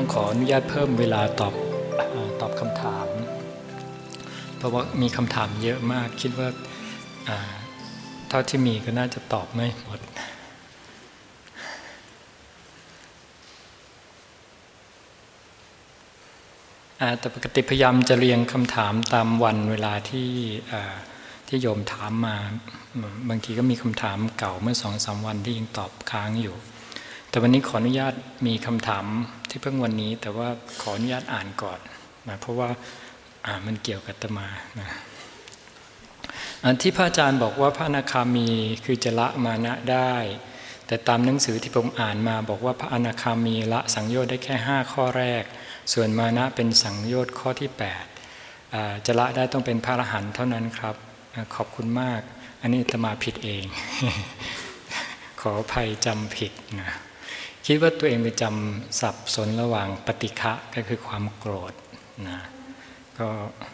ต้องขออนุญาตเพิ่มเวลาตอบคำถามเพราะว่ามีคำถามเยอะมากคิดว่าเท่าที่มีก็น่าจะตอบไม่หมดแต่ปกติพยายามจะเรียงคำถามตามวันเวลาที่โยมถามมาบางทีก็มีคำถามเก่าเมื่อ 2-3 วันที่ยังตอบค้างอยู่แต่วันนี้ขออนุญาตมีคำถามที่เพิ่งวันนี้แต่ว่าขออนุญาตอ่านก่อนนะเพราะว่ามันเกี่ยวกับอาตมานะที่พระอาจารย์บอกว่าพระอนาคามีคือจะละมานะได้แต่ตามหนังสือที่ผมอ่านมาบอกว่าพระอนาคามีละสังโยชน์ได้แค่5ข้อแรกส่วนมานะเป็นสังโยชน์ข้อที่8จะละได้ต้องเป็นพระอรหันต์เท่านั้นครับขอบคุณมากอันนี้อาตมาผิดเอง ขออภัยจำผิดนะคิดว่าตัวเองไปจำสับสนระหว่างปฏิฆะก็คือความโกรธนะก็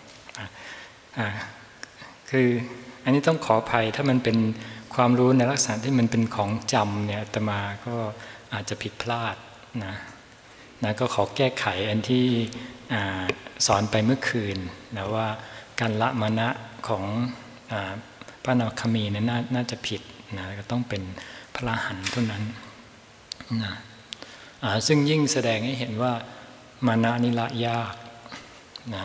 คืออันนี้ต้องขออภัยถ้ามันเป็นความรู้ในลักษณะที่มันเป็นของจำเนี่ยอาตมาก็อาจจะผิดพลาดนะก็ขอแก้ไขอันที่สอนไปเมื่อคืนนะว่าการละมานะของพระอนาคามีเนี่ยน่าจะผิดนะก็ต้องเป็นพระอรหันต์เท่านั้นนะซึ่งยิ่งแสดงให้เห็นว่ามานะนี่ละยากนะ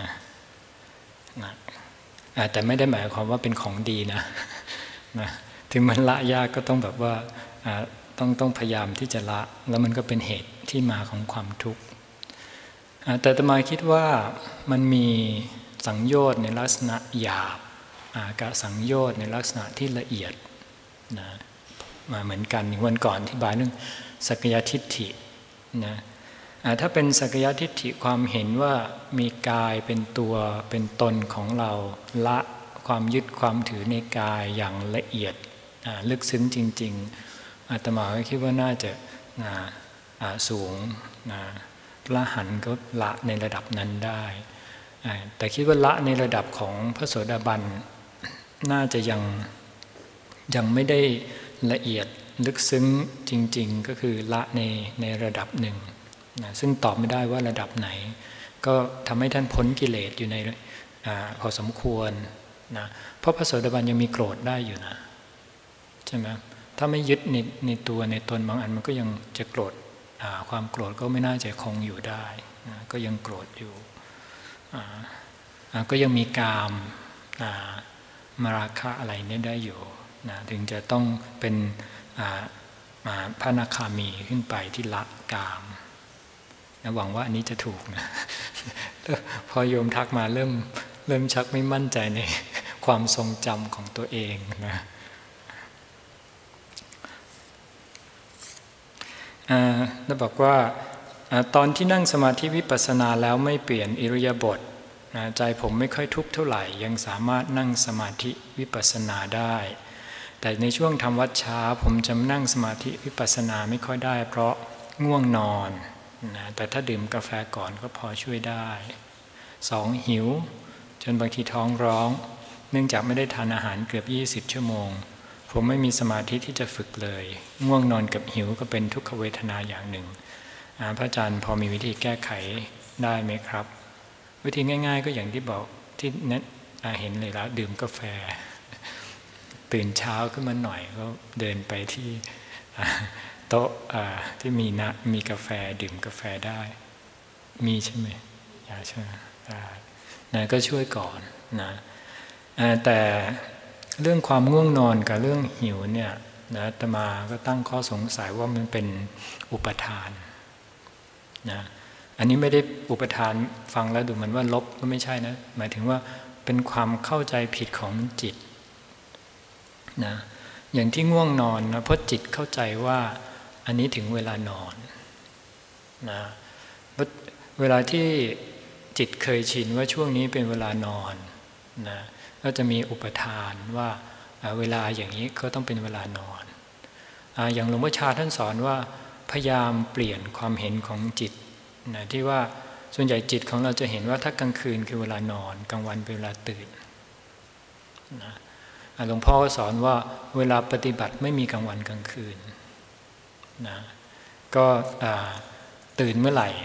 แต่ไม่ได้หมายความว่าเป็นของดีนะถึงมันละยากก็ต้องแบบว่าต้องพยายามที่จะละแล้วมันก็เป็นเหตุที่มาของความทุกข์แต่อาตมาคิดว่ามันมีสังโยชน์ในลักษณะหยาบกับสังโยชน์ในลักษณะที่ละเอียดนะมาเหมือนกันวันก่อนที่บายเรื่องสักยทิฏฐินะถ้าเป็นสักยทิฏฐิความเห็นว่ามีกายเป็นตัวเป็นตนของเราละความยึดความถือในกายอย่างละเอียดลึกซึ้งจริงๆอาตมาก็คิดว่าน่าจะสูงพระอรหันต์ก็ละในระดับนั้นได้แต่คิดว่าละในระดับของพระโสดาบันน่าจะยังไม่ได้ละเอียดลึกซึ้งจริงๆก็คือละในระดับหนึ่งซึ่งตอบไม่ได้ว่าระดับไหนก็ทำให้ท่านพ้นกิเลสอยู่ในพอสมควรนะเพราะพระโสดาบันยังมีโกรธได้อยู่นะใช่ไหมถ้าไม่ยึดในตัวในตนบางอันมันก็ยังจะโกรธความโกรธก็ไม่น่าจะคงอยู่ได้ก็ยังโกรธอยู่ก็ยังมีกามมาราคะอะไรเนี่ยได้อยู่ถึงจะต้องเป็นพระอนาคามีขึ้นไปที่ละกามหวังว่าอันนี้จะถูกนะพอโยมทักมาเริ่มชักไม่มั่นใจในความทรงจำของตัวเองนะแล้วบอกว่าตอนที่นั่งสมาธิวิปัสสนาแล้วไม่เปลี่ยนอิริยาบถใจผมไม่ค่อยทุกข์เท่าไหร่ยังสามารถนั่งสมาธิวิปัสสนาได้แต่ในช่วงทำวัดช้าผมจะนั่งสมาธิวิปัสสนาไม่ค่อยได้เพราะง่วงนอนแต่ถ้าดื่มกาแฟก่อนก็พอช่วยได้2หิวจนบางทีท้องร้องเนื่องจากไม่ได้ทานอาหารเกือบ20ชั่วโมงผมไม่มีสมาธิที่จะฝึกเลยง่วงนอนกับหิวก็เป็นทุกขเวทนาอย่างหนึ่งพระอาจารย์พอมีวิธีแก้ไขได้ไหมครับวิธีง่ายๆก็อย่างที่บอกที่นั้นเห็นเลยแล้วดื่มกาแฟตื่นเช้าขึ้นมาหน่อยก็เดินไปที่โต๊ะที่มีกาแฟดื่มกาแฟได้มีใช่ไหมใช่ได้ก็ช่วยก่อนนะแต่เรื่องความง่วงนอนกับเรื่องหิวเนี่ยอาตมาก็ตั้งข้อสงสัยว่ามันเป็นอุปทานนะอันนี้ไม่ได้อุปทานฟังแล้วดูเหมือนว่าลบก็ไม่ใช่นะหมายถึงว่าเป็นความเข้าใจผิดของจิตนะอย่างที่ง่วงนอนนะเพราะจิตเข้าใจว่าอันนี้ถึงเวลานอนนะเวลาที่จิตเคยชินว่าช่วงนี้เป็นเวลานอนนะก็จะมีอุปทานว่าเวลาอย่างนี้ก็ต้องเป็นเวลานอนอย่างหลวงพ่อชาท่านสอนว่าพยายามเปลี่ยนความเห็นของจิตนะที่ว่าส่วนใหญ่จิตของเราจะเห็นว่าถ้ากลางคืนคือเวลานอนกลางวันเป็นเวลาตื่นนะหลวงพ่อก็สอนว่าเวลาปฏิบัติไม่มีกลางวันกลางคืนนะก็ตื่นเมื่อไหร่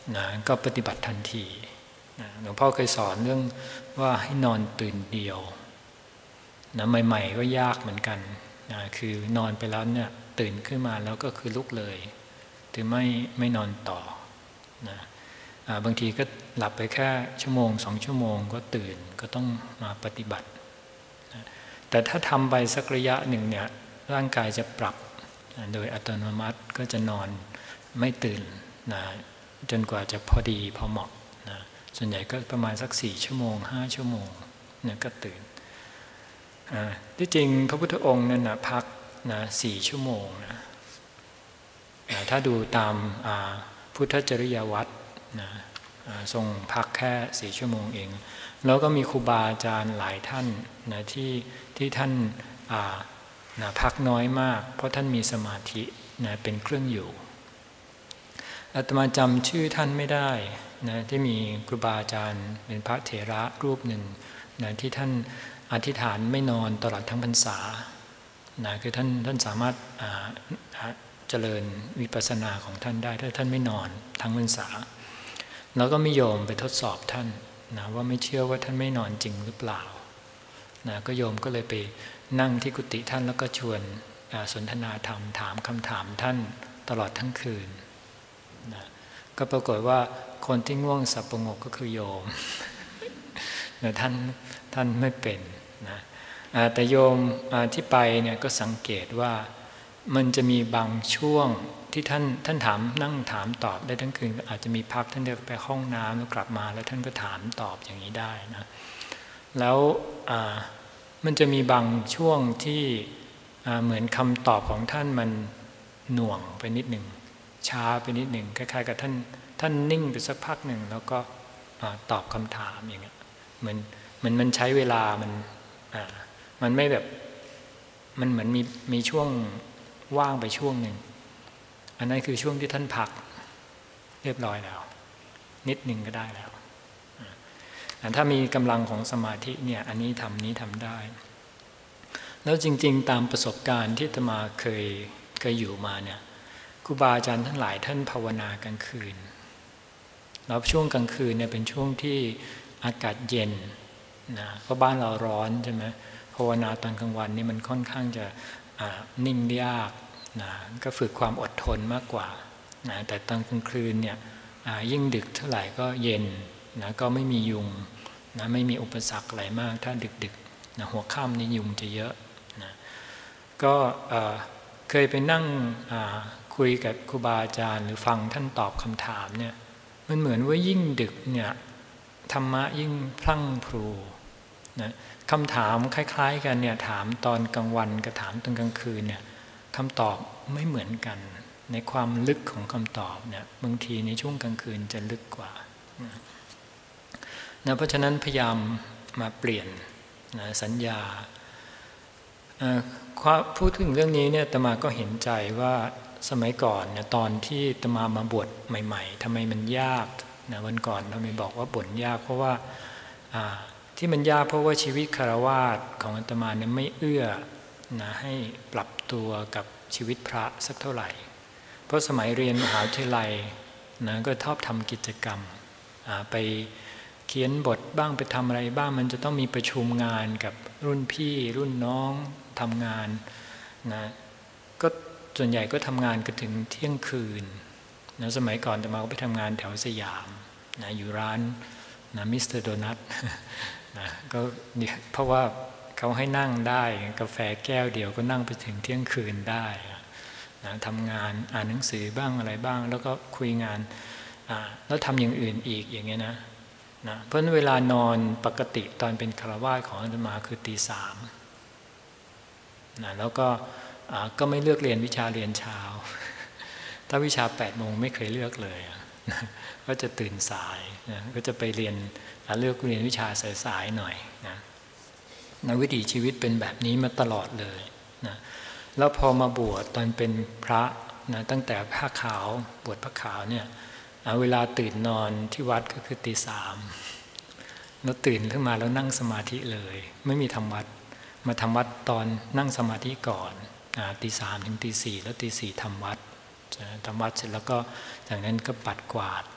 นะก็ปฏิบัติทันทีนะหลวงพ่อเคยสอนเรื่องว่าให้นอนตื่นเดียวนะใหม่ๆก็ยากเหมือนกันนะคือนอนไปแล้วเนี่ยตื่นขึ้นมาแล้วก็คือลุกเลยถึงไม่นอนต่อนะบางทีก็หลับไปแค่ชั่วโมง2 ชั่วโมงก็ตื่นก็ต้องมาปฏิบัตินะแต่ถ้าทำไปสักระยะหนึ่งเนี่ยร่างกายจะปรับโดยอัตโนมัติก็จะนอนไม่ตื่นนะจนกว่าจะพอดีพอเหมาะนะส่วนใหญ่ก็ประมาณสัก4 ชั่วโมง5 ชั่วโมงเนี่ยก็ตื่นที่จริงพระพุทธองค์นั่นนะพักนะ4 ชั่วโมงนะถ้าดูตามพุทธจริยวัตรนะทรงพักแค่4 ชั่วโมงเองแล้วก็มีครูบาอาจารย์หลายท่านนะที่ท่านนะพักน้อยมากเพราะท่านมีสมาธินะเป็นเครื่องอยู่อาตมาจำชื่อท่านไม่ได้นะที่มีครูบาอาจารย์เป็นพระเถระรูปหนึ่งนะที่ท่านอธิษฐานไม่นอนตลอดทั้งพรรษานะคือท่านสามารถเจริญวิปัสสนาของท่านได้ถ้าท่านไม่นอนทั้งพรรษาแล้วก็มีโยมไปทดสอบท่านนะว่าไม่เชื่อว่าท่านไม่นอนจริงหรือเปล่านะก็โยมก็เลยไปนั่งที่กุฏิท่านแล้วก็ชวนสนทนาธรรมถามคำถามท่านตลอดทั้งคืนนะก็ปรากฏว่าคนที่ง่วงสับประงกก็คือโยมแต่ท่านไม่เป็นนะแต่โยมที่ไปเนี่ยก็สังเกตว่ามันจะมีบางช่วงที่ท่านถามนั่งถามตอบได้ทั้งคืนอาจจะมีพักท่านเดินไปห้องน้ำแล้วกลับมาแล้วท่านก็ถามตอบอย่างนี้ได้นะแล้วมันจะมีบางช่วงที่เหมือนคำตอบของท่านมันหน่วงไปนิดหนึ่งช้าไปนิดหนึ่งคล้ายๆกับท่านนิ่งไปสักพักหนึ่งแล้วก็ตอบคำถามอย่างเงี้ยเหมือนมันใช้เวลามันไม่แบบมันเหมือนมีช่วงว่างไปช่วงหนึ่งอันนั้นคือช่วงที่ท่านพักเรียบร้อยแล้วนิดหนึ่งก็ได้แล้วถ้ามีกำลังของสมาธิเนี่ยอันนี้ทำได้แล้วจริงๆตามประสบการณ์ที่อาตมาเคยอยู่มาเนี่ยครูบาอาจารย์ทั้งหลายท่านภาวนากลางคืนแล้วช่วงกลางคืนเนี่ยเป็นช่วงที่อากาศเย็นนะเพราะบ้านเราร้อนใช่ไหมภาวนาตอนกลางวันนี่มันค่อนข้างจะนิ่งยากนะก็ฝึกความอดทนมากกว่านะแต่ตอนกลางคืนเนี่ยยิ่งดึกเท่าไหร่ก็เย็นนะก็ไม่มียุงนะไม่มีอุปสรรคอะไรมากถ้าดึกนะหัวค่ำนี่ยุงจะเยอะนะก็เคยไปนั่งคุยกับครูบาอาจารย์หรือฟังท่านตอบคำถามเนี่ยมันเหมือนว่ายิ่งดึกเนี่ยธรรมะยิ่งพลั่งพลูนะคำถามคล้ายๆกันเนี่ยถามตอนกลางวันกับถามตอนกลางคืนเนี่ยคำตอบไม่เหมือนกันในความลึกของคำตอบเนี่ยบางทีในช่วงกลางคืนจะลึกกว่านะเพราะฉะนั้นพยายามมาเปลี่ยนนะสัญญาพูดถึงเรื่องนี้เนี่ยอาตมาก็เห็นใจว่าสมัยก่อนเนี่ยตอนที่อาตมาบวชใหม่ๆทำไมมันยากนะวันก่อนเราไม่บอกว่าบ่นยากเพราะว่าที่มันยากเพราะว่าชีวิตคฤหัสถ์ของอาตมาเนี่ยไม่เอื้อนะให้ปรับตัวกับชีวิตพระสักเท่าไหร่เพราะสมัยเรียนมหาวิทยาลัยนะก็ชอบทำกิจกรรมไปเขียนบทบ้างไปทำอะไรบ้างมันจะต้องมีประชุมงานกับรุ่นพี่รุ่นน้องทำงานนะก็ส่วนใหญ่ก็ทำงานกันถึงเที่ยงคืนนะสมัยก่อนอาตมาก็ไปทำงานแถวสยามนะอยู่ร้านนะมิสเตอร์โดนัทนะก็เพราะว่าเขาให้นั่งได้กาแฟแก้วเดียวก็นั่งไปถึงเที่ยงคืนได้นะทำงานอ่านหนังสือบ้างอะไรบ้างแล้วก็คุยงานแล้วทำอย่างอื่นอีกอย่างเงี้ยนะเพราะเวลานอนปกติตอนเป็นฆราวาสของอาตมาคือตี 3นะแล้วก็ไม่เลือกเรียนวิชาเรียนเช้าถ้าวิชา8 โมงไม่เคยเลือกเลยนะก็จะตื่นสายนะก็จะไปเรียนเลือกเรียนวิชาสายๆหน่อยนะวิถีชีวิตเป็นแบบนี้มาตลอดเลยนะแล้วพอมาบวชตอนเป็นพระนะตั้งแต่ผ้าขาวบวชผ้าขาวเนี่ยเวลาตื่นนอนที่วัดก็คือตี 3แล้วตื่นขึ้นมาแล้วนั่งสมาธิเลยไม่มีทำวัดมาทำวัดตอนนั่งสมาธิก่อนตี 3ถึงตี 4แล้วตี 4ทำวัดเสร็จแล้วก็จากนั้นก็ปัดกวาด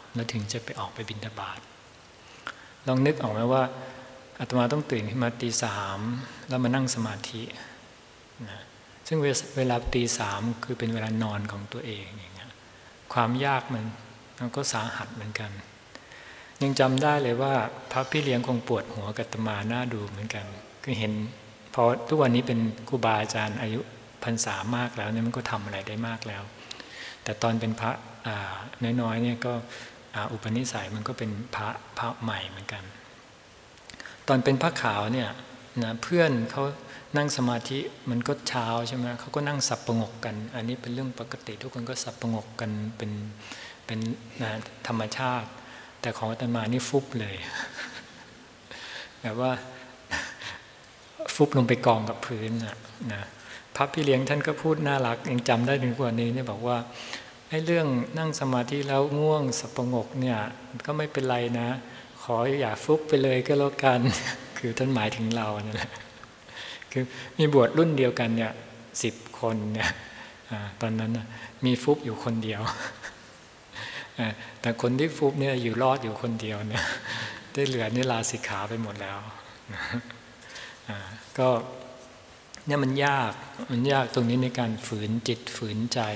แล้วถึงจะไปออกไปบิณฑบาตลองนึกออกไหมว่าอาตมาต้องตื่นขึ้นมาตีสามแล้วมานั่งสมาธินะซึ่งเวลาตีสามคือเป็นเวลานอนของตัวเองอย่างเงี้ยความยากมันก็สาหัสเหมือนกันยังจำได้เลยว่าพระพี่เลี้ยงคงปวดหัวกับอาตมาหน้าดูเหมือนกันคือเห็นพอทุกวันนี้เป็นครูบาอาจารย์อายุพรรษามากแล้วเนี่ยมันก็ทำอะไรได้มากแล้วแต่ตอนเป็นพระน้อยๆเนี่ยก็อุปนิสัยมันก็เป็นพระใหม่เหมือนกันตอนเป็นพระขาวเนี่ยนะเพื่อนเขานั่งสมาธิมันก็เช้าใช่ไหมเขาก็นั่งสับประงกกันอันนี้เป็นเรื่องปกติทุกคนก็สับประงกกันเป็นธรรมชาติแต่ของอาตมานี่ฟุบเลยแบบว่าฟุบลงไปกองกับพื้นนะพระพี่เลี้ยงท่านก็พูดน่ารักยังจำได้ถึงกว่านี้เนี่ยบอกว่าไอ้เรื่องนั่งสมาธิแล้วง่วงสับประงกเนี่ยก็ไม่เป็นไรนะขออย่าฟุบไปเลยก็แล้วกันคือท่านหมายถึงเราเนี่ยแหละคือมีบวชรุ่นเดียวกันเนี่ย10 คนเนี่ยตอนนั้นมีฟุบอยู่คนเดียวแต่คนที่ฟุบเนี่ยอยู่รอดอยู่คนเดียวเนี่ยได้เหลือนี่ลาสิกขาไปหมดแล้วก็เนี่ยมันยากตรงนี้ในการฝืนจิตฝืนใจ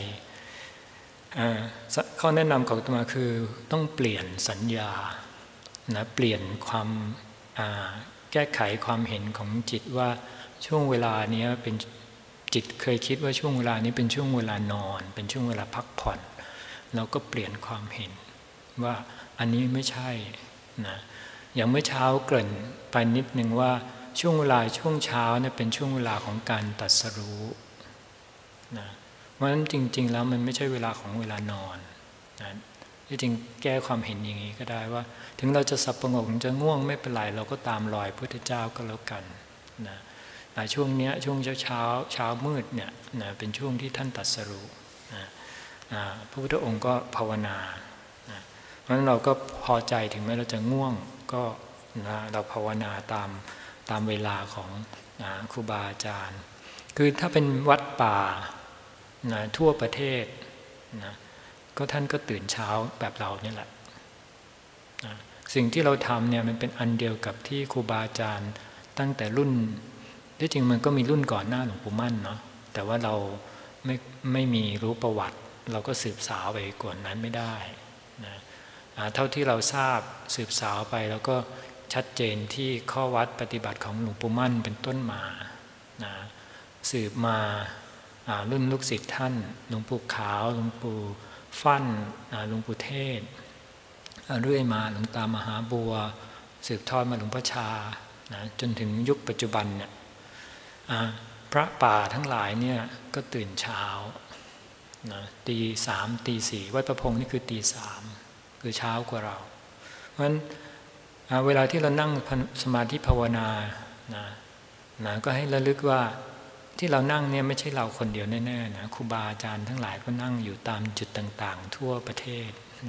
ข้อแนะนำของอาตมาคือต้องเปลี่ยนสัญญานะเปลี่ยนความแก้ไขความเห็นของจิตว่าช่วงเวลานี้เป็นจิตเคยคิดว่าช่วงเวลานี้เป็นช่วงเวลานอนเป็นช่วงเวลาพักผ่อนเราก็เปลี่ยนความเห็นว่าอันนี้ไม่ใช่นะอย่างเมื่อเช้าเกริ่นไปนิดนึงว่าช่วงเวลาช่วงเช้าเนี่ยเป็นช่วงเวลาของการตรัสรู้นะเพราะฉะนั้นจริงๆแล้วมันไม่ใช่เวลาของเวลานอนนะที่จริงแก้ความเห็นอย่างนี้ก็ได้ว่าถึงเราจะสับประงกถึงจะง่วงไม่เป็นไรเราก็ตามรอยพระพุทธเจ้าก็แล้วกันนะช่วงเนี้ยช่วงเช้ามืดเนี่ยนะเป็นช่วงที่ท่านตรัสรู้นะพระพุทธองค์ก็ภาวนานะเพราะฉะนั้นเราก็พอใจถึงแม้เราจะง่วงก็นะเราภาวนาตามเวลาของครูบาอาจารย์คือถ้าเป็นวัดป่านะทั่วประเทศนะก็ท่านก็ตื่นเช้าแบบเราเนี่ยแหละนะสิ่งที่เราทำเนี่ยมันเป็นอันเดียวกับที่ครูบาอาจารย์ตั้งแต่รุ่นที่จริงมันก็มีรุ่นก่อนหน้าหลวงปู่มั่นเนาะแต่ว่าเราไม่มีรู้ประวัติเราก็สืบสาวไปกว่านั้นไม่ได้นะเท่าที่เราทราบสืบสาวไปแล้วก็ชัดเจนที่ข้อวัดปฏิบัติของหลวงปู่มั่นเป็นต้นมานะสืบมารุ่นลูกศิษย์ท่านหลวงปู่ขาวหลวงปู่ฟั่นหลวงปู่เทศเรื่อยมาหลวงตามหาบัวสืบทอดมาหลวงพ่อชานะจนถึงยุคปัจจุบันเนี่ยพระป่าทั้งหลายเนี่ยก็ตื่นเช้านะตีสามตีสี่วัดประพงษ์นี่คือตีสามคือเช้ากว่าเราเพราะฉะนั้นเวลาที่เรานั่งสมาธิภาวนานะก็ให้ระลึกว่าที่เรานั่งเนี่ยไม่ใช่เราคนเดียวแน่ๆนะครูบาอาจารย์ทั้งหลายก็นั่งอยู่ตามจุดต่างๆทั่วประเทศ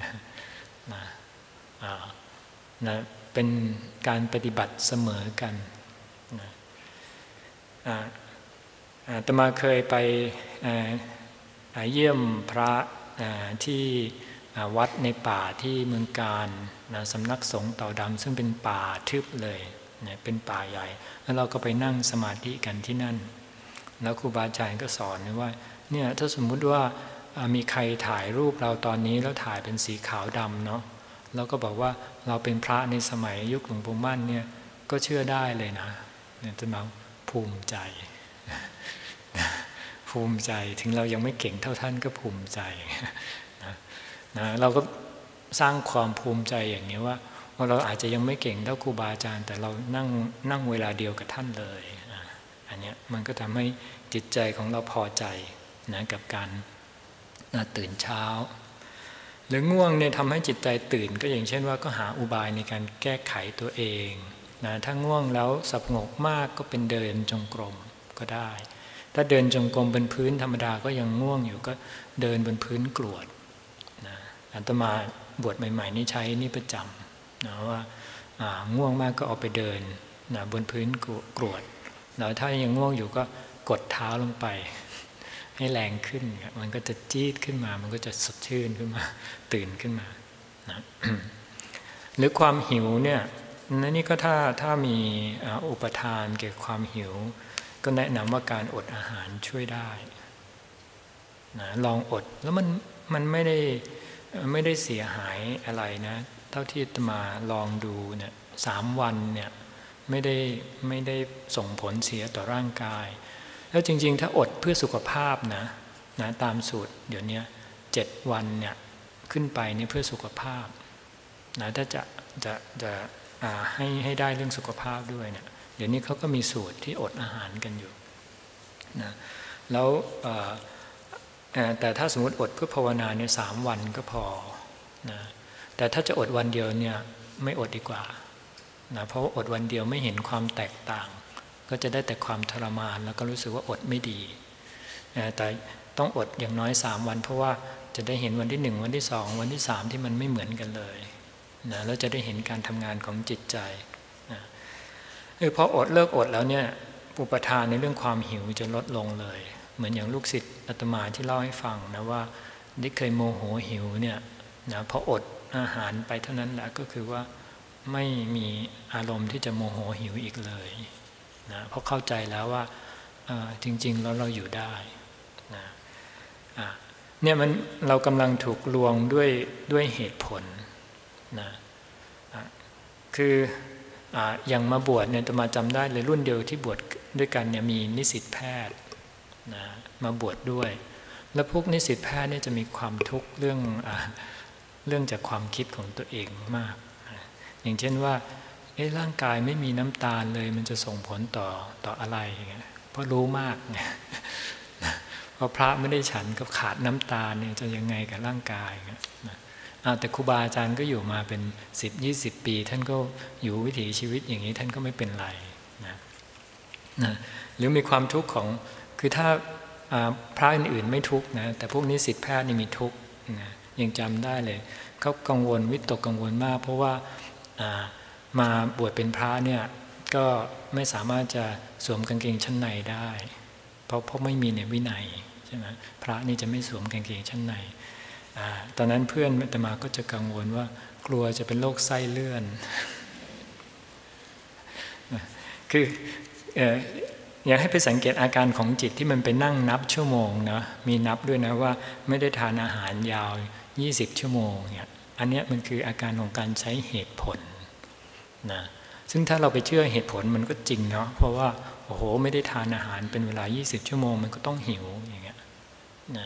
นะเป็นการปฏิบัติเสมอกันนะอาตมาเคยไปเยี่ยมพระที่วัดในป่าที่เมืองกาญสำนักสงฆ์เต่าดำซึ่งเป็นป่าทึบเลยเป็นป่าใหญ่แล้วเราก็ไปนั่งสมาธิกันที่นั่นแล้วครูบาอาจารย์ก็สอนว่าเนี่ยถ้าสมมุติว่ามีใครถ่ายรูปเราตอนนี้แล้วถ่ายเป็นสีขาวดำเนาะแล้วก็บอกว่าเราเป็นพระในสมัยยุคหลวงปู่มั่นเนี่ยก็เชื่อได้เลยนะเนี่ยจะมาภูมิใจถึงเรายังไม่เก่งเท่าท่านก็ภูมิใจนะเราก็สร้างความภูมิใจอย่างนี้ว่าเราอาจจะยังไม่เก่งเท่าครูบาอาจารย์แต่เรานั่งเวลาเดียวกับท่านเลยอันนี้มันก็ทำให้จิตใจของเราพอใจนะกับการตื่นเช้าหรือง่วงเนี่ยทำให้จิตใจตื่นก็อย่างเช่นว่าก็หาอุบายในการแก้ไขตัวเองนะถ้าง่วงแล้วสงบมากก็เป็นเดินจงกรมก็ได้ถ้าเดินจงกรมบนพื้นธรรมดาก็ยังง่วงอยู่ก็เดินบนพื้นกรวดนะอาตมาบวชใหม่ๆนี่ใช้นี่ประจำนะว่าง่วงมากก็เอาไปเดินนะบนพื้นกรวดแล้วถ้ายังง่วงอยู่ก็กดเท้าลงไปให้แรงขึ้นมันก็จะจี๊ดขึ้นมามันก็จะสดชื่นขึ้นมาตื่นขึ้นมานะหรือความหิวเนี่ยนี่ก็ถ้ามีอุปทานเกี่ยวกับความหิวก็แนะนำว่าการอดอาหารช่วยได้นะลองอดแล้วมันไม่ได้เสียหายอะไรนะเท่าที่อาตมาลองดูเนี่ย3 วันเนี่ยไม่ได้ส่งผลเสียต่อร่างกายแล้วจริงๆถ้าอดเพื่อสุขภาพนะตามสูตรเดี๋ยวนี้7 วันเนี่ยขึ้นไปนี่เพื่อสุขภาพนะถ้าจะให้ได้เรื่องสุขภาพด้วยเนี่ยเดี๋ยวนี้เขาก็มีสูตรที่อดอาหารกันอยู่นะแล้วแต่ถ้าสมมติอดเพื่อภาวนาเนี่ย3 วันก็พอนะแต่ถ้าจะอดวันเดียวเนี่ยไม่อดดีกว่านะเพราะว่าอดวันเดียวไม่เห็นความแตกต่างก็จะได้แต่ความทรมานแล้วก็รู้สึกว่าอดไม่ดีนะแต่ต้องอดอย่างน้อย3 วันเพราะว่าจะได้เห็นวันที่1วันที่2วันที่3ที่มันไม่เหมือนกันเลยนะแล้วจะได้เห็นการทำงานของจิตใจนะพอเลิกอดแล้วเนี่ยอุปทานในเรื่องความหิวจะลดลงเลยเหมือนอย่างลูกศิษย์อาตมาที่เล่าให้ฟังนะว่าได้เคยโมโหหิวเนี่ยนะพออดอาหารไปเท่านั้นแหละก็คือว่าไม่มีอารมณ์ที่จะโมโหหิวอีกเลยนะเพราะเข้าใจแล้วว่าจริงๆแล้วเราอยู่ได้นะเนี่ยเรากำลังถูกลวงด้วยเหตุผลนะคืออย่างมาบวชเนี่ยอาตมาจำได้เลยรุ่นเดียวที่บวชด้วยกันเนี่ยมีนิสิตแพทย์นะมาบวชด้วยแล้วพวกนิสิตแพทย์เนี่ยจะมีความทุกข์เรื่องจากความคิดของตัวเองมากอย่างเช่นว่าร่างกายไม่มีน้ำตาลเลยมันจะส่งผลต่ออะไรอย่างเงี้ยเพราะรู้มากเนี่ยพอพระไม่ได้ฉันก็ขาดน้ำตาลเนี่ยจะยังไงกับร่างกายเงี้ยแต่ครูบาอาจารย์ก็อยู่มาเป็น10-20 ปีท่านก็อยู่วิถีชีวิตอย่างนี้ท่านก็ไม่เป็นไรนะหรือมีความทุกข์ของคือถ้าพระอื่นๆไม่ทุกข์นะแต่พวกนิสิตแพทย์นี่มีทุกข์นะยังจำได้เลยเขากังวลวิตกกังวลมากเพราะว่ามาบวชเป็นพระเนี่ยก็ไม่สามารถจะสวมกางเกงชั้นในได้เพราะไม่มีในวินัยใช่ไหมพระนี่จะไม่สวมกางเกงชั้นในตอนนั้นเพื่อนอาตมาก็จะกังวลว่ากลัวจะเป็นโรคไส้เลื่อนคืออยากให้ไปสังเกตอาการของจิตที่มันไปนั่งนับชั่วโมงนะมีนับด้วยนะว่าไม่ได้ทานอาหารยาว20 ชั่วโมงเนี่ยอันนี้มันคืออาการของการใช้เหตุผลนะซึ่งถ้าเราไปเชื่อเหตุผลมันก็จริงเนาะเพราะว่าโอ้โหไม่ได้ทานอาหารเป็นเวลา20 ชั่วโมงมันก็ต้องหิวอย่างเงี้ยนะ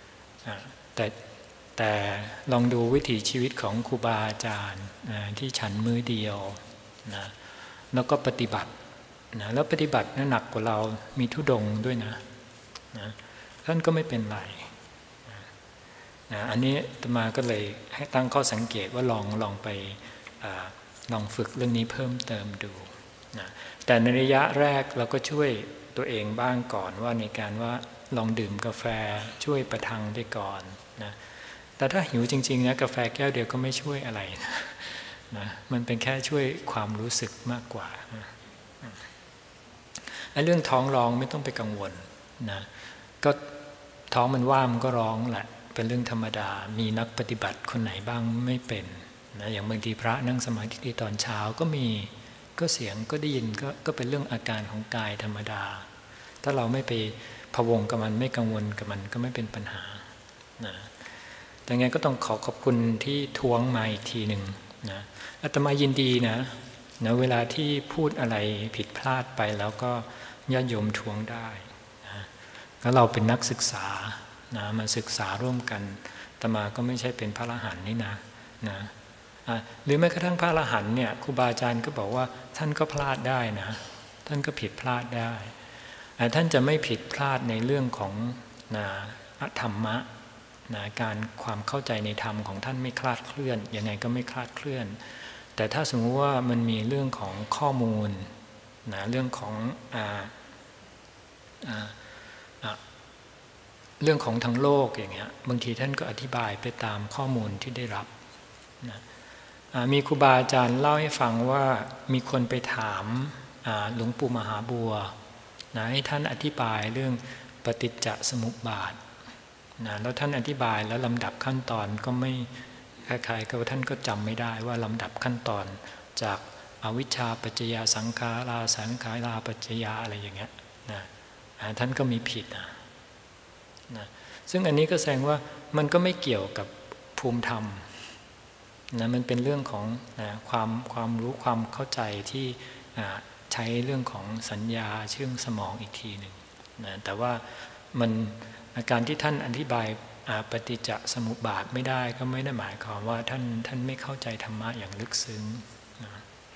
แต่ลองดูวิถีชีวิตของครูบาอาจารย์ที่ฉันมื้อเดียวนะแล้วก็ปฏิบัตินะแล้วปฏิบัติหนักกว่าเรามีธุดงค์ด้วยนะท่านก็ไม่เป็นไรนะอันนี้อาตมาก็เลยให้ตั้งข้อสังเกตว่าลองไปลองฝึกเรื่องนี้เพิ่มเติมดูนะแต่ในระยะแรกเราก็ช่วยตัวเองบ้างก่อนว่าในการว่าลองดื่มกาแฟช่วยประทังไปก่อนนะแต่ถ้าหิวจริงๆนะกาแฟแก้วเดียวก็ไม่ช่วยอะไรนะมันเป็นแค่ช่วยความรู้สึกมากกว่าเรื่องท้องร้องไม่ต้องไปกังวลนะก็ท้องมันว่ามันก็ร้องแหละเป็นเรื่องธรรมดามีนักปฏิบัติคนไหนบ้างไม่เป็นนะอย่างบางทีพระนั่งสมาธิตอนเช้าก็มีก็เสียงก็ได้ยินก็เป็นเรื่องอาการของกายธรรมดาถ้าเราไม่ไปพะวงกับมันไม่กังวลกับมันก็ไม่เป็นปัญหานะแต่งั้นก็ต้องขอบคุณที่ทวงมาอีกทีหนึ่งนะอาตมายินดีนะเวลาที่พูดอะไรผิดพลาดไปแล้วก็ญาติโยมทวงได้นะแล้วเราเป็นนักศึกษานะมาศึกษาร่วมกันอาตมาก็ไม่ใช่เป็นพระอรหันต์นี่นะหรือแม้กระทั่งพระอรหันต์เนี่ยครูบาอาจารย์ก็บอกว่าท่านก็พลาดได้นะท่านก็ผิดพลาดได้ท่านจะไม่ผิดพลาดในเรื่องของธรรมะการความเข้าใจในธรรมของท่านไม่คลาดเคลื่อนยังไงก็ไม่คลาดเคลื่อนแต่ถ้าสมมติว่ามันมีเรื่องของข้อมูลเรื่องของเรื่องของทางโลกอย่างเงี้ยบางทีท่านก็อธิบายไปตามข้อมูลที่ได้รับมีครูบาอาจารย์เล่าให้ฟังว่ามีคนไปถามหลวงปู่มหาบัวให้ท่านอธิบายเรื่องปฏิจจสมุปบาทแล้วท่านอธิบายแล้วลำดับขั้นตอนก็คล้ายๆกับท่านก็จำไม่ได้ว่าลำดับขั้นตอนจากอวิชชาปัจจยาสังขาราสังขาราปัจจยาอะไรอย่างเงี้ยนะท่านก็มีผิดนะซึ่งอันนี้ก็แสดงว่ามันก็ไม่เกี่ยวกับภูมิธรรมนะมันเป็นเรื่องของความรู้ความเข้าใจที่ใช้เรื่องของสัญญาเชื่องสมองอีกทีหนึ่งนะแต่ว่ามันการที่ท่านอธิบายปฏิจจสมุปบาทไม่ได้ก็ไม่ได้หมายความว่าท่านไม่เข้าใจธรรมะอย่างลึกซึ้งนะ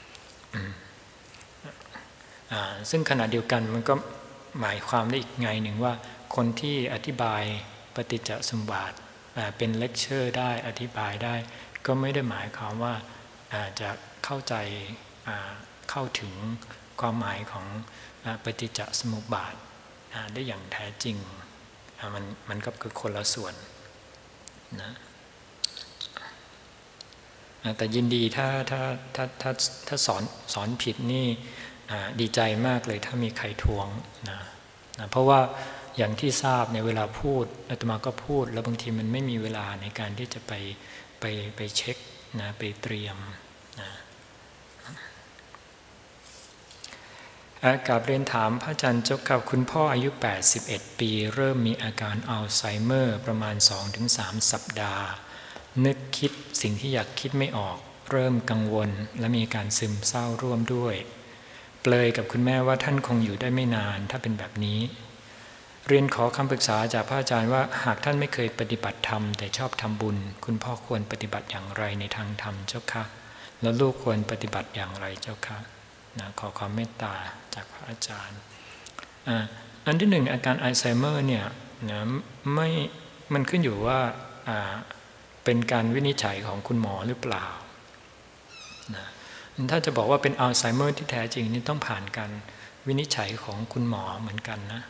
ซึ่งขณะเดียวกันมันก็หมายความได้อีกไงหนึ่งว่าคนที่อธิบายปฏิจจสมุปบาทเป็นเลคเชอร์ได้อธิบายได้ก็ไม่ได้หมายความว่าจะเข้าใจเข้าถึงความหมายของปฏิจจสมุปบาทได้อย่างแท้จริงมันก็คือคนละส่วนนะแต่ยินดีถ้าสอนผิดนี่ดีใจมากเลยถ้ามีใครทวงนะเพราะว่าอย่างที่ทราบในเวลาพูดอาตมาก็พูดแล้วบางทีมันไม่มีเวลาในการที่จะไปเช็คนะไปเตรียมนะกราบเรียนถามพระอาจารย์เจ้าค่ะคุณพ่ออายุ81ปีเริ่มมีอาการอัลไซเมอร์ประมาณ 2-3 สัปดาห์นึกคิดสิ่งที่อยากคิดไม่ออกเริ่มกังวลและมีการซึมเศร้าร่วมด้วยเปลยกับคุณแม่ว่าท่านคงอยู่ได้ไม่นานถ้าเป็นแบบนี้เรียนขอคำปรึกษาจากพระอาจารย์ว่าหากท่านไม่เคยปฏิบัติธรรมแต่ชอบทำบุญคุณพ่อควรปฏิบัติอย่างไรในทางธรรมเจ้าค่ะแล้วลูกควรปฏิบัติอย่างไรเจ้าค่ะนะขอความเมตตาจากพระอาจารย์อันที่หนึ่งอาการอัลไซเมอร์เนี่ยนะมันขึ้นอยู่ว่าเป็นการวินิจฉัยของคุณหมอหรือเปล่านะถ้าจะบอกว่าเป็นอัลไซเมอร์ที่แท้จริงนี่ต้องผ่านการวินิจฉัยของคุณหมอเหมือนกันนะ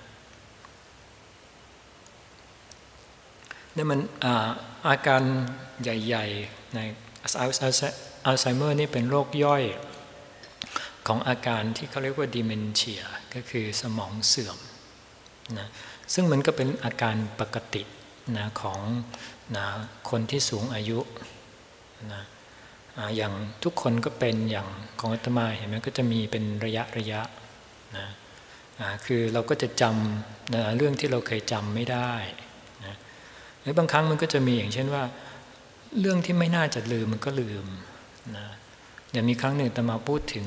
นี่มันอาการใหญ่ๆในอัลไซเมอร์นี่เป็นโรคย่อยของอาการที่เขาเรียกว่าดิเมนเชียก็คือสมองเสื่อมนะซึ่งมันก็เป็นอาการปกตินะของนะคนที่สูงอายุนะอย่างทุกคนก็เป็นอย่างของอาตมาเห็นไหมก็จะมีเป็นระยะนะคือเราก็จะจำนะเรื่องที่เราเคยจำไม่ได้นะหรือบางครั้งมันก็จะมีอย่างเช่นว่าเรื่องที่ไม่น่าจะลืมมันก็ลืมนะอย่างมีครั้งหนึ่งอาตมาพูดถึง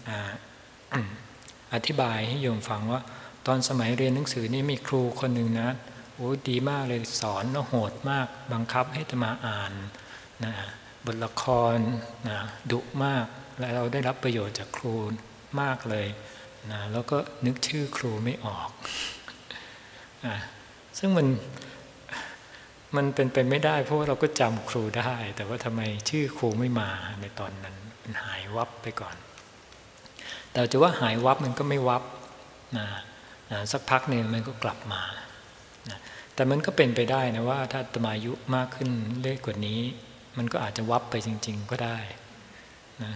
อธิบายให้โยมฟังว่าตอนสมัยเรียนหนังสือนี่มีครูคนหนึ่งนะโอ้ดีมากเลยสอนโหดมากบังคับให้อาตมาอ่านนะบทละครนะดุมากและเราได้รับประโยชน์จากครูมากเลยนะแล้วก็นึกชื่อครูไม่ออกซึ่งมันเป็นไปไม่ได้เพราะว่าเราก็จำครูได้แต่ว่าทำไมชื่อครูไม่มาในตอนนั้นมันหายวับไปก่อนแต่จะว่าหายวับมันก็ไม่วับนะสักพักหนึ่งมันก็กลับมานะแต่มันก็เป็นไปได้นะว่าถ้าอาตมาอายุมากขึ้นเรื่อยกว่านี้มันก็อาจจะวับไปจริงๆก็ได้นะ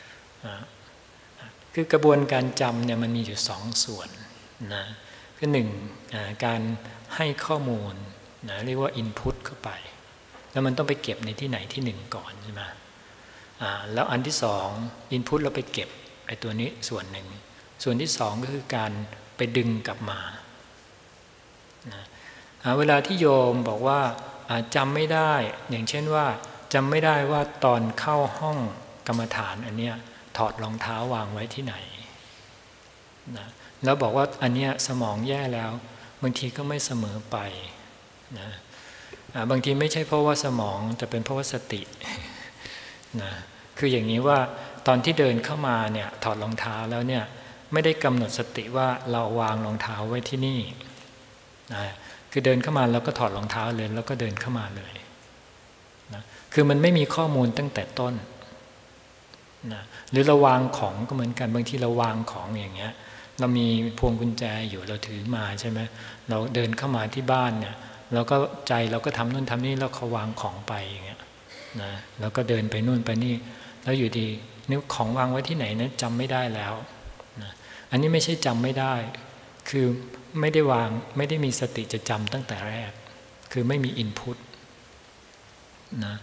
คือกระบวนการจำเนี่ยมันมีอยู่สองส่วนนะคือหนึ่งการให้ข้อมูลนะเรียกว่า input เข้าไปแล้วมันต้องไปเก็บในที่ไหนที่หนึ่งก่อนใช่ไหมแล้วอันที่สอง input เราไปเก็บไอ้ตัวนี้ส่วนหนึ่งส่วนที่สองก็คือการไปดึงกลับมานะเวลาที่โยมบอกว่าจำไม่ได้อย่างเช่นว่าจำไม่ได้ว่าตอนเข้าห้องกรรมฐานอันเนี้ยถอดรองเท้าวางไว้ที่ไหนนะแล้วบอกว่าอันเนี้ยสมองแย่แล้วบางทีก็ไม่เสมอไปนะบางทีไม่ใช่เพราะว่าสมองแต่เป็นเพราะว่าสตินะคืออย่างนี้ว่าตอนที่เดินเข้ามาเนี่ยถอดรองเท้าแล้วเนี่ยไม่ได้กำหนดสติว่าเราวางรองเท้าไว้ที่นี่นะคือเดินเข้ามาแล้วก็ถอดรองเท้าเลยแล้วก็เดินเข้ามาเลยนะคือมันไม่มีข้อมูลตั้งแต่ต้นนะหรือเราวางของก็เหมือนกันบางทีเราวางของอย่างเงี้ยเรามีพวงกุญแจอยู่เราถือมาใช่ไหมเราเดินเข้ามาที่บ้านเนี่ยเราก็ใจเราก็ทำนู่นทำนี่แล้วเขาวางของไปอย่างเงี้ยนะแล้วก็เดินไปนู่นไปนี่แล้วอยู่ดีนึกของวางไว้ที่ไหนนะจำไม่ได้แล้วนะอันนี้ไม่ใช่จำไม่ได้คือไม่ได้วางไม่ได้มีสติจะจำตั้งแต่แรกคือไม่มีอินพุตนะ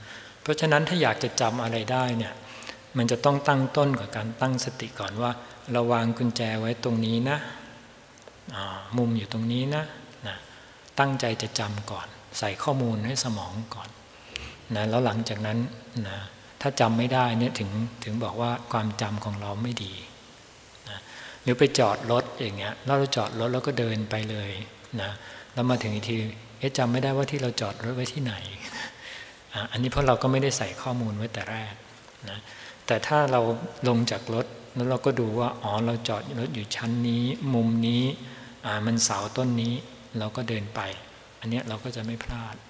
เพราะฉะนั้นถ้าอยากจะจำอะไรได้เนี่ยมันจะต้องตั้งต้นกับการตั้งสติก่อนว่าเราวางกุญแจไว้ตรงนี้นะมุมอยู่ตรงนี้นะตั้งใจจะจำก่อนใส่ข้อมูลให้สมองก่อนนะแล้วหลังจากนั้นนะถ้าจำไม่ได้เนี่ยถึงบอกว่าความจำของเราไม่ดีนะหรือไปจอดรถอย่างเงี้ยเราจอดรถแล้วก็เดินไปเลยนะแล้วมาถึงอีกทีจำไม่ได้ว่าที่เราจอดรถไว้ที่ไหนอันนี้เพราะเราก็ไม่ได้ใส่ข้อมูลไว้แต่แรกนะแต่ถ้าเราลงจากรถแล้วเราก็ดูว่าเราจอดรถอยู่ชั้นนี้มุมนี้มันเสาต้นนี้เราก็เดินไปอันนี้เราก็จะไม่พลาด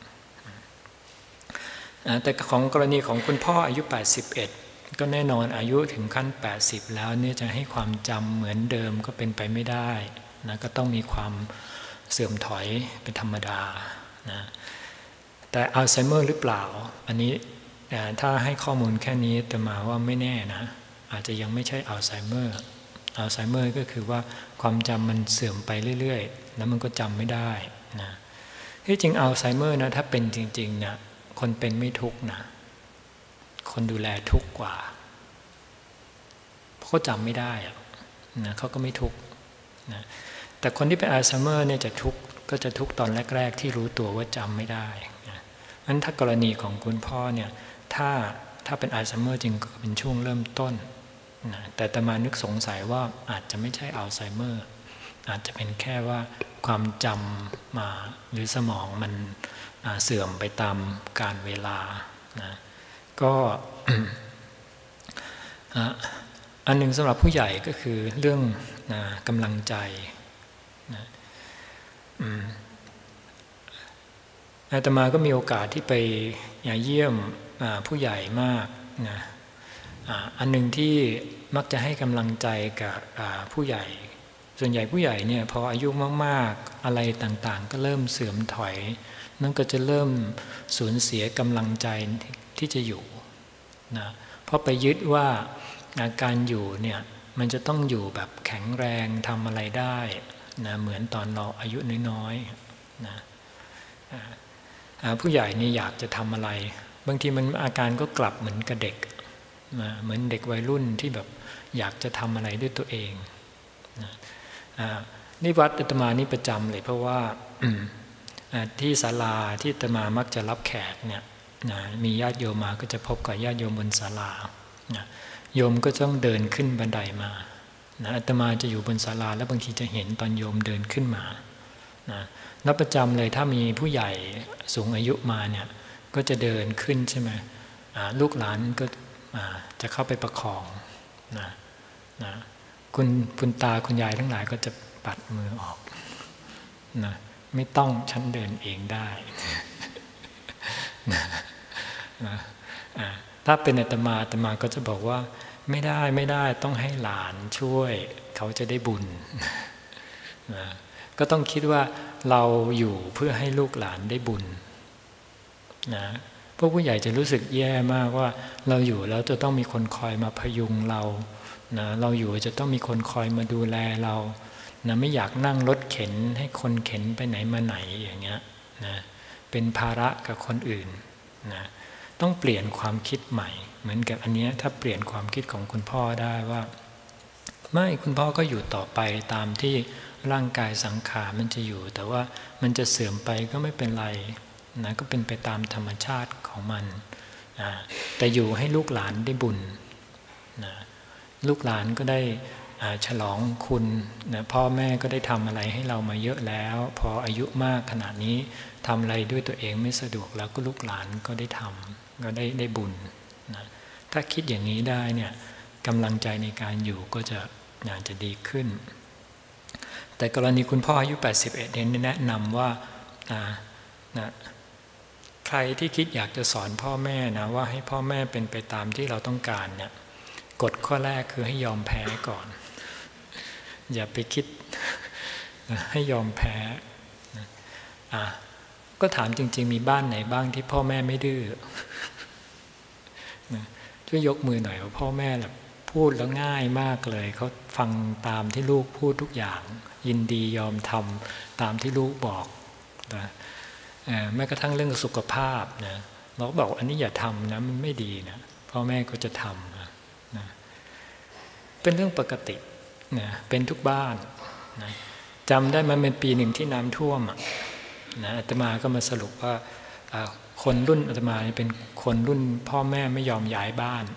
แต่ของกรณีของคุณพ่ออายุ81ก็แน่นอนอายุถึงขั้น80แล้วเนี่ยจะให้ความจำเหมือนเดิมก็เป็นไปไม่ได้นะก็ต้องมีความเสื่อมถอยเป็นธรรมดานะแต่อัลไซเมอร์หรือเปล่าอันนี้ถ้าให้ข้อมูลแค่นี้แต่มาว่าไม่แน่นะอาจจะยังไม่ใช่อัลไซเมอร์อัลไซเมอร์ก็คือว่าความจำมันเสื่อมไปเรื่อยๆแล้วมันก็จำไม่ได้นะที่จริงอัลไซเมอร์นะถ้าเป็นจริงๆเนี่ยคนเป็นไม่ทุกข์นะคนดูแลทุกข์กว่าเพราะเขาจำไม่ได้นะเขาก็ไม่ทุกข์นะแต่คนที่เป็นอัลไซเมอร์เนี่ยจะทุกข์ก็จะทุกข์ตอนแรกๆที่รู้ตัวว่าจำไม่ได้นะงั้นถ้ากรณีของคุณพ่อเนี่ยถ้าเป็นอัลไซเมอร์จริงก็เป็นช่วงเริ่มต้นนะแต่ตมานึกสงสัยว่าอาจจะไม่ใช่อัลไซเมอร์อาจจะเป็นแค่ว่าความจำมาหรือสมองมันเสื่อมไปตามกาลเวลานะก็ อันหนึ่งสำหรับผู้ใหญ่ก็คือเรื่องกำลังใจนะอาตมาก็มีโอกาสที่ไปเยี่ยมผู้ใหญ่มากนะอันหนึ่งที่มักจะให้กำลังใจกับผู้ใหญ่ส่วนใหญ่ผู้ใหญ่เนี่ยพออายุมากๆอะไรต่างๆก็เริ่มเสื่อมถอยนั่นก็จะเริ่มสูญเสียกำลังใจที่จะอยู่นะเพราะไปยึดว่าการอยู่เนี่ยมันจะต้องอยู่แบบแข็งแรงทำอะไรได้นะเหมือนตอนเราอายุน้อยๆนะผู้ใหญ่นี่อยากจะทำอะไรบางทีมันอาการก็กลับเหมือนกับเด็กนะเหมือนเด็กวัยรุ่นที่แบบอยากจะทำอะไรด้วยตัวเองนะนี่วัดอาตมานี่ประจำเลยเพราะว่าที่ศาลาที่อาตมามักจะรับแขกเนี่ยมีญาติโยมมาก็จะพบกับญาติโยมบนศาลาโยมก็ต้องเดินขึ้นบันไดมาอาตมาจะอยู่บนศาลาแล้วบางทีจะเห็นตอนโยมเดินขึ้นมานับประจำเลยถ้ามีผู้ใหญ่สูงอายุมาเนี่ยก็จะเดินขึ้นใช่ไหมลูกหลานก็จะเข้าไปประคองคุณตาคุณยายทั้งหลายก็จะปัดมือออกไม่ต้องฉันเดินเองได้ถ้าเป็นอาตมาก็จะบอกว่าไม่ได้ต้องให้หลานช่วยเขาจะได้บุญก็ต้องคิดว่าเราอยู่เพื่อให้ลูกหลานได้บุญนะพวกผู้ใหญ่จะรู้สึกแย่มากว่าเราอยู่แล้วจะต้องมีคนคอยมาพยุงเรานะเราอยู่จะต้องมีคนคอยมาดูแลเรานะไม่อยากนั่งรถเข็นให้คนเข็นไปไหนมาไหนอย่างเงี้ยนะเป็นภาระกับคนอื่นนะต้องเปลี่ยนความคิดใหม่เหมือนกับอันนี้ถ้าเปลี่ยนความคิดของคุณพ่อได้ว่าไม่คุณพ่อก็อยู่ต่อไปตามที่ร่างกายสังขารมันจะอยู่แต่ว่ามันจะเสื่อมไปก็ไม่เป็นไรนะก็เป็นไปตามธรรมชาติของมันนะแต่อยู่ให้ลูกหลานได้บุญนะลูกหลานก็ได้ฉลองคุณนะพ่อแม่ก็ได้ทำอะไรให้เรามาเยอะแล้วพออายุมากขนาดนี้ทำอะไรด้วยตัวเองไม่สะดวกแล้วก็ลูกหลานก็ได้ทำก็ได้บุญนะถ้าคิดอย่างนี้ได้เนี่ยกำลังใจในการอยู่ก็จะดีขึ้นแต่กรณีคุณพ่ออายุ81เนี่ยแนะนำว่าใครที่คิดอยากจะสอนพ่อแม่นะว่าให้พ่อแม่เป็นไปตามที่เราต้องการเนี่ยกฎข้อแรกคือให้ยอมแพ้ก่อนอย่าไปคิดให้ยอมแพ้ก็ถามจริงๆมีบ้านไหนบ้างที่พ่อแม่ไม่ดื้อช่วยยกมือหน่อยว่าพ่อแม่แบบพูดแล้วง่ายมากเลยเขาฟังตามที่ลูกพูดทุกอย่างยินดียอมทำตามที่ลูกบอกนะแม้กระทั่งเรื่องสุขภาพนะเราก็บอกอันนี้อย่าทำนะมันไม่ดีนะพ่อแม่ก็จะทำนะเป็นเรื่องปกตินะเป็นทุกบ้านนะจำได้มันเป็นปีหนึ่งที่น้ำท่วมนะอาตมาก็มาสรุปว่าคนรุ่นอาตมาเป็นคนรุ่นพ่อแม่ไม่ยอมย้ายบ้าน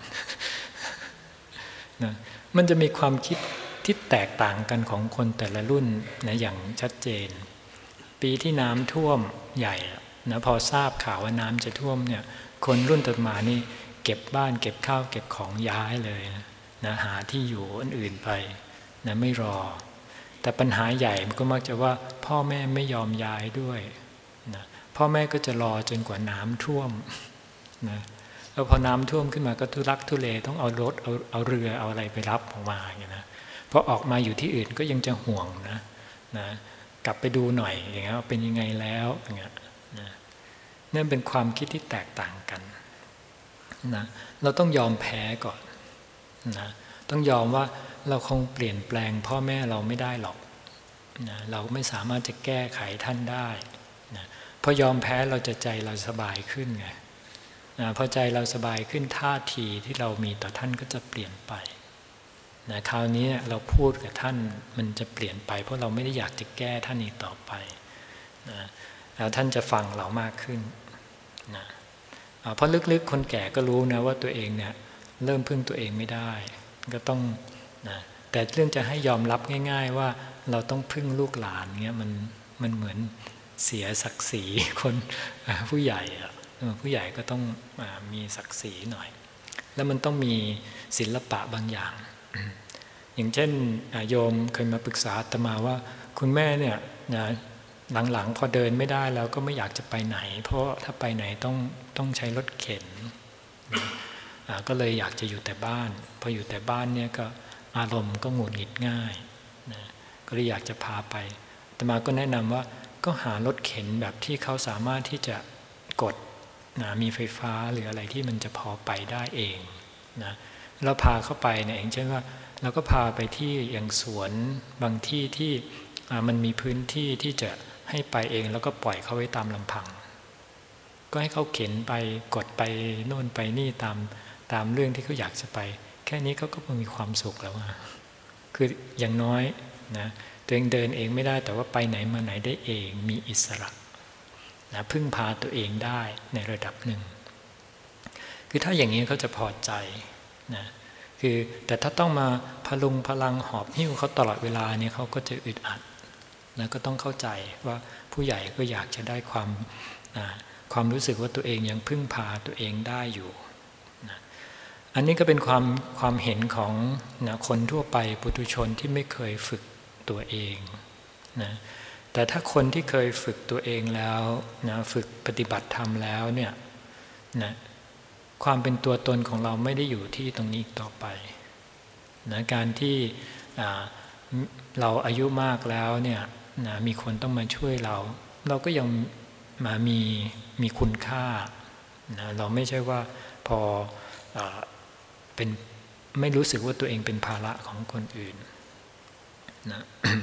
นะมันจะมีความคิดที่แตกต่างกันของคนแต่ละรุ่นนะอย่างชัดเจนปีที่น้ำท่วมใหญ่นะพอทราบข่าวว่าน้ำจะท่วมเนี่ยคนรุ่นอาตมานี่เก็บบ้านเก็บข้าวเก็บของย้ายเลยนะหาที่อยู่อื่นไปนะไม่รอแต่ปัญหาใหญ่มันก็มักจะว่าพ่อแม่ไม่ยอมย้ายด้วยนะพ่อแม่ก็จะรอจนกว่าน้ำท่วมนะแล้วพอน้ำท่วมขึ้นมาก็ทุรักทุเลต้องเอารถเอาเรือเอาอะไรไปรับออกมาอย่างนี้นะพอออกมาอยู่ที่อื่นก็ยังจะห่วงนะกลับไปดูหน่อยอย่างเงี้ยเป็นยังไงแล้วอย่างเงี้ยนะนั่นเป็นความคิดที่แตกต่างกันนะเราต้องยอมแพ้ก่อนนะต้องยอมว่าเราคงเปลี่ยนแปลงพ่อแม่เราไม่ได้หรอกนะเราไม่สามารถจะแก้ไขท่านได้นะพอยอมแพ้เราจะใจเราสบายขึ้นไงนะพอใจเราสบายขึ้นท่าทีที่เรามีต่อท่านก็จะเปลี่ยนไปนะคราวนี้เราพูดกับท่านมันจะเปลี่ยนไปเพราะเราไม่ได้อยากจะแก้ท่านอีกต่อไปนะแล้วท่านจะฟังเรามากขึ้นนะเพราะลึกๆคนแก่ก็รู้นะว่าตัวเองเนี่ยเริ่มพึ่งตัวเองไม่ได้ก็ต้องนะแต่เรื่องจะให้ยอมรับง่ายๆว่าเราต้องพึ่งลูกหลานเงี้ยมันเหมือนเสียศักดิ์ศรีคนผู้ใหญ่ผู้ใหญ่ก็ต้องมีศักดิ์ศรีหน่อยแล้วมันต้องมีศิลปะบางอย่างอย่างเช่นโยมเคยมาปรึกษาอาตมาว่าคุณแม่เนี่ยหลังๆพอเดินไม่ได้แล้วก็ไม่อยากจะไปไหนเพราะถ้าไปไหนต้องใช้รถเข็นก็เลยอยากจะอยู่แต่บ้านพออยู่แต่บ้านเนี่ยก็อารมณ์ก็หงุดหงิดง่ายก็เลยอยากจะพาไปอาตมาก็แนะนำว่าก็หารถเข็นแบบที่เขาสามารถที่จะกดมีไฟฟ้าหรืออะไรที่มันจะพอไปได้เองนะเราพาเข้าไปเนี่ยอย่างเช่นว่าเราก็พาไปที่อย่างสวนบางที่ที่มันมีพื้นที่ที่จะให้ไปเองแล้วก็ปล่อยเขาไว้ตามลำพังก็ให้เขาเข็นไปกดไปโน่นไปนี่ตามเรื่องที่เขาอยากจะไปแค่นี้เขาก็มีความสุขแล้วคืออย่างน้อยนะตัวเองเดินเองไม่ได้แต่ว่าไปไหนมาไหนได้เองมีอิสระนะพึ่งพาตัวเองได้ในระดับหนึ่งคือถ้าอย่างนี้เขาจะพอใจนะคือแต่ถ้าต้องมาพลุงพลังหอบหิ้วเขาตลอดเวลาเนี่ยเขาก็จะอึดอัดแล้วก็ต้องเข้าใจว่าผู้ใหญ่ก็อยากจะได้ความรู้สึกว่าตัวเองยังพึ่งพาตัวเองได้อยู่นะอันนี้ก็เป็นความเห็นของคนทั่วไปปุถุชนที่ไม่เคยฝึกตัวเองนะแต่ถ้าคนที่เคยฝึกตัวเองแล้วนะฝึกปฏิบัติธรรมแล้วเนี่ยนะความเป็นตัวตนของเราไม่ได้อยู่ที่ตรงนี้ต่อไปนะการที่เราอายุมากแล้วเนี่ยนะมีคนต้องมาช่วยเราก็ยังมีคุณค่านะเราไม่ใช่ว่าพอเป็นไม่รู้สึกว่าตัวเองเป็นภาระของคนอื่นนะ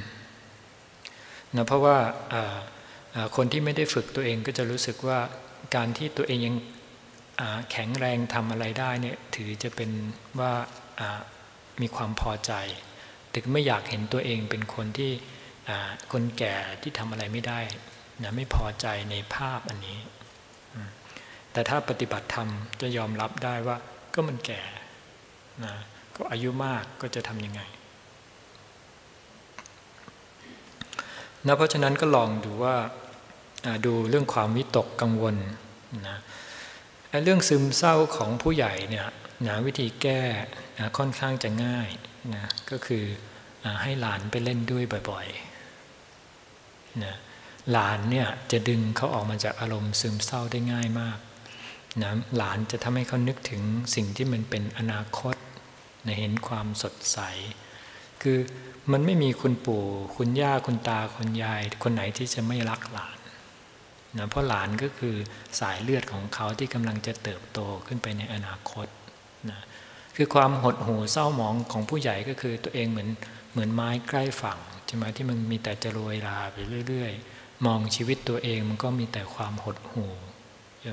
เพราะว่าคนที่ไม่ได้ฝึกตัวเองก็จะรู้สึกว่าการที่ตัวเองยังแข็งแรงทำอะไรได้เนี่ยถือจะเป็นว่ามีความพอใจแต่ไม่อยากเห็นตัวเองเป็นคนที่คนแก่ที่ทำอะไรไม่ได้นะไม่พอใจในภาพอันนี้แต่ถ้าปฏิบัติธรรมจะยอมรับได้ว่าก็มันแก่นะก็อายุมากก็จะทำยังไงนะเพราะฉะนั้นก็ลองดูว่าดูเรื่องความวิตกกังวลนะเรื่องซึมเศร้าของผู้ใหญ่เนี่ยนะวิธีแก้ค่อนข้างจะง่ายนะก็คือให้หลานไปเล่นด้วยบ่อยๆนะหลานเนี่ยจะดึงเขาออกมาจากอารมณ์ซึมเศร้าได้ง่ายมากนะหลานจะทำให้เขานึกถึงสิ่งที่มันเป็นอนาคตนะเห็นความสดใสคือมันไม่มีคุณปู่คุณย่าคุณตาคุณยายคนไหนที่จะไม่รักหลานนะเพราะหลานก็คือสายเลือดของเขาที่กำลังจะเติบโตขึ้นไปในอนาคตนะคือความหดหู่เศร้าหมองของผู้ใหญ่ก็คือตัวเองเหมือนไม้ใกล้ฝั่งใช่ไหมที่มันมีแต่จะโรยราไปเรื่อยๆมองชีวิตตัวเองมันก็มีแต่ความหดหู่ใช่ไหม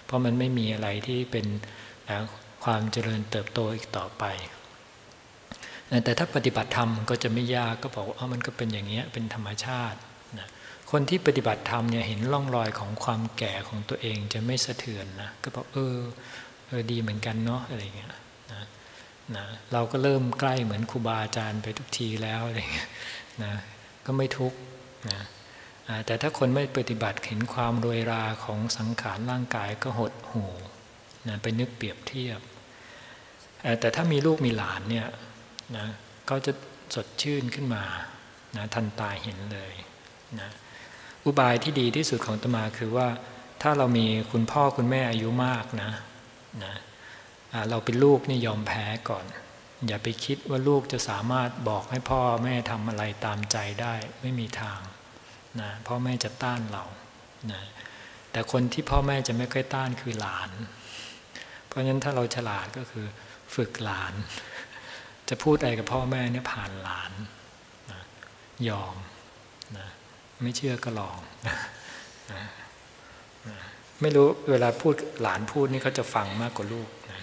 เพราะมันไม่มีอะไรที่เป็นความเจริญเติบโตอีกต่อไปแต่ถ้าปฏิบัติธรรมก็จะไม่ยากก็บอกว่ามันก็เป็นอย่างนี้เป็นธรรมชาตินะคนที่ปฏิบัติธรรมเนี่ยเห็นร่องรอยของความแก่ของตัวเองจะไม่สะเทือนนะก็บอกดีเหมือนกันเนาะอะไรเงี้ยนะเราก็เริ่มใกล้เหมือนครูบาอาจารย์ไปทุกทีแล้วอะไรเงี้ยนะก็ไม่ทุกข์นะแต่ถ้าคนไม่ปฏิบัติเห็นความโรยราของสังขารร่างกายก็หดหู่นะไปนึกเปรียบเทียบแต่ถ้ามีลูกมีหลานเนี่ยนะก็จะสดชื่นขึ้นมานะทันตาเห็นเลยนะอุบายที่ดีที่สุดของอาตมาคือว่าถ้าเรามีคุณพ่อคุณแม่อายุมากนะเราเป็นลูกนี่ยอมแพ้ก่อนอย่าไปคิดว่าลูกจะสามารถบอกให้พ่อแม่ทำอะไรตามใจได้ไม่มีทางนะพ่อแม่จะต้านเรานะแต่คนที่พ่อแม่จะไม่ค่อยต้านคือหลานเพราะฉะนั้นถ้าเราฉลาดก็คือฝึกหลานจะพูดอะไรกับพ่อแม่เนี่ยผ่านหลานนะยอมนะไม่เชื่อก็ลองนะไม่รู้เวลาพูดหลานพูดนี่เขาจะฟังมากกว่าลูกนะ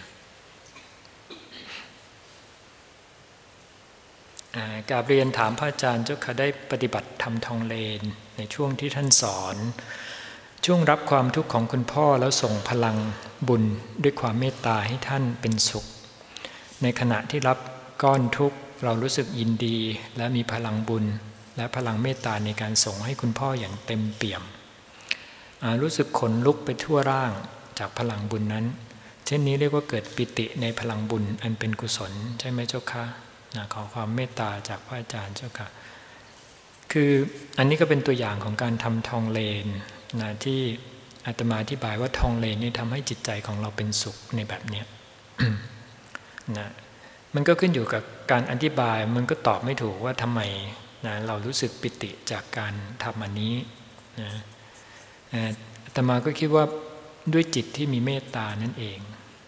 กราบเรียนถามพระอาจารย์เจ้าค่ะได้ปฏิบัติธรรมทองเลนในช่วงที่ท่านสอนช่วงรับความทุกข์ของคุณพ่อแล้วส่งพลังบุญด้วยความเมตตาให้ท่านเป็นสุขในขณะที่รับก้อนทุกข์เรารู้สึกยินดีและมีพลังบุญและพลังเมตตาในการส่งให้คุณพ่ออย่างเต็มเปี่ยมรู้สึกขนลุกไปทั่วร่างจากพลังบุญนั้นเช่นนี้เรียกว่าเกิดปิติในพลังบุญอันเป็นกุศลใช่ไหมเจ้าคะขอความเมตตาจากพระอาจารย์เจ้าค่ะคืออันนี้ก็เป็นตัวอย่างของการทำทองเลนที่อาตมาอธิบายว่าทองเลนนี่ทำให้จิตใจของเราเป็นสุขในแบบนี้ นะมันก็ขึ้นอยู่กับการอธิบายมันก็ตอบไม่ถูกว่าทำไมเรารู้สึกปิติจากการทำอันนี้นะอาตมาก็คิดว่าด้วยจิตที่มีเมตตานั่นเอง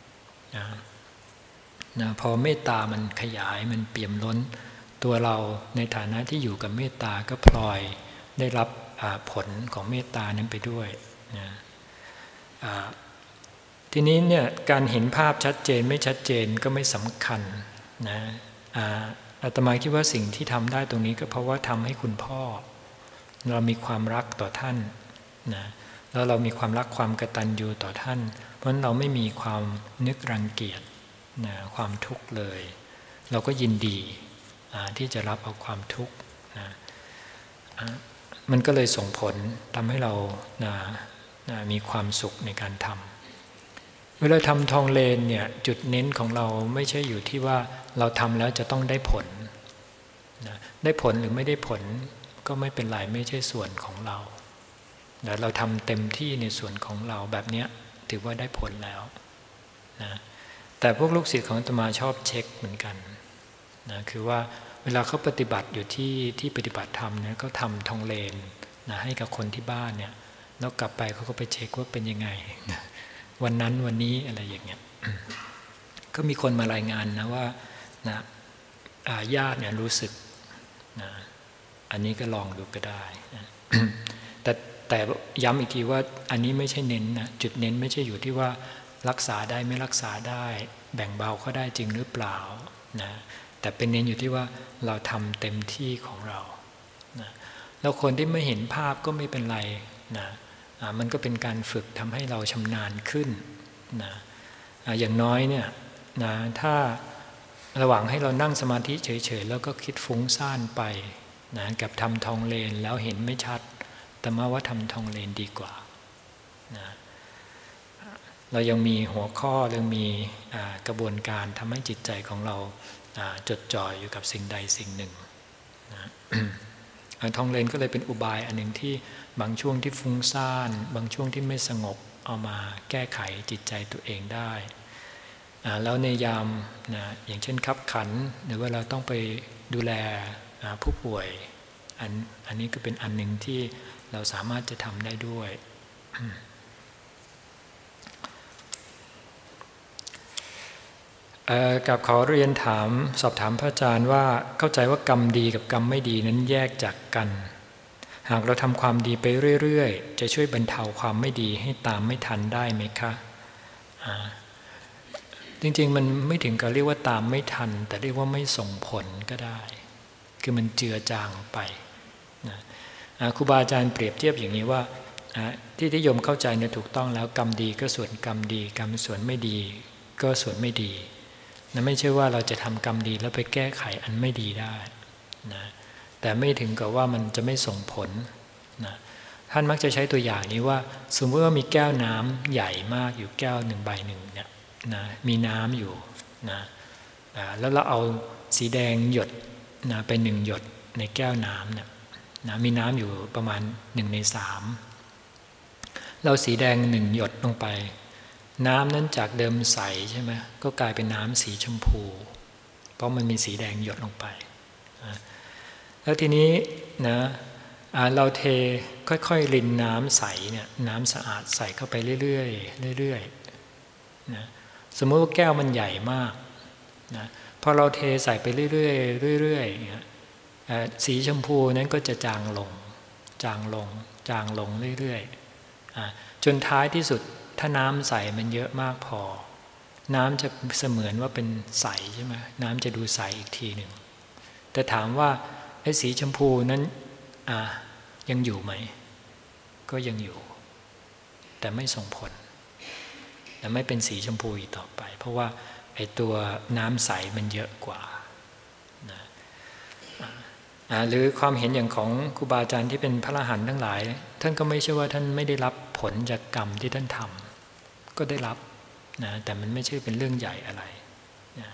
นะพอเมตตามันขยายมันเปี่ยมล้นตัวเราในฐานะที่อยู่กับเมตตาก็พลอยได้รับผลของเมตตานั้นไปด้วยนะทีนี้เนี่ยการเห็นภาพชัดเจนไม่ชัดเจนก็ไม่สำคัญนะอาตมาคิดว่าสิ่งที่ทำได้ตรงนี้ก็เพราะว่าทำให้คุณพ่อเรามีความรักต่อท่านนะแล้วเรามีความรักความกตัญญูต่อท่านเพราะฉะนั้นเราไม่มีความนึกรังเกียจนะความทุกข์เลยเราก็ยินดีที่จะรับเอาความทุกข์นะมันก็เลยส่งผลทำให้เรามีความสุขในการทำเวลาทำทองเลนเนี่ยจุดเน้นของเราไม่ใช่อยู่ที่ว่าเราทำแล้วจะต้องได้ผลนะได้ผลหรือไม่ได้ผลก็ไม่เป็นไรไม่ใช่ส่วนของเราแต่เราทำเต็มที่ในส่วนของเราแบบนี้ถือว่าได้ผลแล้วนะแต่พวกลูกศิษย์ของอาตมาชอบเช็คเหมือนกันนะคือว่าเวลาเขาปฏิบัติอยู่ที่ปฏิบัติธรรมเนี่ยเขาทำทองเลนนะให้กับคนที่บ้านเนี่ยแล้วกลับไปเขาก็ไปเช็คว่าเป็นยังไงนะวันนั้นวันนี้อะไรอย่างเงี้ยก็มีคนมารายงานนะว่านะญาติเนี่ยรู้สึกนะอันนี้ก็ลองดูก็ได้นะแต่ย้ำอีกทีว่าอันนี้ไม่ใช่เน้นนะจุดเน้นไม่ใช่อยู่ที่ว่ารักษาได้ไม่รักษาได้แบ่งเบาเขาได้จริงหรือเปล่านะแต่เป็นเน้นอยู่ที่ว่าเราทำเต็มที่ของเรานะแล้วคนที่ไม่เห็นภาพก็ไม่เป็นไรนะมันก็เป็นการฝึกทำให้เราชำนาญขึ้นนะอย่างน้อยเนี่ยนะถ้าระหว่างให้เรานั่งสมาธิเฉยๆแล้วก็คิดฟุ้งซ่านไปนะกับทำทองเลนแล้วเห็นไม่ชัดแต่มาว่าทำทองเลนดีกว่านะเรายังมีหัวข้อยังมีกระบวนการทำให้จิตใจของเราจดจ่ออยู่กับสิ่งใดสิ่งหนึ่งนะทองเลนก็เลยเป็นอุบายอันหนึ่งที่บางช่วงที่ฟุ้งซ่านบางช่วงที่ไม่สงบเอามาแก้ไขจิตใจตัวเองได้แล้วในยามนะอย่างเช่นคับขันหรือว่าเราต้องไปดูแลผู้ป่วยอันนี้ก็เป็นอันหนึ่งที่เราสามารถจะทำได้ด้วยกับขอเรียนสอบถามพระอาจารย์ว่าเข้าใจว่ากรรมดีกับกรรมไม่ดีนั้นแยกจากกันหากเราทำความดีไปเรื่อยๆจะช่วยบรรเทาความไม่ดีให้ตามไม่ทันได้ไหมคะจริงๆมันไม่ถึงกับเรียกว่าตามไม่ทันแต่เรียกว่าไม่ส่งผลก็ได้คือมันเจือจางไปนะครูบาอาจารย์เปรียบเทียบอย่างนี้ว่าที่โยมเข้าใจเนี่ยถูกต้องแล้วกรรมดีก็ส่วนกรรมดีกรรมส่วนไม่ดีก็ส่วนไม่ดีนะไม่ใช่ว่าเราจะทำกรรมดีแล้วไปแก้ไขอันไม่ดีได้นะแต่ไม่ถึงกับว่ามันจะไม่ส่งผลนะท่านมักจะใช้ตัวอย่างนี้ว่าสมมติว่ามีแก้วน้ำใหญ่มากอยู่แก้วหนึ่งใบหนึ่งเนี่ยนะมีน้ำอยู่นะแล้วเราเอาสีแดงหยดนะไป1 หยดในแก้วน้ำเนี่ยนะมีน้ำอยู่ประมาณ1 ใน 3เราสีแดง1 หยดลงไปน้ำนั้นจากเดิมใสใช่ไหมก็กลายเป็นน้ำสีชมพูเพราะมันมีสีแดงหยดลงไปนะแล้วทีนี้นะเราเทค่อยๆรินน้ำใสเนี่ยน้ำสะอาดใส่เข้าไปเรื่อยๆเรื่อยๆนะสมมติว่าแก้วมันใหญ่มากนะพอเราเทใส่ไปเรื่อยๆเรื่อยๆสีชมพูนั้นก็จะจางลงจางลงจางลงเรื่อยๆจนท้ายที่สุดถ้าน้ำใสมันเยอะมากพอน้ำจะเสมือนว่าเป็นใสใช่ไหมน้ำจะดูใสอีกทีหนึ่งแต่ถามว่าไอ้สีชมพูนั้นยังอยู่ไหมก็ยังอยู่แต่ไม่ส่งผลแต่ไม่เป็นสีชมพูอีกต่อไปเพราะว่าไอ้ตัวน้ำใสมันเยอะกว่านะหรือความเห็นอย่างของครูบาอาจารย์ที่เป็นพระอรหันต์ทั้งหลายท่านก็ไม่ใช่ว่าท่านไม่ได้รับผลจากกรรมที่ท่านทำก็ได้รับนะแต่มันไม่ใช่เป็นเรื่องใหญ่อะไรนะ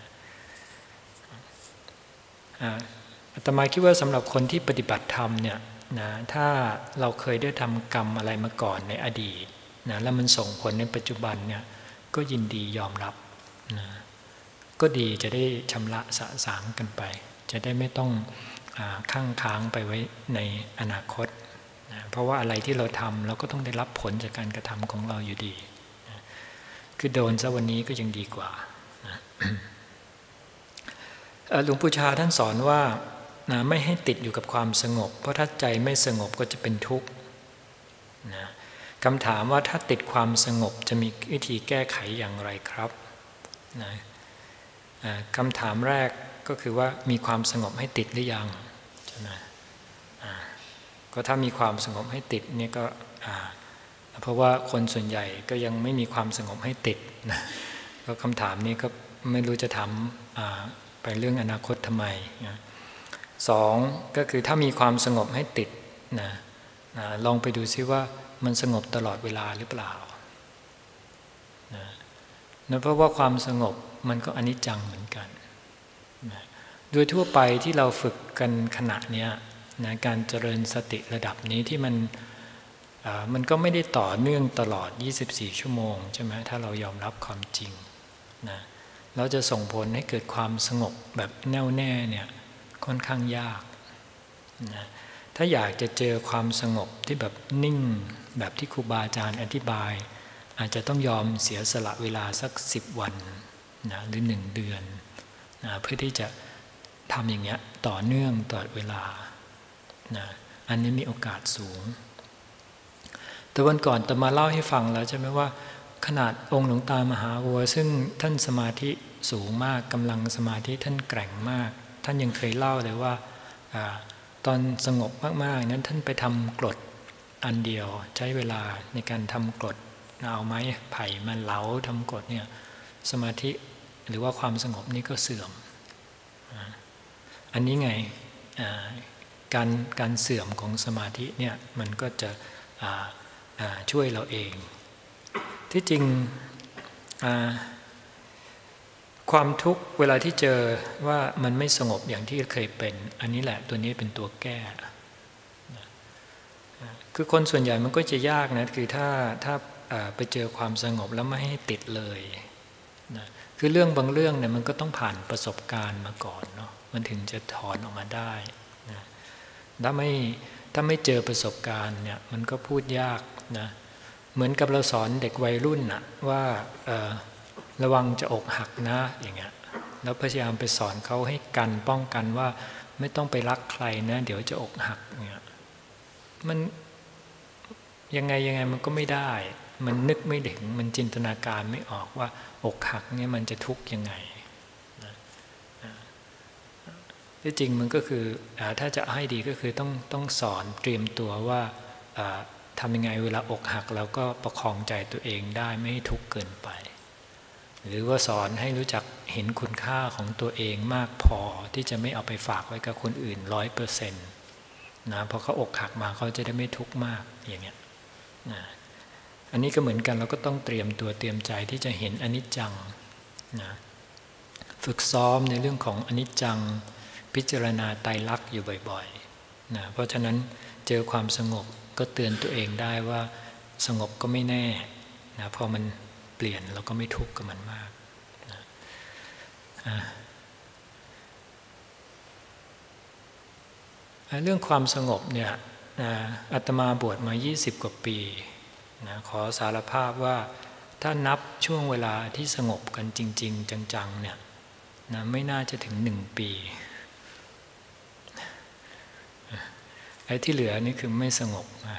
อาตมาคิดว่าสำหรับคนที่ปฏิบัติธรรมเนี่ยนะถ้าเราเคยได้ทำกรรมอะไรมาก่อนในอดีตนะแล้วมันส่งผลในปัจจุบันเนี่ยก็ยินดียอมรับนะก็ดีจะได้ชำระสะสางกันไปจะได้ไม่ต้องค้างไปไว้ในอนาคตนะเพราะว่าอะไรที่เราทำเราก็ต้องได้รับผลจากการกระทำของเราอยู่ดีนะคือโดนซะวันนี้ก็ยังดีกว่านะหลวงปู่ชาท่านสอนว่าไม่ให้ติดอยู่กับความสงบเพราะถ้าใจไม่สงบก็จะเป็นทุกข์นะคำถามว่าถ้าติดความสงบจะมีวิธีแก้ไขอย่างไรครับนะคำถามแรกก็คือว่ามีความสงบให้ติดหรือยังใช่ไหมก็ถ้ามีความสงบให้ติดนี่ก็เพราะว่าคนส่วนใหญ่ก็ยังไม่มีความสงบให้ติดนะก็คำถามนี้ก็ไม่รู้จะถามไปเรื่องอนาคตทำไมนะ2ก็คือถ้ามีความสงบให้ติดนะลองไปดูซิว่ามันสงบตลอดเวลาหรือเปล่านะเพราะว่าความสงบมันก็อนิจจังเหมือนกันนะโดยทั่วไปที่เราฝึกกันขณะนี้นะการเจริญสติระดับนี้ที่มันก็ไม่ได้ต่อเนื่องตลอด24 ชั่วโมงใช่ไหมถ้าเรายอมรับความจริงนะเราจะส่งผลให้เกิดความสงบแบบแน่วแน่เนี่ยค่อนข้างยากนะถ้าอยากจะเจอความสงบที่แบบนิ่งแบบที่ครูบาอาจารย์อธิบายอาจจะต้องยอมเสียสละเวลาสัก10 วันนะหรือ1 เดือนนะเพื่อที่จะทำอย่างเงี้ยต่อเนื่องตลอดเวลานะอันนี้มีโอกาสสูงแต่วันก่อนตมาเล่าให้ฟังแล้วใช่ไหมว่าขนาดองค์หลวงตามหาบัวซึ่งท่านสมาธิสูงมากกำลังสมาธิท่านแกร่งมากท่านยังเคยเล่าเลยว่าตอนสงบมากๆนั้นท่านไปทำกรดอันเดียวใช้เวลาในการทำกรดเอาไม้ไผ่มาเหลาทำกรดเนี่ยสมาธิหรือว่าความสงบนี้ก็เสื่อมอันนี้ไงการเสื่อมของสมาธิเนี่ยมันก็จะช่วยเราเองที่จริงความทุกข์เวลาที่เจอว่ามันไม่สงบอย่างที่เคยเป็นอันนี้แหละตัวนี้เป็นตัวแก้คือคนส่วนใหญ่มันก็จะยากนะคือถ้าไปเจอความสงบแล้วไม่ให้ติดเลยนะคือเรื่องบางเรื่องเนี่ยมันก็ต้องผ่านประสบการณ์มาก่อนเนาะมันถึงจะถอนออกมาได้นะถ้าไม่เจอประสบการณ์เนี่ยมันก็พูดยากนะเหมือนกับเราสอนเด็กวัยรุ่นนะว่าระวังจะอกหักนะอย่างเงี้ยแล้วพยายามไปสอนเขาให้กันป้องกันว่าไม่ต้องไปรักใครนะเดี๋ยวจะอกหักเงี้ยมันยังไงมันก็ไม่ได้มันนึกไม่ถึงมันจินตนาการไม่ออกว่าอกหักเนี่ยมันจะทุกข์ยังไงที่จริงมันก็คือถ้าจะให้ดีก็คือต้องสอนเตรียมตัวว่าทำยังไงเวลาอกหักแล้วก็ประคองใจตัวเองได้ไม่ให้ทุกข์เกินไปหรือว่าสอนให้รู้จักเห็นคุณค่าของตัวเองมากพอที่จะไม่เอาไปฝากไว้กับคนอื่น100%นะพอเขาอกหักมาเขาจะได้ไม่ทุกข์มากอย่างเงี้ยนะอันนี้ก็เหมือนกันเราก็ต้องเตรียมตัวเตรียมใจที่จะเห็นอนิจจังนะฝึกซ้อมในเรื่องของอนิจจังพิจารณาไตรลักษณ์อยู่บ่อยๆนะเพราะฉะนั้นเจอความสงบก็เตือนตัวเองได้ว่าสงบก็ไม่แน่นะพอมันเปลี่ยนเราก็ไม่ทุกข์กับมันมากนะเรื่องความสงบเนี่ยอาตมาบวชมา20กว่าปีนะขอสารภาพว่าถ้านับช่วงเวลาที่สงบกันจริงๆจังๆเนี่ยนะไม่น่าจะถึง1 ปีไอ้ที่เหลือนี่คือไม่สงบนะ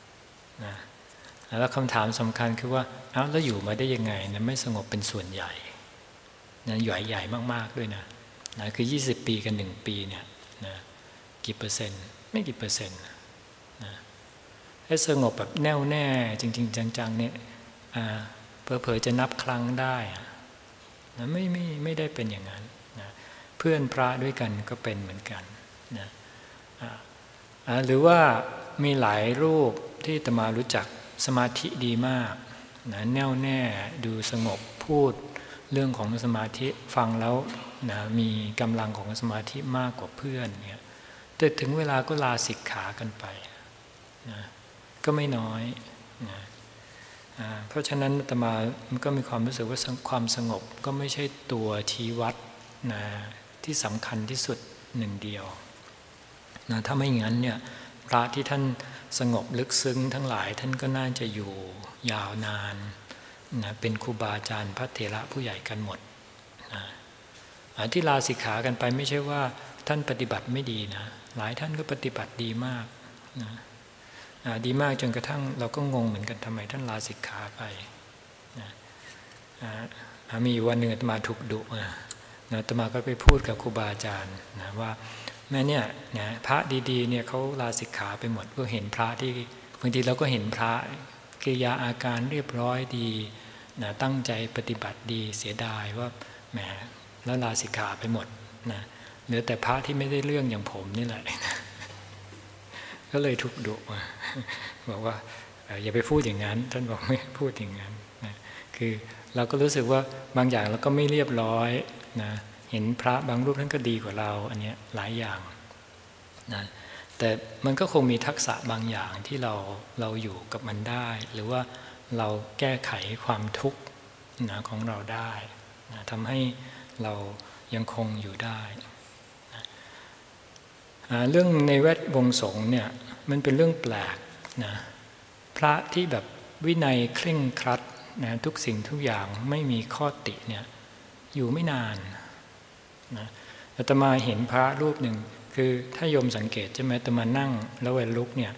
แล้วคำถามสำคัญคือว่าแล้วอยู่มาได้ยังไงนะไม่สงบเป็นส่วนใหญ่นะใหญ่มากๆด้วยนะคือ20 ปีกับ1 ปีเนี่ยนะกี่เปอร์เซ็นต์ไม่กี่เปอร์เซ็นต์นะให้สงบแบบแน่วแน่จริงๆจังๆเนี่ยเผลอๆจะนับครั้งได้นะไม่ได้เป็นอย่างนั้นนะเพื่อนพระด้วยกันก็เป็นเหมือนกันนะหรือว่ามีหลายรูปที่อาตมารู้จักสมาธิดีมากนะแน่วแน่ดูสงบพูดเรื่องของสมาธิฟังแล้วนะมีกำลังของสมาธิมากกว่าเพื่อนเนี่ยแต่ถึงเวลาก็ลาสิกขากันไปนะก็ไม่น้อยนะเพราะฉะนั้นอาตมาก็มีความรู้สึกว่าความสงบก็ไม่ใช่ตัวชี้วัดนะที่สำคัญที่สุดหนึ่งเดียวนะถ้าไม่อย่างนั้นเนี่ยพระที่ท่านสงบลึกซึ้งทั้งหลายท่านก็น่าจะอยู่ยาวนานนะเป็นครูบาอาจารย์พระเถระผู้ใหญ่กันหมดนะที่ลาสิกขากันไปไม่ใช่ว่าท่านปฏิบัติไม่ดีนะหลายท่านก็ปฏิบัติดีมากนะดีมากจนกระทั่งเราก็งงเหมือนกันทำไมท่านลาสิกขาไปนะมีวันหนึ่งอาตมาถูกดุอาตมาก็ไปพูดกับครูบาอาจารย์นะว่าแม่เนี่ยนะพระดีๆเนี่ยเขาลาสิกขาไปหมดก็เห็นพระที่บางทีเราก็เห็นพระกิริยาอาการเรียบร้อยดีนะตั้งใจปฏิบัติดีเสียดายว่าแหมแล้วลาสิกขาไปหมดนะเหลือแต่พระที่ไม่ได้เรื่องอย่างผมนี่แหละก็เลยถูกดุบอกว่าอย่าไปพูดอย่างนั้นท่านบอกไม่พูดอย่างนั้นนะคือเราก็รู้สึกว่าบางอย่างเราก็ไม่เรียบร้อยนะเห็นพระบางรูปท่านก็ดีกว่าเราอันนี้หลายอย่างนะแต่มันก็คงมีทักษะบางอย่างที่เราอยู่กับมันได้หรือว่าเราแก้ไขความทุกข์นะของเราได้นะทำให้เรายังคงอยู่ได้นะเรื่องในแวดวงสงฆ์เนี่ยมันเป็นเรื่องแปลกนะพระที่แบบวินัยเคร่งครัดนะทุกสิ่งทุกอย่างไม่มีข้อติเนี่ยอยู่ไม่นานนะอาตมาเห็นพระรูปหนึ่งคือถ้าโยมสังเกตใช่ไหมอาตมานั่งแล้วเวลาลุกเนี่ย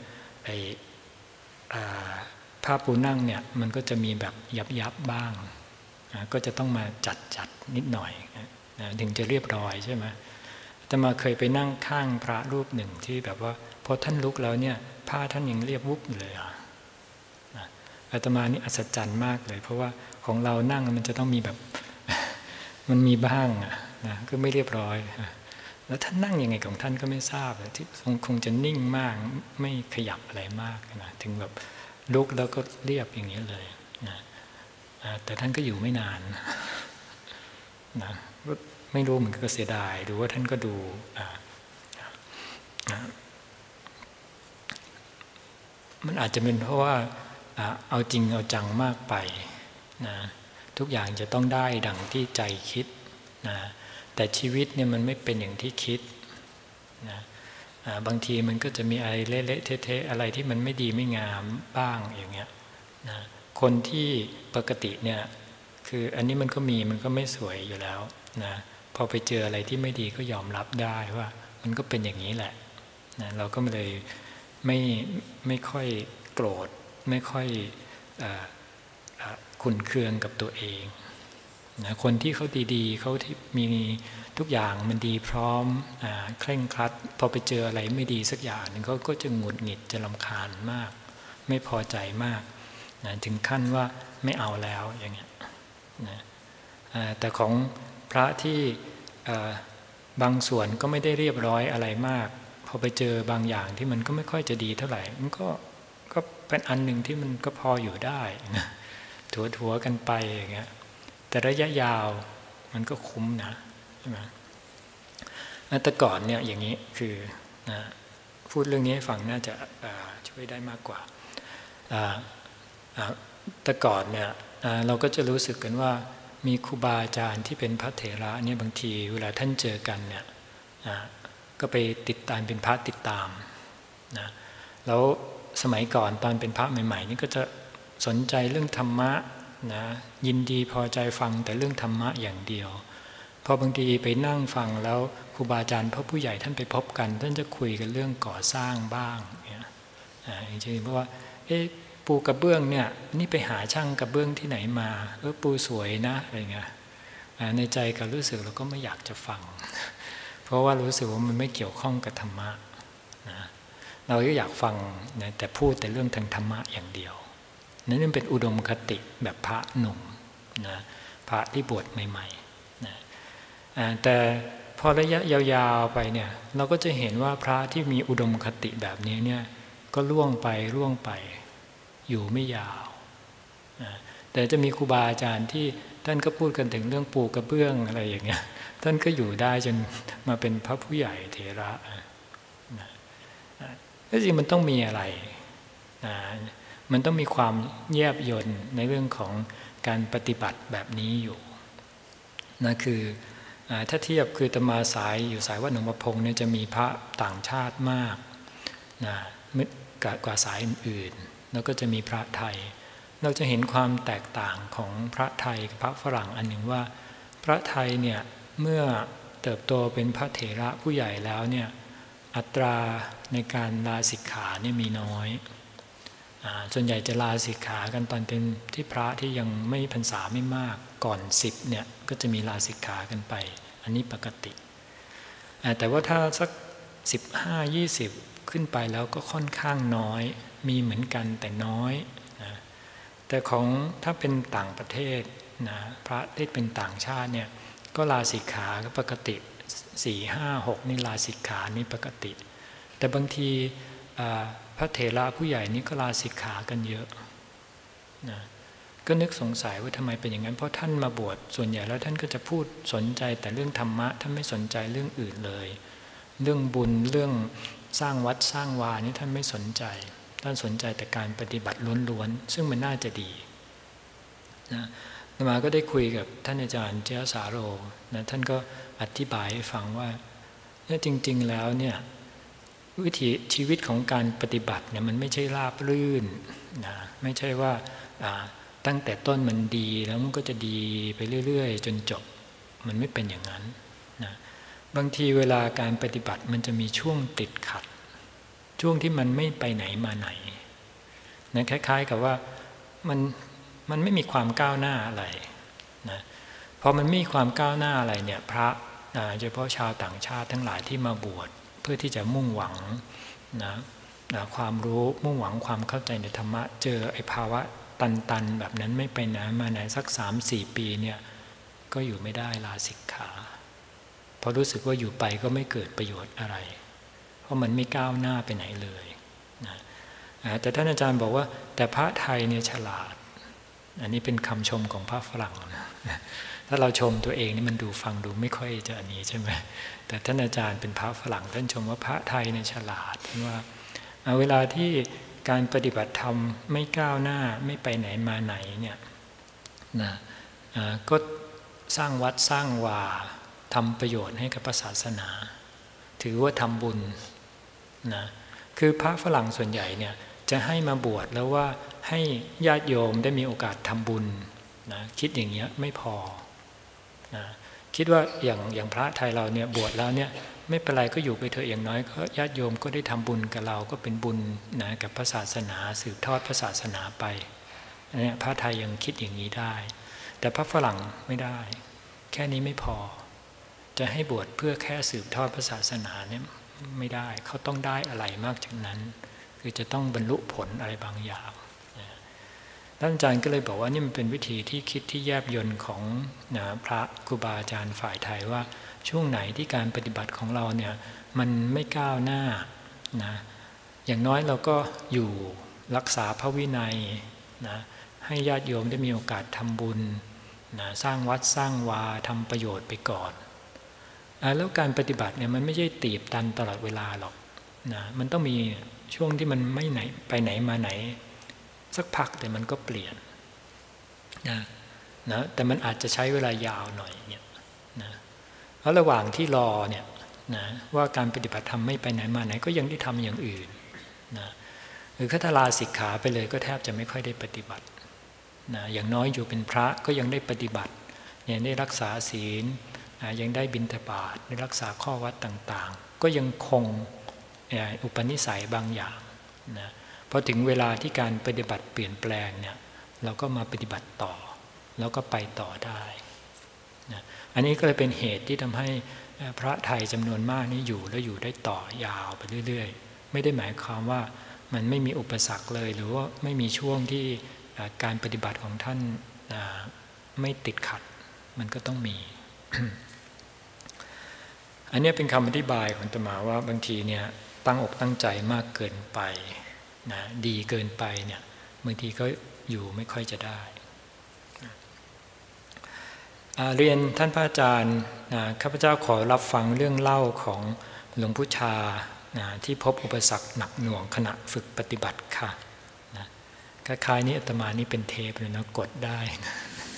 ผ้าปูนั่งเนี่ยมันก็จะมีแบบยับบ้างนะก็จะต้องมาจัดนิดหน่อยนะถึงจะเรียบร้อยใช่ไหมอาตมาเคยไปนั่งข้างพระรูปหนึ่งที่แบบว่าพอท่านลุกแล้วเนี่ยผ้าท่านยังเรียบวุบเลยนะอาตมานี่อัศจรรย์มากเลยเพราะว่าของเรานั่งมันจะต้องมีแบบมันมีบ้างนะก็ไม่เรียบร้อยแล้วท่านนั่งยังไงของท่านก็ไม่ทราบที่คงจะนิ่งมากไม่ขยับอะไรมากนะถึงแบบลุกแล้วก็เรียบอย่างนี้เลยนะแต่ท่านก็อยู่ไม่นานนะไม่รู้เหมือนก็เสียดายดูว่าท่านก็ดูมันอาจจะเป็นเพราะว่าเอาจริงเอาจังมากไปนะทุกอย่างจะต้องได้ดังที่ใจคิดนะแต่ชีวิตเนี่ยมันไม่เป็นอย่างที่คิดนะบางทีมันก็จะมีอะไรเละๆเทะๆอะไรที่มันไม่ดีไม่งามบ้างอย่างเงี้ยนะคนที่ปกติเนี่ยคืออันนี้มันก็ไม่สวยอยู่แล้วนะพอไปเจออะไรที่ไม่ดีก็ยอมรับได้ว่ามันก็เป็นอย่างนี้แหละนะเราก็เลยไม่ค่อยโกรธไม่ค่อยขุ่นเคืองกับตัวเองนะคนที่เขาดีๆเขาที่มีทุกอย่างมันดีพร้อมเคร่งครัดพอไปเจออะไรไม่ดีสักอย่างหนึ่งเขาก็จะหงุดหงิดจะรำคาญมากไม่พอใจมากนะถึงขั้นว่าไม่เอาแล้วอย่างเงี้ยนะแต่ของพระที่บางส่วนก็ไม่ได้เรียบร้อยอะไรมากพอไปเจอบางอย่างที่มันก็ไม่ค่อยจะดีเท่าไหร่มันก็เป็นอันหนึ่งที่มันก็พออยู่ได้นะถัวๆกันไปอย่างเงี้ยแต่ระยะยาวมันก็คุ้มนะใช่ไหมแต่ก่อนเนี่ยอย่างนี้คือนะพูดเรื่องนี้ให้ฟังน่าจะช่วยได้มากกว่าแต่ก่อนเนี่ยเราก็จะรู้สึกกันว่ามีครูบาอาจารย์ที่เป็นพระเถระเนี่ยบางทีเวลาท่านเจอกันเนี่ยก็ไปติดตามเป็นพระติดตามนะแล้วสมัยก่อนตอนเป็นพระใหม่ๆนี่ก็จะสนใจเรื่องธรรมะนะยินดีพอใจฟังแต่เรื่องธรรมะอย่างเดียวพอบางทีไปนั่งฟังแล้วครูบาอาจารย์พระผู้ใหญ่ท่านไปพบกันท่านจะคุยกันเรื่องก่อสร้างบ้างเนี่ยอย่างเช่นเพราะว่าปูกระเบื้องเนี่ยนี่ไปหาช่างกระเบื้องที่ไหนมาปูสวยนะอะไรเงี้ยในใจก็รู้สึกเราก็ไม่อยากจะฟังเพราะว่ารู้สึกว่ามันไม่เกี่ยวข้องกับธรรมะนะเราก็อยากฟังนะแต่พูดแต่เรื่องทางธรรมะอย่างเดียวนั่นเป็นอุดมคติแบบพระหนุ่มนะพระที่บวชใหม่ๆนะแต่พอระยะยาวๆไปเนี่ยเราก็จะเห็นว่าพระที่มีอุดมคติแบบนี้เนี่ยก็ล่วงไปอยู่ไม่ยาวแต่จะมีครูบาอาจารย์ที่ท่านก็พูดกันถึงเรื่องปูกระเบื้องอะไรอย่างเงี้ยท่านก็อยู่ได้จนมาเป็นพระผู้ใหญ่เถระแล้วจริงมันต้องมีอะไรมันต้องมีความแยบยลในเรื่องของการปฏิบัติแบบนี้อยู่นะคือถ้าเทียบคือตมาสายอยู่สายวัดหนองประพงเนี่ยจะมีพระต่างชาติมากนะกว่าสายอื่นๆแล้วก็จะมีพระไทยเราจะเห็นความแตกต่างของพระไทยกับพระฝรั่งอันหนึ่งว่าพระไทยเนี่ยเมื่อเติบโตเป็นพระเถระผู้ใหญ่แล้วเนี่ยอัตราในการลาสิกขาเนี่ยมีน้อยส่วนใหญ่จะลาสิกขากันตอนเป็นที่พระที่ยังไม่พรรษาไม่มากก่อน10เนี่ยก็จะมีลาสิกขากันไปอันนี้ปกติแต่ว่าถ้าสัก15-20ขึ้นไปแล้วก็ค่อนข้างน้อยมีเหมือนกันแต่น้อยนะแต่ของถ้าเป็นต่างประเทศนะพระที่เป็นต่างชาติเนี่ยก็ลาสิกขาก็ปกติ4-5-6นี่ลาสิกขานี่ปกติแต่บางทีพระเถระผู้ใหญ่นี่ก็ลาสิกขากันเยอะนะก็นึกสงสัยว่าทำไมเป็นอย่างนั้นเพราะท่านมาบวชส่วนใหญ่แล้วท่านก็จะพูดสนใจแต่เรื่องธรรมะท่านไม่สนใจเรื่องอื่นเลยเรื่องบุญเรื่องสร้างวัดสร้างวานี่ท่านไม่สนใจท่านสนใจแต่การปฏิบัติล้วนๆซึ่งมันน่าจะดีนะมาก็ได้คุยกับท่านอาจารย์เจ้าสาโรนะท่านก็อธิบายให้ฟังว่าเนี่ยจริงๆแล้วเนี่ยวิถีชีวิตของการปฏิบัติเนี่ยมันไม่ใช่ราบรื่นนะไม่ใช่ว่าตั้งแต่ต้นมันดีแล้วมันก็จะดีไปเรื่อยๆจนจบมันไม่เป็นอย่างนั้นนะบางทีเวลาการปฏิบัติมันจะมีช่วงติดขัดช่วงที่มันไม่ไปไหนมาไหนนะคล้ายๆกับว่ามันไม่มีความก้าวหน้าอะไรนะพอมันไม่มีความก้าวหน้าอะไรเนี่ยพระโดยเฉพาะชาวต่างชาติทั้งหลายที่มาบวชเพื่อที่จะมุ่งหวังนะความรู้มุ่งหวังความเข้าใจในธรรมะเจอไอ้ภาวะตันๆแบบนั้นไม่ไปไหนมาไหนสัก 3-4 ปีเนี่ยก็อยู่ไม่ได้ลาสิกขาเพราะรู้สึกว่าอยู่ไปก็ไม่เกิดประโยชน์อะไรเพราะมันไม่ก้าวหน้าไปไหนเลยนะแต่ท่านอาจารย์บอกว่าแต่พระไทยเนี่ยฉลาดอันนี้เป็นคำชมของพระฝรั่งนะถ้าเราชมตัวเองนี่มันดูฟังดูไม่ค่อยจะอันนี้ใช่ไหมแต่ท่านอาจารย์เป็นพระฝรั่งท่านชมว่าพระไทยเนี่ยฉลาดว่าเวลาที่การปฏิบัติธรรมไม่ก้าวหน้าไม่ไปไหนมาไหนเนี่ยนะก็สร้างวัดสร้างวาทำประโยชน์ให้กับศาสนาถือว่าทำบุญนะคือพระฝรั่งส่วนใหญ่เนี่ยจะให้มาบวชแล้วว่าให้ญาติโยมได้มีโอกาสทำบุญนะคิดอย่างเงี้ยไม่พอนะคิดว่าอย่างพระไทยเราเนี่ยบวชแล้วเนี่ยไม่เป็นไรก็อยู่ไปเถอะอย่างน้อยก็ญาติโยมก็ได้ทำบุญกับเราก็เป็นบุญนะกับพระศาสนาสืบทอดพระศาสนาไปเนี่ยพระไทยยังคิดอย่างนี้ได้แต่พระฝรั่งไม่ได้แค่นี้ไม่พอจะให้บวชเพื่อแค่สืบทอดพระศาสนาเนี่ยไม่ได้เขาต้องได้อะไรมากจากนั้นคือจะต้องบรรลุผลอะไรบางอย่างท่านอาจารย์ก็เลยบอกว่านี่มันเป็นวิธีที่คิดที่แยบยลของพระครูบาอาจารย์ฝ่ายไทยว่าช่วงไหนที่การปฏิบัติของเราเนี่ยมันไม่ก้าวหน้านะอย่างน้อยเราก็อยู่รักษาพระวินัยนะให้ญาติโยมได้มีโอกาสทำบุญนะสร้างวัดสร้างวาทำประโยชน์ไปก่อนแล้วการปฏิบัติเนี่ยมันไม่ใช่ตีบตันตลอดเวลาหรอกนะมันต้องมีช่วงที่มันไม่ไหนไปไหนมาไหนสักพักแต่มันก็เปลี่ยนนะแต่มันอาจจะใช้เวลายาวหน่อยเนี่ยนะแล้วระหว่างที่รอเนี่ยนะว่าการปฏิบัติธรรมไม่ไปไหนมาไหนก็ยังได้ทำอย่างอื่นนะหรือถ้าลาสิกขาไปเลยก็แทบจะไม่ค่อยได้ปฏิบัตินะอย่างน้อยอยู่เป็นพระก็ยังได้ปฏิบัติยังได้รักษาศีลยังได้บิณฑบาตได้รักษาข้อวัดต่างๆก็ยังคงอุปนิสัยบางอย่างนะพอถึงเวลาที่การปฏิบัติเปลี่ยนแปลงเนี่ยเราก็มาปฏิบัติต่อแล้วก็ไปต่อได้นะอันนี้ก็เลยเป็นเหตุที่ทำให้พระไทยจำนวนมากนี่อยู่แล้วอยู่ได้ต่อยาวไปเรื่อยๆไม่ได้หมายความว่ามันไม่มีอุปสรรคเลยหรือว่าไม่มีช่วงที่การปฏิบัติของท่านไม่ติดขัดมันก็ต้องมี อันนี้เป็นคำอธิบายของอาตมาว่าบางทีเนี่ยตั้งอกตั้งใจมากเกินไปนะดีเกินไปเนี่ยบางทีก็อยู่ไม่ค่อยจะได้เรียนท่านพระอาจารย์ข้าพเจ้าขอรับฟังเรื่องเล่าของหลวงปู่ชาที่พบอุปสรรคหนักหน่วงขณะฝึกปฏิบัติค่ะนะคล้ายๆนี้อาตมานี่เป็นเทปเลยนะกดได้นะ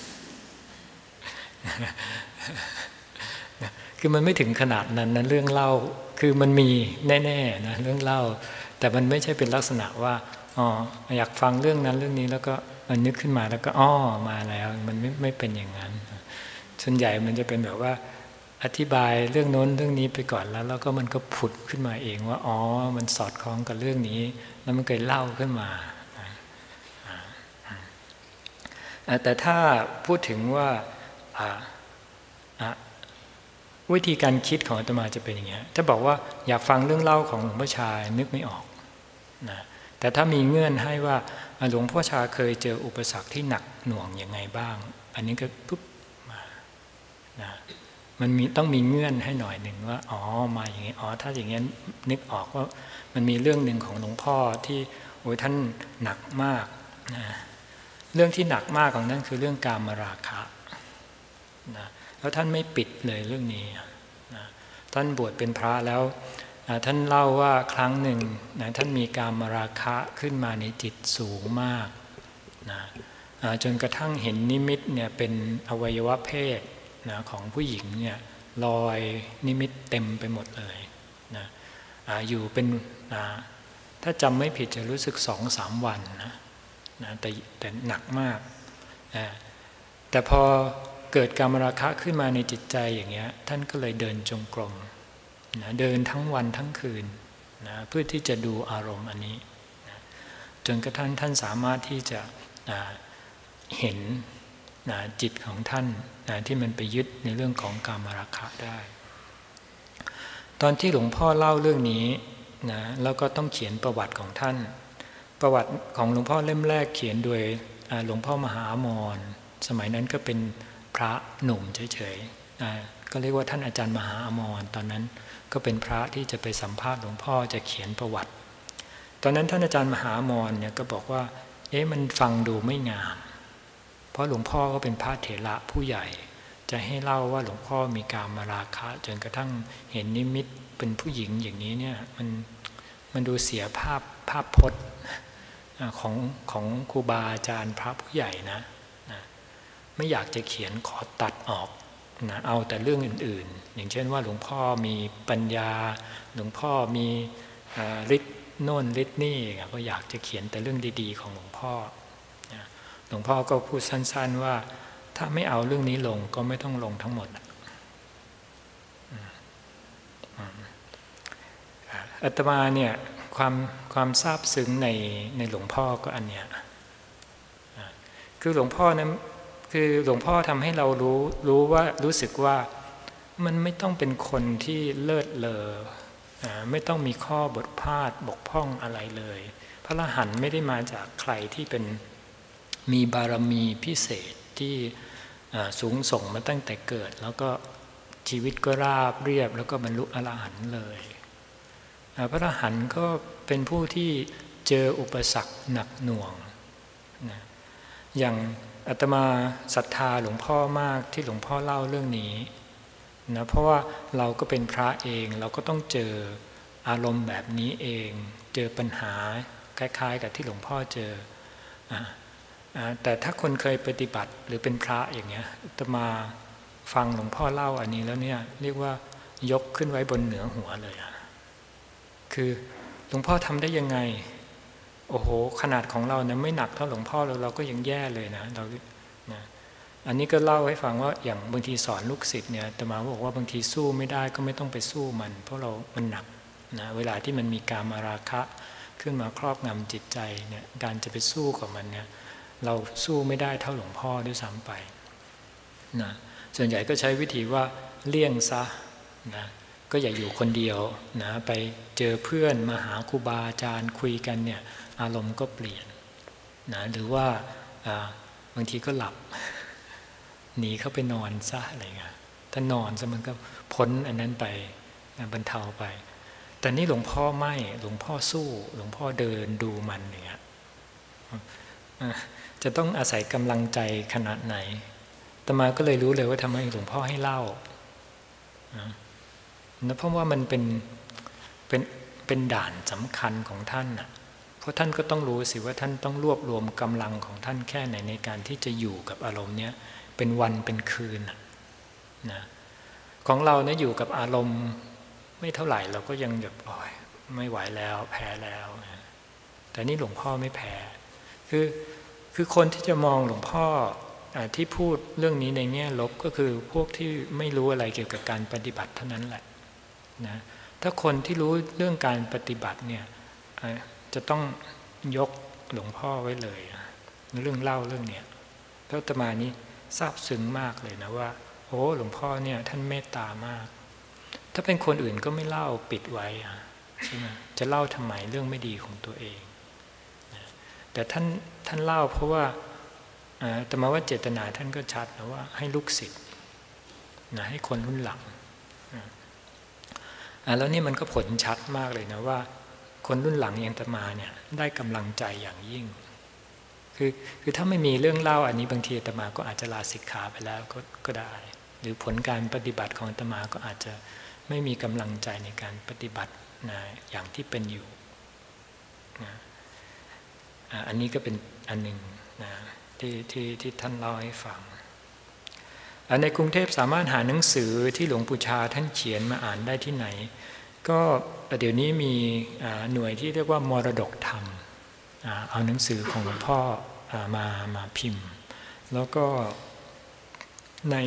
คือมันไม่ถึงขนาดนั้นนะเรื่องเล่าคือมันมีแน่ๆนะเรื่องเล่าแต่มันไม่ใช่เป็นลักษณะว่าอ๋ออยากฟังเรื่องนั้นเรื่องนี้แล้วก็มันนึกขึ้นมาแล้วก็อ้อมาแล้วมันไม่เป็นอย่างนั้นส่วนใหญ่มันจะเป็นแบบว่าอธิบายเรื่องโน้นเรื่องนี้ไปก่อนแล้วก็มันก็ผุดขึ้นมาเองว่าอ๋อมันสอดคล้องกับเรื่องนี้แล้วมันเกิดเล่าขึ้นมาแต่ถ้าพูดถึงว่าวิธีการคิดของอาตมาจะเป็นอย่างนี้ถ้าบอกว่าอยากฟังเรื่องเล่าของหลวงพ่อชานึกไม่ออกนะแต่ถ้ามีเงื่อนให้ว่าหลวงพ่อชาเคยเจออุปสรรคที่หนักหน่วงยังไงบ้างอันนี้ก็ปุ๊บมานะมันต้องมีเงื่อนให้หน่อยหนึ่งว่าอ๋อมาอย่างนี้อ๋อถ้าอย่างนี้นึกออกว่ามันมีเรื่องหนึ่งของหลวงพ่อที่โอ้ยท่านหนักมากนะเรื่องที่หนักมากของนั้นคือเรื่องกามราคะนะแล้วท่านไม่ปิดเลยเรื่องนี้นะท่านบวชเป็นพระแล้วท่านเล่าว่าครั้งหนึ่งนะท่านมีกามราคะขึ้นมาในจิตสูงมากนะจนกระทั่งเห็นนิมิตเนี่ยเป็นอวัยวะเพศนะของผู้หญิงเนี่ยลอยนิมิตเต็มไปหมดเลยนะอยู่เป็นถ้าจำไม่ผิดจะรู้สึก 2-3 วันนะแต่หนักมากแต่พอเกิดกามราคะขึ้นมาในจิตใจอย่างเงี้ยท่านก็เลยเดินจงกรมนะเดินทั้งวันทั้งคืนนะเพื่อที่จะดูอารมณ์อันนี้นะจนกระทั่งท่านสามารถที่จะเห็นนะจิตของท่านนะที่มันไปยึดในเรื่องของกามราคะได้ตอนที่หลวงพ่อเล่าเรื่องนี้นะแล้วก็ต้องเขียนประวัติของท่านประวัติของหลวงพ่อเล่มแรกเขียนโดยหลวงพ่อมหาอมรสมัยนั้นก็เป็นพระหนุ่มเฉยๆก็เรียกว่าท่านอาจารย์มหาอมรตอนนั้นก็เป็นพระที่จะไปสัมภาษณ์หลวงพ่อจะเขียนประวัติตอนนั้นท่านอาจารย์มหาอมรเนี่ยก็บอกว่ามันฟังดูไม่งามเพราะหลวงพ่อก็เป็นพระเถระผู้ใหญ่จะให้เล่าว่าหลวงพ่อมีกามราคะจนกระทั่งเห็นนิมิตเป็นผู้หญิงอย่างนี้เนี่ยมันดูเสียภาพพจน์ของครูบาอาจารย์พระผู้ใหญ่นะไม่อยากจะเขียนขอตัดออกนะเอาแต่เรื่องอื่นๆอย่างเช่นว่าหลวงพ่อมีปัญญาหลวงพ่อมีฤทธิ์โน่นฤทธิ์นี่ก็อยากจะเขียนแต่เรื่องดีๆของหลวงพ่อหลวงพ่อก็พูดสั้นๆว่าถ้าไม่เอาเรื่องนี้ลงก็ไม่ต้องลงทั้งหมดอาตมาเนี่ยความซาบซึ้งในหลวงพ่อก็อันเนี้ยคือหลวงพ่อนั้นคือหลวงพ่อทำให้เรารู้ว่ารู้สึกว่ามันไม่ต้องเป็นคนที่เลิศเลอไม่ต้องมีข้อบกพร่องบกพร่องอะไรเลยพระอรหันต์ไม่ได้มาจากใครที่เป็นมีบารมีพิเศษที่สูงส่งมาตั้งแต่เกิดแล้วก็ชีวิตก็ราบเรียบแล้วก็บรรลุอรหันต์เลยพระอรหันต์ก็เป็นผู้ที่เจออุปสรรคหนักหน่วงนะอย่างอาตมาศรัทธาหลวงพ่อมากที่หลวงพ่อเล่าเรื่องนี้นะเพราะว่าเราก็เป็นพระเองเราก็ต้องเจออารมณ์แบบนี้เองเจอปัญหาคล้ายๆกับที่หลวงพ่อเจอแต่ถ้าคนเคยปฏิบัติหรือเป็นพระอย่างเงี้ยอาตมาฟังหลวงพ่อเล่าอันนี้แล้วเนี่ยเรียกว่ายกขึ้นไว้บนเหนือหัวเลยคือหลวงพ่อทำได้ยังไงโอ้โหขนาดของเราเนี่ยไม่หนักเท่าหลวงพ่อเราก็ยังแย่เลยนะเรานะอันนี้ก็เล่าให้ฟังว่าอย่างบางทีสอนลูกศิษย์เนี่ยอาตมาบอกว่าบางทีสู้ไม่ได้ก็ไม่ต้องไปสู้มันเพราะมันหนักนะเวลาที่มันมีกามราคะขึ้นมาครอบงำจิตใจเนี่ยการจะไปสู้กับมันเนี่ยเราสู้ไม่ได้เท่าหลวงพ่อด้วยซ้ำไปนะส่วนใหญ่ก็ใช้วิธีว่าเลี่ยงซะนะก็อย่าอยู่คนเดียวนะไปเจอเพื่อนมาหาครูบาอาจารย์คุยกันเนี่ยอารมณ์ก็เปลี่ยนนะหรือว่าบางทีก็หลับหนีเข้าไปนอนซะอะไรเงี้ยถ้านอนซะมันก็พ้นอันนั้นไปบรรเทาไปแต่นี่หลวงพ่อไม่หลวงพ่อสู้หลวงพ่อเดินดูมันอย่างเงี้ยจะต้องอาศัยกำลังใจขนาดไหนอาตมาก็เลยรู้เลยว่าทำไมหลวงพ่อให้เล่านะเพราะว่ามันเป็นด่านสำคัญของท่านน่ะเพราะท่านก็ต้องรู้สิว่าท่านต้องรวบรวมกำลังของท่านแค่ไหนในการที่จะอยู่กับอารมณ์เนี้ยเป็นวันเป็นคืนนะของเราเนี่ยอยู่กับอารมณ์ไม่เท่าไหร่เราก็ยังแบบโอ๊ยไม่ไหวแล้วแพ้แล้วนะแต่นี่หลวงพ่อไม่แพ้คือคนที่จะมองหลวงพ่อที่พูดเรื่องนี้ในแง่ลบก็คือพวกที่ไม่รู้อะไรเกี่ยวกับการปฏิบัติเท่านั้นแหละนะถ้าคนที่รู้เรื่องการปฏิบัติเนี่ยจะต้องยกหลวงพ่อไว้เลยเรื่องเล่าเรื่องเนี้ยพระอาตมานี้ซาบซึ้งมากเลยนะว่าโอ้หลวงพ่อเนี่ยท่านเมตตามากถ้าเป็นคนอื่นก็ไม่เล่าปิดไว้ใช่ไหมจะเล่าทำไมเรื่องไม่ดีของตัวเองแต่ท่านเล่าเพราะว่าแต่มาว่าเจตนาท่านก็ชัดนะว่าให้ลูกศิษย์นะให้คนรุ่นหลังแล้วนี่มันก็ผลชัดมากเลยนะว่าคนรุ่นหลังอย่างอาตมาเนี่ยได้กำลังใจอย่างยิ่งคือถ้าไม่มีเรื่องเล่าอันนี้บางทีอาตมาก็อาจจะลาสิกขาไปแล้วก็ได้หรือผลการปฏิบัติของอาตมาก็อาจจะไม่มีกำลังใจในการปฏิบัตินะอย่างที่เป็นอยู่นะอันนี้ก็เป็นอันหนึ่งนะที่ท่านเล่าให้ฟังในกรุงเทพสามารถหาหนังสือที่หลวงปู่ชาท่านเขียนมาอ่านได้ที่ไหนก็เดี๋ยวนี้มีหน่วยที่เรียกว่ามรดกธรรมเอาหนังสือของหลวงพ่อมาพิมพ์แล้วก็ใน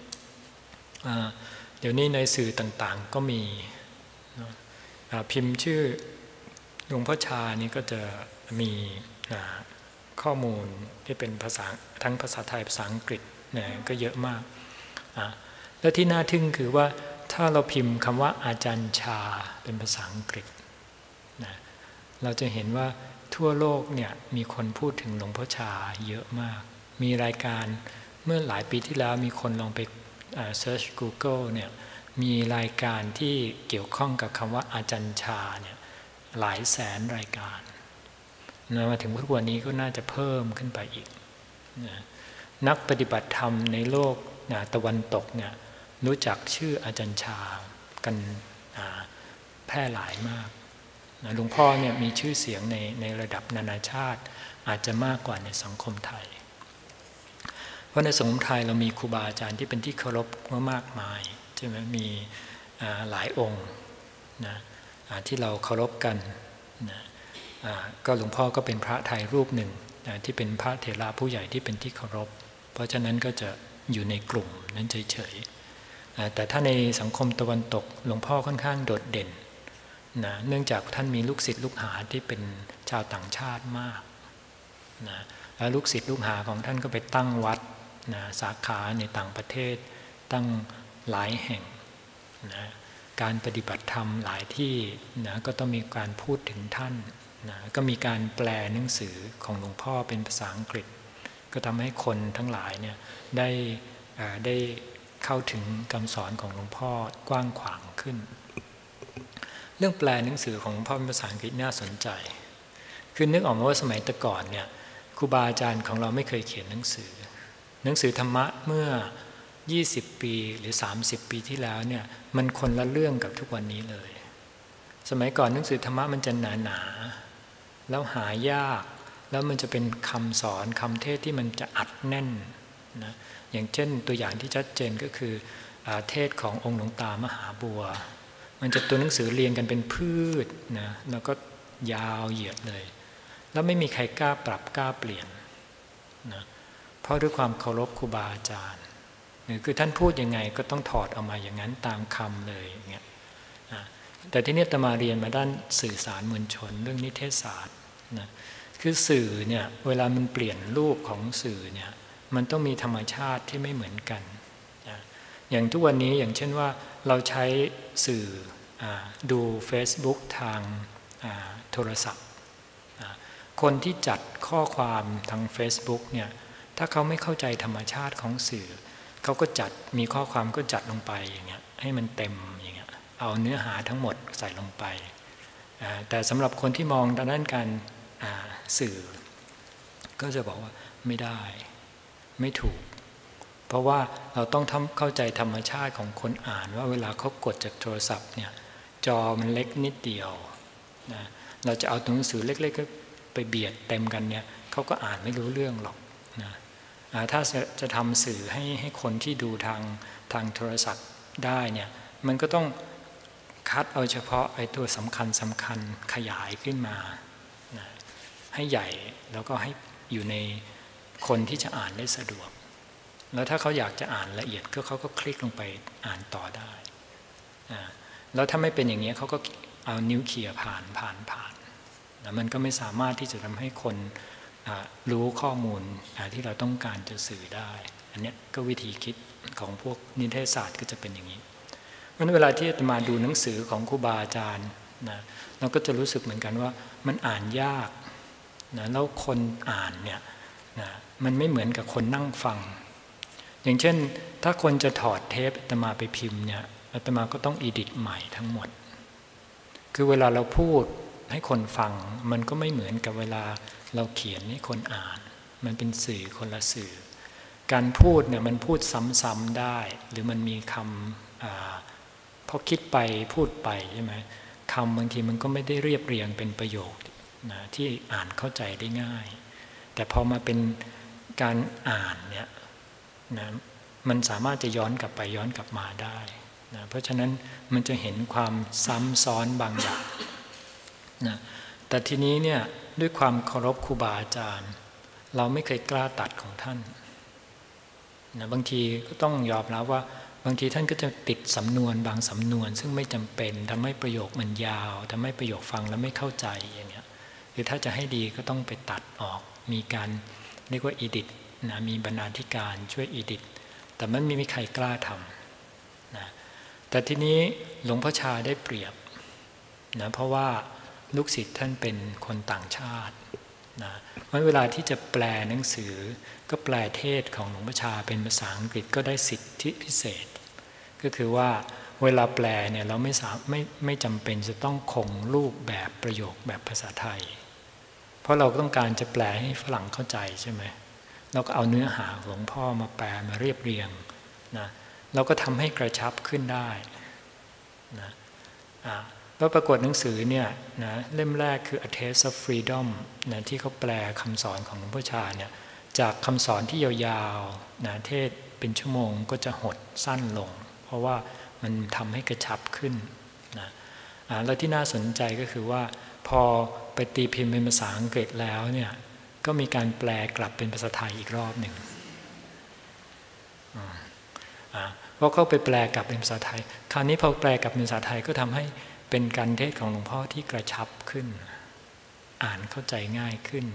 เดี๋ยวนี้ในสื่อต่างๆก็มีพิมพ์ชื่อหลวงพ่อชานี่ก็จะมีข้อมูลที่เป็นภาษาทั้งภาษาไทยภาษาอังกฤษเนี่ยก็เยอะมากและที่น่าทึ่งคือว่าถ้าเราพิมพ์คำว่าอาจารย์ชาเป็นภาษาอังกฤษนะเราจะเห็นว่าทั่วโลกเนี่ยมีคนพูดถึงหลวงพ่อชาเยอะมากมีรายการเมื่อหลายปีที่แล้วมีคนลองไปเซิร์ช Google เนี่ยมีรายการที่เกี่ยวข้องกับคำว่าอาจารย์ชาเนี่ยหลายแสนรายการมาถึงทุกวันนี้ก็น่าจะเพิ่มขึ้นไปอีกนักปฏิบัติธรรมในโลกตะวันตกเนี่ยรู้จักชื่ออาจารย์ชากันแพร่หลายมากหลวงพ่อเนี่ยมีชื่อเสียงในระดับนานาชาติอาจจะมากกว่าในสังคมไทยเพราะในสังคมไทยเรามีครูบาอาจารย์ที่เป็นที่เคารพมากมายใช่ไหมมีหลายองค์นะที่เราเคารพกันนะก็หลวงพ่อก็เป็นพระไทยรูปหนึ่งที่เป็นพระเถระผู้ใหญ่ที่เป็นที่เคารพเพราะฉะนั้นก็จะอยู่ในกลุ่มนั้นเฉยๆแต่ถ้าในสังคมตะวันตกหลวงพ่อค่อนข้างโดดเด่นนะเนื่องจากท่านมีลูกศิษย์ลูกหาที่เป็นชาวต่างชาติมากนะแล้วลูกศิษย์ลูกหาของท่านก็ไปตั้งวัดนะสาขาในต่างประเทศตั้งหลายแห่งนะการปฏิบัติธรรมหลายที่นะก็ต้องมีการพูดถึงท่านนะก็มีการแปลหนังสือของหลวงพ่อเป็นภาษาอังกฤษก็ทำให้คนทั้งหลายเนี่ยได้เข้าถึงคำสอนของหลวงพ่อกว้างขวางขึ้นเรื่องแปลหนังสือของหลวงพ่อเป็นภาษาอังกฤษน่าสนใจคือนึกออกมาว่าสมัยแต่ก่อนเนี่ยครูบาอาจารย์ของเราไม่เคยเขียนหนังสือธรรมะเมื่อ20 ปีหรือ30 ปีที่แล้วเนี่ยมันคนละเรื่องกับทุกวันนี้เลยสมัยก่อนหนังสือธรรมะมันจะหนาแล้วหายากแล้วมันจะเป็นคำสอนคำเทศที่มันจะอัดแน่นนะอย่างเช่นตัวอย่างที่ชัดเจนก็คือเทศขององค์หลวงตามหาบัวมันจะตัวหนังสือเรียงกันเป็นพืชนะแล้วก็ยาวเหยียดเลยแล้วไม่มีใครกล้าปรับกล้าเปลี่ยนนะเพราะด้วยความเคารพครูบาอาจารย์คือท่านพูดยังไงก็ต้องถอดออกมาอย่างนั้นตามคำเลยอย่างเงี้ยแต่ที่นี่อาตมาเรียนมาด้านสื่อสารมวลชนเรื่องนิเทศศาสตร์นะคือสื่อเนี่ยเวลามันเปลี่ยนรูปของสื่อเนี่ยมันต้องมีธรรมชาติที่ไม่เหมือนกันนะอย่างทุกวันนี้อย่างเช่นว่าเราใช้สื่อดู Facebook ทางโทรศัพท์คนที่จัดข้อความทาง Facebook เนี่ยถ้าเขาไม่เข้าใจธรรมชาติของสื่อเขาก็จัดมีข้อความก็จัดลงไปอย่างเงี้ยให้มันเต็มอย่างเงี้ยเอาเนื้อหาทั้งหมดใส่ลงไปแต่สำหรับคนที่มองด้านการสื่อก็จะบอกว่าไม่ได้ไม่ถูกเพราะว่าเราต้องเข้าใจธรรมชาติของคนอ่านว่าเวลาเขากดจากโทรศัพท์เนี่ยจอมันเล็กนิดเดียวนะเราจะเอาตัวหนังสือเล็กๆไปเบียดเต็มกันเนี่ยเขาก็อ่านไม่รู้เรื่องหรอกนะถ้าจะทำสื่อให้คนที่ดูทางโทรศัพท์ได้เนี่ยมันก็ต้องคัดเอาเฉพาะไอ้ตัวสำคัญขยายขึ้นมานะให้ใหญ่แล้วก็ให้อยู่ในคนที่จะอ่านได้สะดวกแล้วถ้าเขาอยากจะอ่านละเอียดก็เขาก็คลิกลงไปอ่านต่อได้แล้วถ้าไม่เป็นอย่างนี้เขาก็เอานิ้วเขี่ยผ่านแล้วมันก็ไม่สามารถที่จะทำให้คนรู้ข้อมูลที่เราต้องการจะสื่อได้อันนี้ก็วิธีคิดของพวกนิเทศศาสตร์ก็จะเป็นอย่างนี้เพราะเวลาที่จะมาดูหนังสือของครูบาอาจารย์นะเราก็จะรู้สึกเหมือนกันว่ามันอ่านยากนะแล้วคนอ่านเนี่ยนะมันไม่เหมือนกับคนนั่งฟังอย่างเช่นถ้าคนจะถอดเทปอาตมาไปพิมพ์เนี่ยอาตมาก็ต้องอีดิทใหม่ทั้งหมดคือเวลาเราพูดให้คนฟังมันก็ไม่เหมือนกับเวลาเราเขียนให้คนอ่านมันเป็นสื่อคนละสื่อการพูดเนี่ยมันพูดซ้ำๆได้หรือมันมีคำพอคิดไปพูดไปใช่ไหมคำบางทีมันก็ไม่ได้เรียบเรียงเป็นประโยคนะที่อ่านเข้าใจได้ง่ายแต่พอมาเป็นการอ่านเนี่ยนะมันสามารถจะย้อนกลับไปย้อนกลับมาได้นะเพราะฉะนั้นมันจะเห็นความซ้ำซ้อนบางอย่างนะแต่ทีนี้เนี่ยด้วยความเคารพครูบาอาจารย์เราไม่เคยกล้าตัดของท่านนะบางทีก็ต้องยอมรับว่าบางทีท่านก็จะติดสำนวนบางสำนวนซึ่งไม่จำเป็นทำให้ประโยคมันยาวทำให้ประโยคฟังแล้วไม่เข้าใจอย่างเงี้ยคือถ้าจะให้ดีก็ต้องไปตัดออกมีการเรียกว่าอีดิทนะมีบรรณาธิการช่วยอีดิทแต่มันไม่มีใครกล้าทำนะแต่ทีนี้หลวงพ่อชาได้เปรียบนะเพราะว่าลูกศิษย์ท่านเป็นคนต่างชาตินะเวลาที่จะแปลหนังสือก็แปลเทศของหลวงพ่อชาเป็นภาษาอังกฤษก็ได้สิทธิพิเศษก็คือว่าเวลาแปลเนี่ยเราไม่จำเป็นจะต้องคงรูปแบบประโยคแบบภาษาไทยเพราะเราต้องการจะแปลให้ฝรั่งเข้าใจใช่ไหมเราก็เอาเนื้อหาของหลวงพ่อมาแปลมาเรียบเรียงนะเราก็ทำให้กระชับขึ้นได้นะแล้วปรากฏหนังสือเนี่ยนะเล่มแรกคือ A Taste of Freedom นะที่เขาแปลคำสอนของหลวงพ่อชาเนี่ยจากคำสอนที่ยาวๆนะเทศเป็นชั่วโมงก็จะหดสั้นลงเพราะว่ามันทำให้กระชับขึ้นนะแล้วที่น่าสนใจก็คือว่าพอไปตีพิมพ์เป็นภาษาอังกฤษแล้วเนี่ยก็มีการแปลกลับเป็นภาษาไทยอีกรอบหนึ่งเพราะเขาไปแปลกลับเป็นภาษาไทยคราวนี้พอแปลกลับเป็นภาษาไทยก็ทำให้เป็นการเทศของหลวงพ่อที่กระชับขึ้นอ่านเข้าใจง่ายขึ้น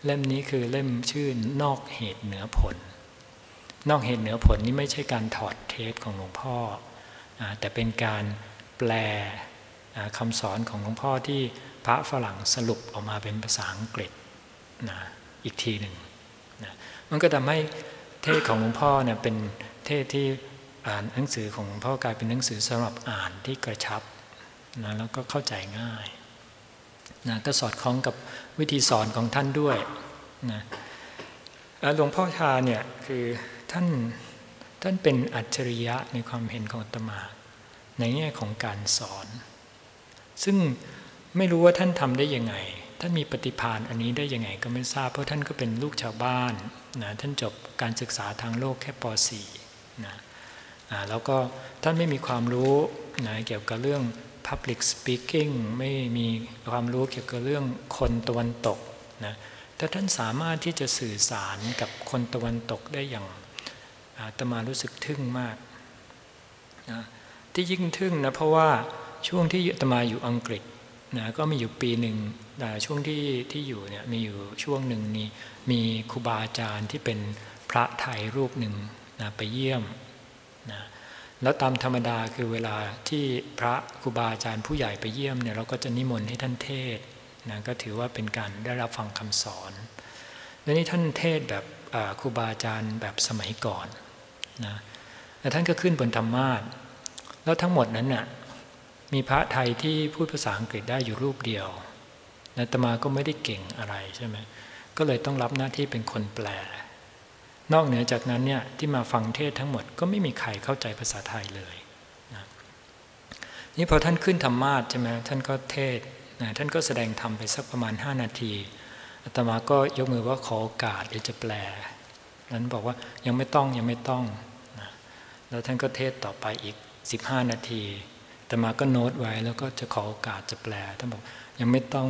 เล่มนี้คือเล่มชื่อนอกเหตุเหนือผลนอกเหตุเหนือผลนี่ไม่ใช่การถอดเทปของหลวงพ่อแต่เป็นการแปลคำสอนของหลวงพ่อที่พระฝรั่งสรุปออกมาเป็นภาษาอังกฤษนะอีกทีหนึ่งนะมันก็ทำให้เทศของหลวงพ่อเนี่ยเป็นเทศที่อ่านหนังสือของหลวงพ่อกลายเป็นหนังสือสำหรับอ่านที่กระชับนะแล้วก็เข้าใจง่ายนะก็สอดคล้องกับวิธีสอนของท่านด้วยนะหลวงพ่อชาเนี่ยคือท่านเป็นอัจฉริยะในความเห็นของอาตมาในแง่ของการสอนซึ่งไม่รู้ว่าท่านทำได้ยังไงท่านมีปฏิภาณอันนี้ได้ยังไงก็ไม่ทราบเพราะท่านก็เป็นลูกชาวบ้านนะท่านจบการศึกษาทางโลกแค่ป .4 นะแล้วก็ท่านไม่มีความรู้นะเกี่ยวกับเรื่อง Public Speaking ไม่มีความรู้เกี่ยวกับเรื่องคนตะวันตกนะแต่ท่านสามารถที่จะสื่อสารกับคนตะวันตกได้อย่างอาตมารู้สึกทึ่งมากนะที่ยิ่งทึ่งนะเพราะว่าช่วงที่อาตมาอยู่อังกฤษนะก็มีอยู่ปีหนึ่งช่วงที่อยู่เนี่ยมีอยู่ช่วงหนึ่งนี้มีครูบาอาจารย์ที่เป็นพระไทยรูปหนึ่งนะไปเยี่ยมนะแล้วตามธรรมดาคือเวลาที่พระครูบาอาจารย์ผู้ใหญ่ไปเยี่ยมเนี่ยเราก็จะนิมนต์ให้ท่านเทศนะก็ถือว่าเป็นการได้รับฟังคำสอนแล้วนี่ท่านเทศแบบครูบาอาจารย์แบบสมัยก่อนนะแล้วท่านก็ขึ้นบนธรรมาสน์แล้วทั้งหมดนั้นน่ะมีพระไทยที่พูดภาษาอังกฤษได้อยู่รูปเดียวอาตมาก็ไม่ได้เก่งอะไรใช่ไหมก็เลยต้องรับหน้าที่เป็นคนแปลนอกเหนือจากนั้นเนี่ยที่มาฟังเทศทั้งหมดก็ไม่มีใครเข้าใจภาษาไทยเลยนะนี่พอท่านขึ้นธรรมาสน์ใช่ไหมท่านก็เทศนะท่านก็แสดงธรรมไปสักประมาณ5 นาทีอาตมาก็ยกมือว่าขอโอกาสเดี๋ยวจะแปลนั้นบอกว่ายังไม่ต้องนะแล้วท่านก็เทศต่อไปอีก15 นาทีอาตมาก็โน้ตไว้แล้วก็จะขอโอกาสจะแปลท่านบอกยังไม่ต้อง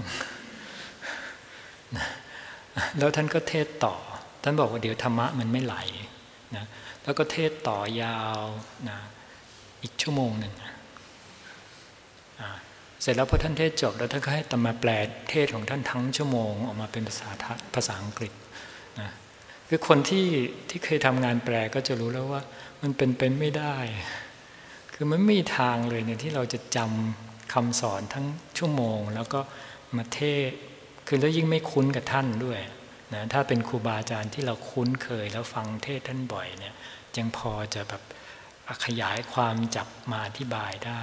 นะแล้วท่านก็เทศต่อท่านบอกว่าเดี๋ยวธรรมะมันไม่ไหลนะแล้วก็เทศต่อยาวนะอีกชั่วโมงหนึ่งเสร็จแล้วพอท่านเทศจบแล้วท่านก็ให้อาตมาแปลเทศของท่านทั้งชั่วโมงออกมาเป็นภาษาอังกฤษนะคือคนที่เคยทำงานแปลก็จะรู้แล้วว่ามันเป็นไปไม่ได้คือมันไม่มีทางเลยเนี่ยที่เราจะจำคำสอนทั้งชั่วโมงแล้วก็มาเทศคือแล้วยิ่งไม่คุ้นกับท่านด้วยนะถ้าเป็นครูบาอาจารย์ที่เราคุ้นเคยแล้วฟังเทศท่านบ่อยเนี่ยยังพอจะแบบขยายความจับมาอธิบายได้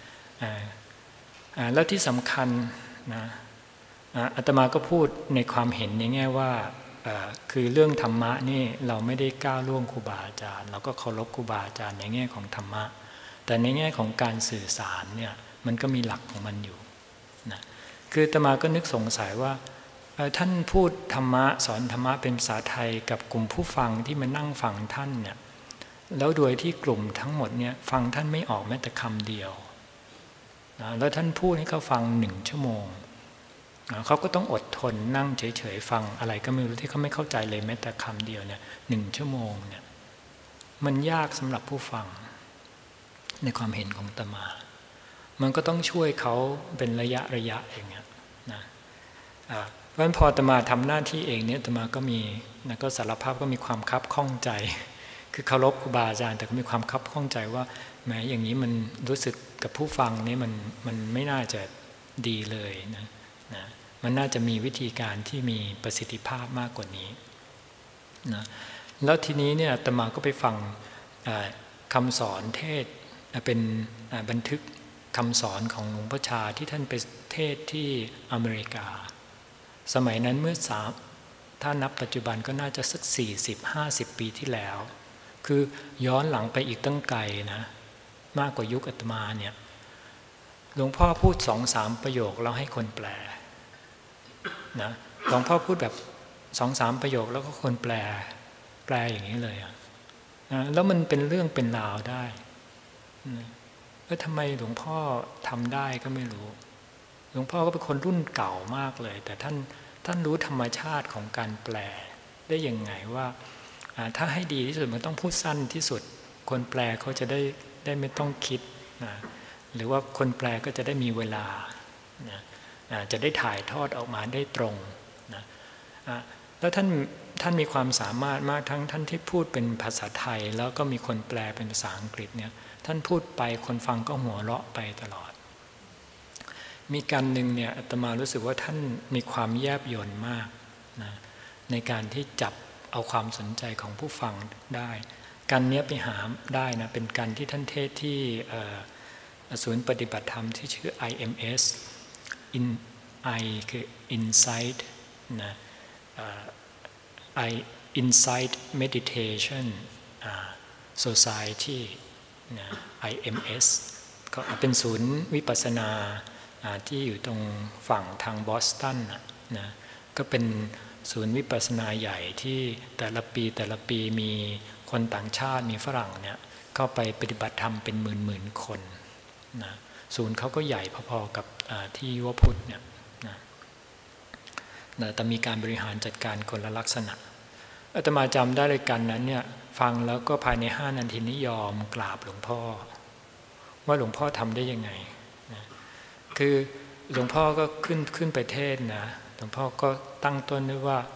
แล้วที่สำคัญนะอาตมาก็พูดในความเห็นในแง่ว่าคือเรื่องธรรมะนี่เราไม่ได้ก้าวล่วงครูบาอาจารย์เราก็เคารพครูบาอาจารย์ในแง่ของธรรมะแต่ในแง่ของการสื่อสารเนี่ยมันก็มีหลักของมันอยู่นะคืออาตมาก็นึกสงสัยว่าท่านพูดธรรมะสอนธรรมะเป็นภาษาไทยกับกลุ่มผู้ฟังที่มานั่งฟังท่านเนี่ยแล้วโดยที่กลุ่มทั้งหมดเนี่ยฟังท่านไม่ออกแม้แต่คำเดียวนะแล้วท่านพูดให้เขาฟัง1 ชั่วโมงเขาก็ต้องอดทนนั่งเฉยๆฟังอะไรก็ไม่รู้ที่เขาไม่เข้าใจเลยแม้แต่คำเดียวเนี่ย1 ชั่วโมงเนี่ยมันยากสำหรับผู้ฟังในความเห็นของอาตมามันก็ต้องช่วยเขาเป็นระยะอย่างเงี้ยนะเพราะฉะนั้นพออาตมาทำหน้าที่เองเนี่ยอาตมาก็มีนะก็สารภาพก็มีความคับข้องใจคือเคารพครูบาอาจารย์แต่ก็มีความคับข้องใจว่าแม้อย่างนี้มันรู้สึกกับผู้ฟังนี่มันไม่น่าจะดีเลยนะมันน่าจะมีวิธีการที่มีประสิทธิภาพมากกว่านี้นะแล้วทีนี้เนี่ยอาตมาก็ไปฟังคำสอนเทศเป็นบันทึกคำสอนของหลวงพ่อชาที่ท่านไปเทศที่อเมริกาสมัยนั้นเมื่อถ้านับปัจจุบันก็น่าจะสัก40-50 ปีที่แล้วคือย้อนหลังไปอีกตั้งไกลนะมากกว่ายุคอาตมาเนี่ยหลวงพ่อพูด2-3 ประโยคแล้วให้คนแปลนะหลวงพ่อพูดแบบ2-3 ประโยคแล้วก็คนแปลอย่างนี้เลยนะแล้วมันเป็นเรื่องเป็นราวได้แล้วทำไมหลวงพ่อทำได้ก็ไม่รู้หลวงพ่อก็เป็นคนรุ่นเก่ามากเลยแต่ท่านรู้ธรรมชาติของการแปลได้ยังไงว่าถ้าให้ดีที่สุดมันต้องพูดสั้นที่สุดคนแปลเขาจะได้ไม่ต้องคิดนะหรือว่าคนแปลก็จะได้มีเวลานะจะได้ถ่ายทอดออกมาได้ตรงนะแล้วท่านมีความสามารถมากทั้งท่านที่พูดเป็นภาษาไทยแล้วก็มีคนแปลเป็นภาษาอังกฤษเนี่ยท่านพูดไปคนฟังก็หัวเราะไปตลอดมีการหนึ่งเนี่ยอาตมารู้สึกว่าท่านมีความแยบยลมากนะในการที่จับเอาความสนใจของผู้ฟังได้การเนี้ยไปหาได้นะเป็นการที่ท่านเทศที่ศูนย์ปฏิบัติธรรมที่ชื่อ IMS I คือ Insight นะ Insight Meditation Society นะ IMS ก็เป็นศูนย์วิปัสสนาที่อยู่ตรงฝั่งทางบอสตันนะก็เป็นศูนย์วิปัสสนาใหญ่ที่แต่ละปีมีคนต่างชาติมีฝรั่งเนี่ยเข้าไปปฏิบัติธรรมเป็นหมื่นคนนะศูนย์เขาก็ใหญ่พอๆกับที่ยุวพุทธเนี่ยนะแต่มีการบริหารจัดการคนละลักษณะอาตมาจำได้เลยกันนั้นเนี่ยฟังแล้วก็ภายใน5 นาทีนี้ยอมกราบหลวงพ่อว่าหลวงพ่อทำได้ยังไงนะคือหลวงพ่อก็ขึ้นไปเทศนะหลวงพ่อก็ตั้งต้นด้วยว่า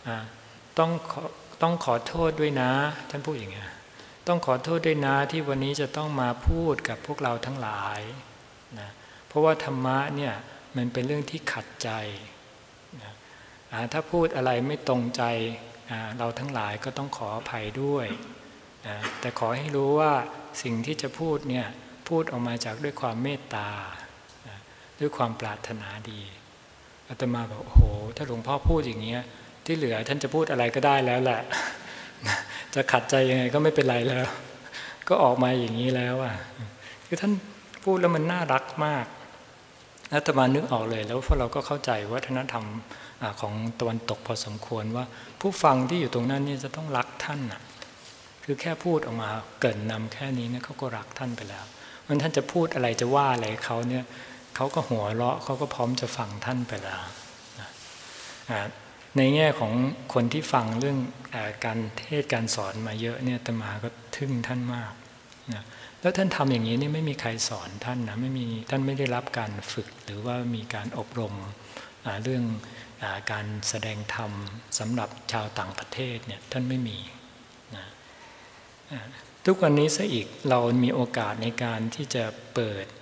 ต้องขอโทษด้วยนะท่านพูดอย่างเงี้ยต้องขอโทษด้วยนะที่วันนี้จะต้องมาพูดกับพวกเราทั้งหลายนะเพราะว่าธรรมะเนี่ยมันเป็นเรื่องที่ขัดใจนะถ้าพูดอะไรไม่ตรงใจเราทั้งหลายก็ต้องขออภัยด้วยนะแต่ขอให้รู้ว่าสิ่งที่จะพูดเนี่ยพูดออกมาจากด้วยความเมตตานะด้วยความปรารถนาดีอาตมาบอกโอ้โหถ้าหลวงพ่อพูดอย่างเงี้ยที่เหลือท่านจะพูดอะไรก็ได้แล้วแหละจะขัดใจยังไงก็ไม่เป็นไรแล้วก็ออกมาอย่างนี้แล้วคือท่านพูดแล้วมันน่ารักมากอาตมานึกออกเลยแล้วพวกเราก็เข้าใจวัฒนธรรมของตะวันตกพอสมควรว่าผู้ฟังที่อยู่ตรงนั้นนี่จะต้องรักท่านคือแค่พูดออกมาเกินนำแค่นี้เนี่ยเขาก็รักท่านไปแล้วมันท่านจะพูดอะไรจะว่าอะไรเขาเนี่ยเขาก็หัวเราะเขาก็พร้อมจะฟังท่านไปแล้วในแง่ของคนที่ฟังเรื่องการเทศการสอนมาเยอะเนี่ยอาตมาก็ทึ่งท่านมากนะแล้วท่านทำอย่างนี้นี่ไม่มีใครสอนท่านนะท่านไม่ได้รับการฝึกหรือว่ามีการอบรมเรื่องการแสดงธรรมสำหรับชาวต่างประเทศเนี่ยท่านไม่มีนะทุกวันนี้ซะอีกเรามีโอกาสในการที่จะเปิด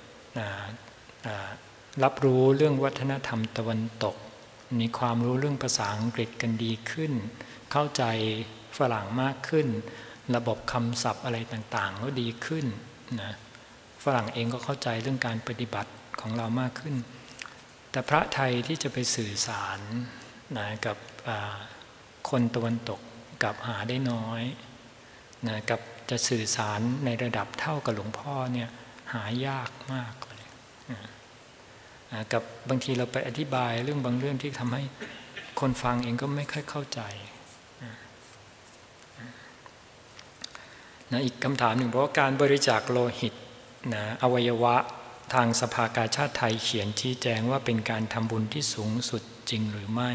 รับรู้เรื่องวัฒนธรรมตะวันตกมีความรู้เรื่องภาษาอังกฤษกันดีขึ้นเข้าใจฝรั่งมากขึ้นระบบคำศัพท์อะไรต่างๆก็ดีขึ้นนะฝรั่งเองก็เข้าใจเรื่องการปฏิบัติของเรามากขึ้นแต่พระไทยที่จะไปสื่อสารนะกับคนตะวันตกกับหาได้น้อยนะกับจะสื่อสารในระดับเท่ากับหลวงพ่อเนี่ยหายากมากเลยกับบางทีเราไปอธิบายเรื่องบางเรื่องที่ทำให้คนฟังเองก็ไม่ค่อยเข้าใจนะอีกคำถามหนึ่งเพราะว่าการบริจาคโลหิตนะอวัยวะทางสภากาชาดไทยเขียนชี้แจงว่าเป็นการทำบุญที่สูงสุดจริงหรือไม่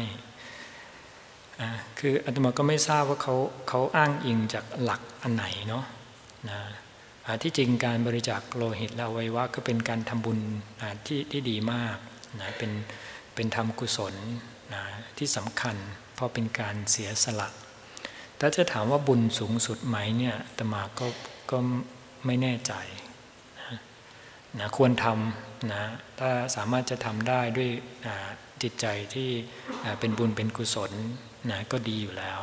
คืออาตมาก็ไม่ทราบว่าเขาอ้างอิงจากหลักอันไหนเนาะนะที่จริงการบริจาคโลหิตและอวัยวะก็เป็นการทำบุญที่ดีมากนะเป็นธรรมกุศลนะที่สำคัญเพราะเป็นการเสียสละถ้าจะถามว่าบุญสูงสุดไหมเนี่ยอาตมาก็ไม่แน่ใจนะควรทำนะถ้าสามารถจะทำได้ด้วยจิตใจที่เป็นบุญเป็นกุศลนะก็ดีอยู่แล้ว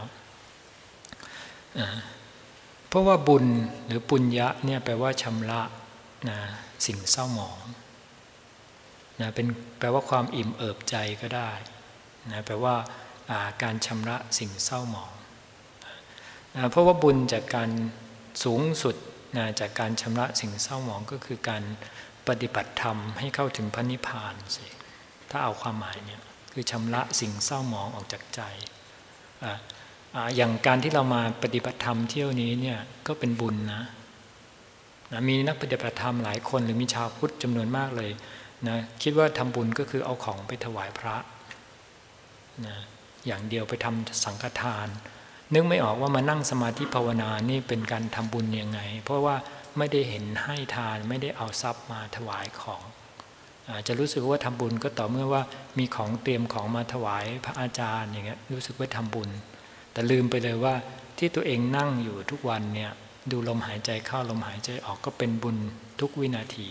เพราะว่าบุญหรือปุญญะเนี่ยแปลว่าชำระนะสิ่งเศร้าหมองนะแปลว่าความอิ่มเอิบใจก็ได้นะแปลว่าการชำระสิ่งเศร้าหมองเพราะว่าบุญจากการสูงสุดนะจากการชำระสิ่งเศร้าหมองก็คือการปฏิบัติธรรมให้เข้าถึงพระนิพพานสิถ้าเอาความหมายเนี่ยคือชำระสิ่งเศร้าหมองออกจากใจอย่างการที่เรามาปฏิบัติธรรมเที่ยวนี้เนี่ยก็เป็นบุญนะมีนักปฏิบัติธรรมหลายคนหรือมีชาวพุทธจำนวนมากเลยนะคิดว่าทำบุญก็คือเอาของไปถวายพระนะอย่างเดียวไปทำสังฆทานนึกไม่ออกว่ามานั่งสมาธิภาวนานี่เป็นการทำบุญยังไงเพราะว่าไม่ได้เห็นให้ทานไม่ได้เอาทรัพย์มาถวายของจะรู้สึกว่าทำบุญก็ต่อเมื่อว่ามีของเตรียมของมาถวายพระอาจารย์อย่างเงี้ยรู้สึกว่าทำบุญแต่ลืมไปเลยว่าที่ตัวเองนั่งอยู่ทุกวันเนี่ยดูลมหายใจเข้าลมหายใจออกก็เป็นบุญทุกวินาที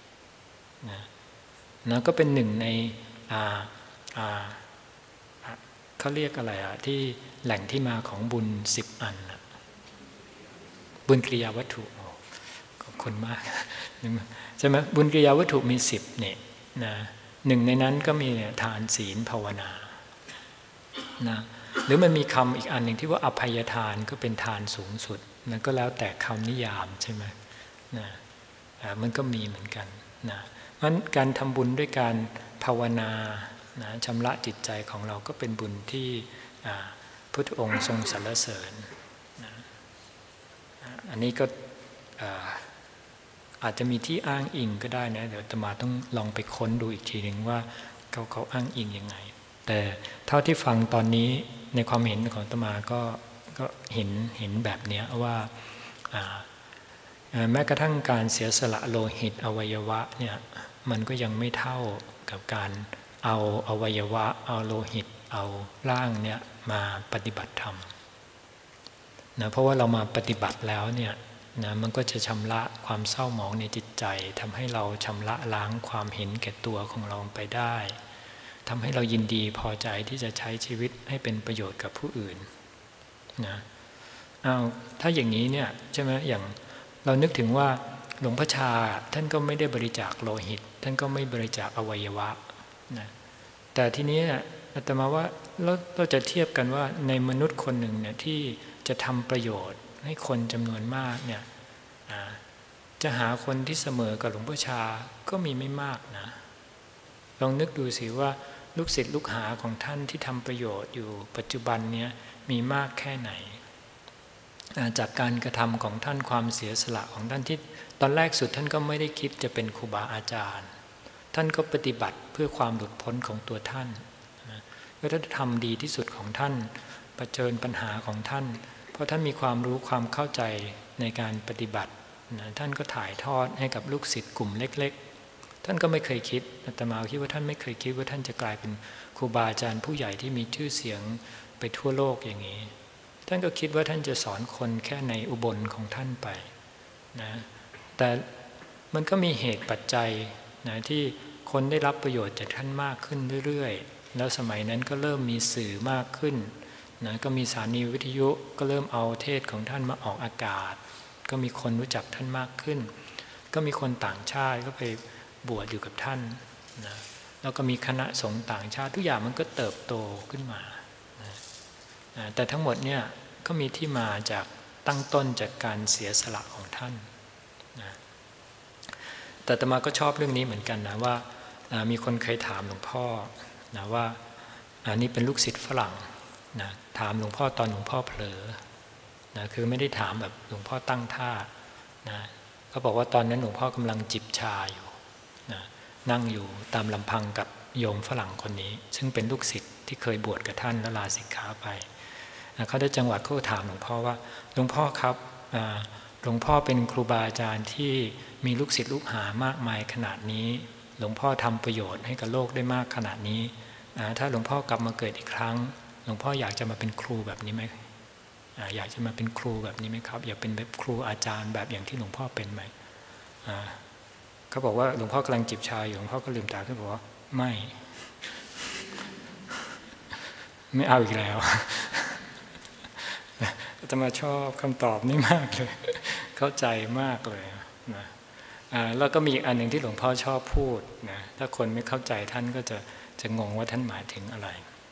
นะก็เป็นหนึ่งในเขาเรียกอะไรที่แหล่งที่มาของบุญ10 อันบุญกิริยาวัตถุขอบคุณมากใช่ไหมบุญกิริยาวัตถุมี10เนี่ยนะหนึ่งในนั้นก็มีทานศีลภาวนานะหรือมันมีคำอีกอันหนึ่งที่ว่าอภัยทานก็เป็นทานสูงสุดมันก็แล้วแต่คำนิยามใช่ไหมนะมันก็มีเหมือนกันนะเพราะฉะนั้นการทำบุญด้วยการภาวนานะชำระจิตใจของเราก็เป็นบุญที่พุทธองค์ทรงสรรเสริญนะอันนี้ก็อาจจะมีที่อ้างอิงก็ได้นะเดี๋ยวอาตมาต้องลองไปค้นดูอีกทีหนึ่งว่าเขาอ้างอิงยังไงแต่เท่าที่ฟังตอนนี้ในความเห็นของอาตมาก็เห็นแบบนี้ว่าแม้กระทั่งการเสียสละโลหิตอวัยวะเนี่ยมันก็ยังไม่เท่ากับการเอาอวัยวะเอาโลหิตเอาร่างเนี่ยมาปฏิบัติธรรมนะเพราะว่าเรามาปฏิบัติแล้วเนี่ยนะมันก็จะชำระความเศร้าหมองในจิตใจทำให้เราชำระล้างความเห็นแก่ตัวของเราไปได้ทำให้เรายินดีพอใจที่จะใช้ชีวิตให้เป็นประโยชน์กับผู้อื่นนะถ้าอย่างนี้เนี่ยใช่ไหมอย่างเรานึกถึงว่าหลวงพ่อชาท่านก็ไม่ได้บริจาคโลหิตท่านก็ไม่บริจาคอวัยวะนะแต่ทีนี้อาตมาว่าเราจะเทียบกันว่าในมนุษย์คนหนึ่งเนี่ยที่จะทำประโยชน์ให้คนจำนวนมากเนี่ยจะหาคนที่เสมอกับหลวงพ่อชาก็มีไม่มากนะลองนึกดูสิว่าลูกศิษย์ลูกหาของท่านที่ทำประโยชน์อยู่ปัจจุบันเนี้ยมีมากแค่ไหนจากการกระทำของท่านความเสียสละของท่านที่ตอนแรกสุดท่านก็ไม่ได้คิดจะเป็นครูบาอาจารย์ท่านก็ปฏิบัติเพื่อความหลุดพ้นของตัวท่านก็ท่านทำดีที่สุดของท่านเผชิญปัญหาของท่านเพราะท่านมีความรู้ความเข้าใจในการปฏิบัติท่านก็ถ่ายทอดให้กับลูกศิษย์กลุ่มเล็กๆท่านก็ไม่เคยคิดอาตมาคิดว่าท่านไม่เคยคิดว่าท่านจะกลายเป็นครูบาอาจารย์ผู้ใหญ่ที่มีชื่อเสียงไปทั่วโลกอย่างนี้ท่านก็คิดว่าท่านจะสอนคนแค่ในอุบลของท่านไปนะแต่มันก็มีเหตุปัจจัยนะที่คนได้รับประโยชน์จากท่านมากขึ้นเรื่อยๆแล้วสมัยนั้นก็เริ่มมีสื่อมากขึ้นนะก็มีสถานีวิทยุก็เริ่มเอาเทศของท่านมาออกอากาศก็มีคนรู้จักท่านมากขึ้นก็มีคนต่างชาติก็ไปบวชอยู่กับท่านนะแล้วก็มีคณะสงฆ์ต่างชาติทุกอย่างมันก็เติบโตขึ้นมานะแต่ทั้งหมดเนี่ยก็มีที่มาจากตั้งต้นจากการเสียสละของท่านนะแต่อาตมาก็ชอบเรื่องนี้เหมือนกันนะว่ามีคนเคยถามหลวงพ่อนะว่านี่เป็นลูกศิษย์ฝรั่งนะถามหลวงพ่อตอนหลวงพ่อเผลอนะคือไม่ได้ถามแบบหลวงพ่อตั้งท่านะเขาบอกว่าตอนนั้นหลวงพ่อกำลังจิบชาอยู่นะนั่งอยู่ตามลำพังกับโยมฝรั่งคนนี้ซึ่งเป็นลูกศิษย์ที่เคยบวชกับท่านแล้วลาสิกขาไปนะเขาได้จังหวัดเขาถามหลวงพ่อว่าหลวงพ่อครับหลวงพ่อเป็นครูบาอาจารย์ที่มีลูกศิษย์ลูกหามากมายขนาดนี้หลวงพ่อทำประโยชน์ให้กับโลกได้มากขนาดนี้ถ้าหลวงพ่อกลับมาเกิดอีกครั้งหลวงพ่ออยากจะมาเป็นครูแบบนี้ไหมอยากจะมาเป็นครูแบบนี้ไหมครับอยากเป็นแบบครูอาจารย์แบบอย่างที่หลวงพ่อเป็นไหมเขาบอกว่าหลวงพ่อกำลังจิบชาอยู่หลวงพ่อก็ลืมตาขึ้นบอกว่าไม่เอาอีกแล้วจะมาชอบคำตอบนี้มากเลยเข้าใจมากเลยนะแล้วก็มีอีกอันหนึ่งที่หลวงพ่อชอบพูดนะถ้าคนไม่เข้าใจท่านก็จะงงว่าท่านหมายถึงอะไร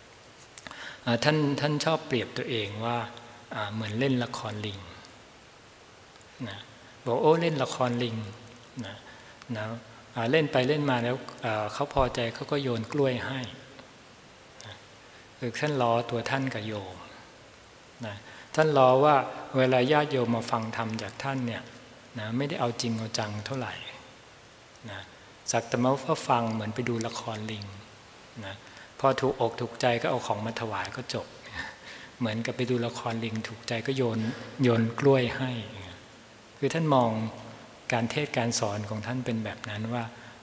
ท่านชอบเปรียบตัวเองว่าเหมือนเล่นละครลิงนะบอกโอ้เล่นละครลิงนะเล่นไปเล่นมาแล้วเขาพอใจเขาก็โยนกล้วยให้นะคือท่านล้อตัวท่านกับโยมนะท่านล้อว่าเวลาญาติโยมมาฟังธรรมจากท่านเนี่ยนะไม่ได้เอาจริงเอาจังเท่าไหร่นะสักแต่ว่าฟังเหมือนไปดูละครลิงนะพอถูกอกถูกใจก็เอาของมาถวายก็จบเหมือนกับไปดูละครลิงถูกใจก็โยนกล้วยให้คือท่านมองการเทศการสอนของท่านเป็นแบบนั้นว่า